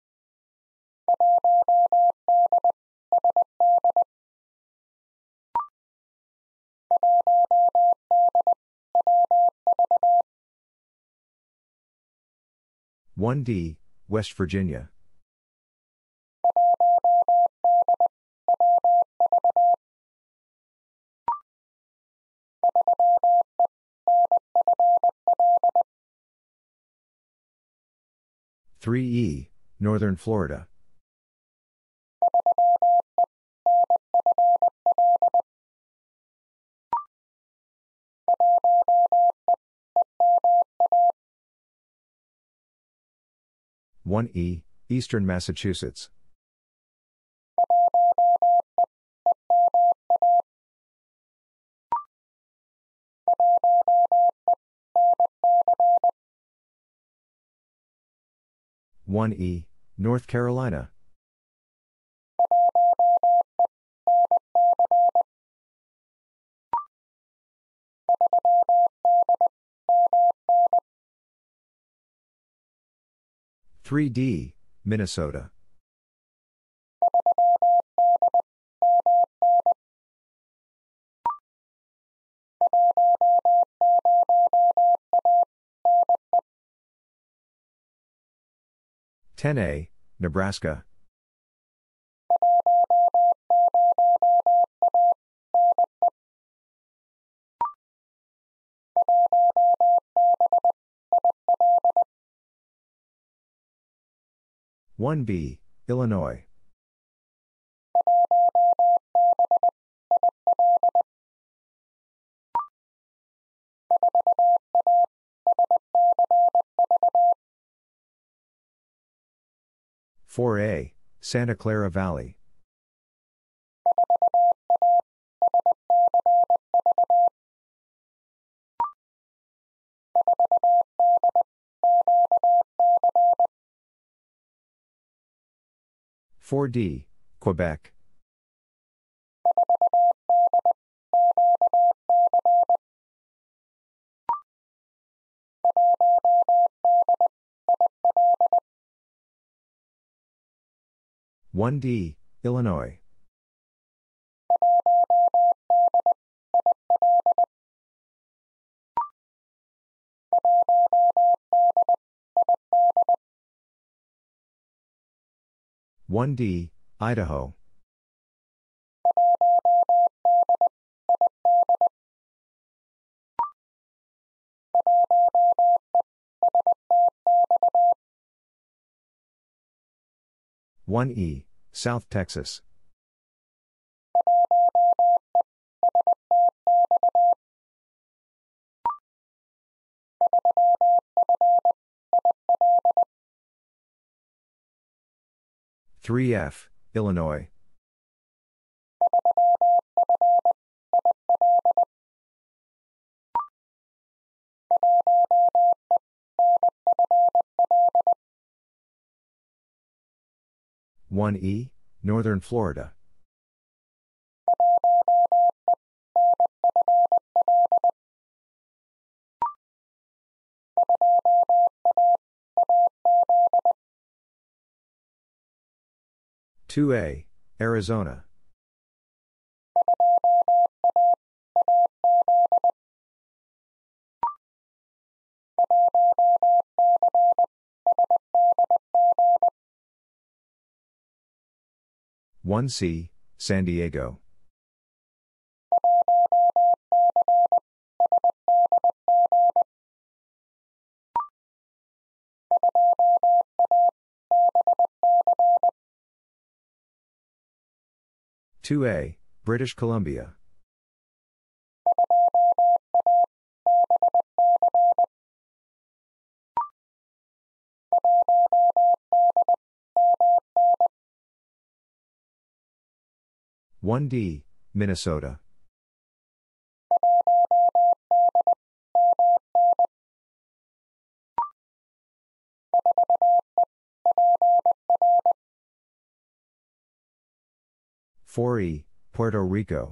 one D, West Virginia. three E, Northern Florida. one E, Eastern Massachusetts. one E, North Carolina. three D, Minnesota. ten A, Nebraska. one B, Illinois. four A, Santa Clara Valley. four D, Quebec. one D, Illinois. one D, Idaho. one E, South Texas. three F, Illinois. one E, Northern Florida. two A, Arizona. one C, San Diego. two A, British Columbia. one D, Minnesota. four E, Puerto Rico.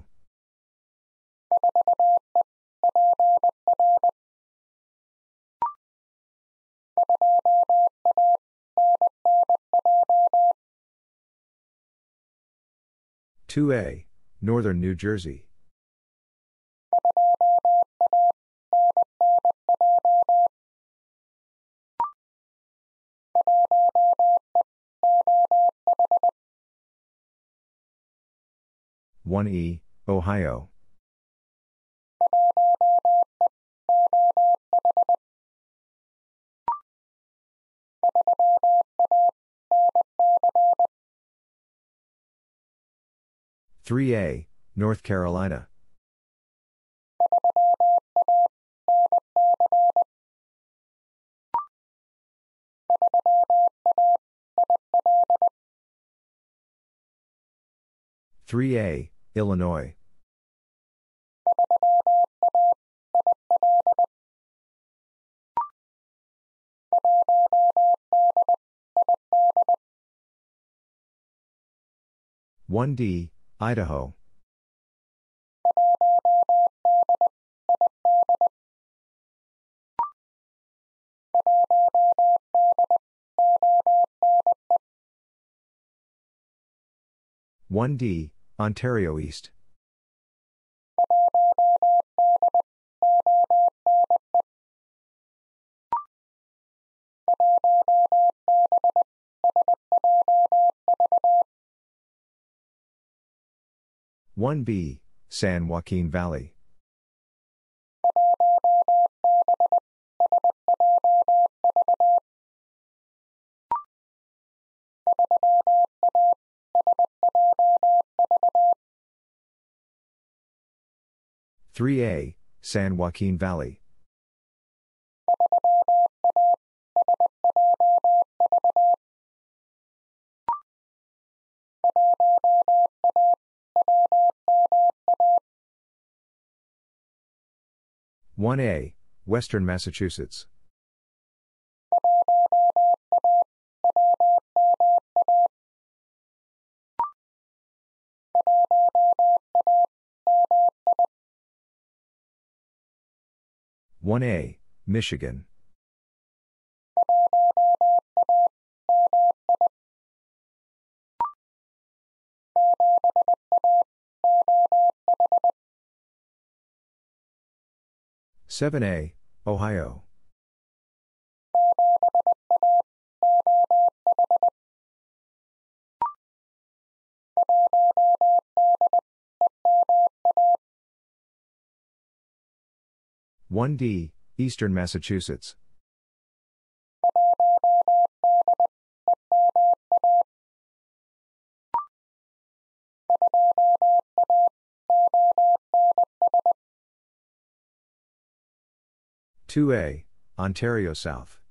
two A, Northern New Jersey. one E, Ohio. three A, North Carolina. three A, Illinois. one D, Idaho. one D, Ontario East. one B, San Joaquin Valley. three A, San Joaquin Valley. one A, Western Massachusetts. one A, Michigan. seven A, Ohio. one D, Eastern Massachusetts. two A, Ontario South.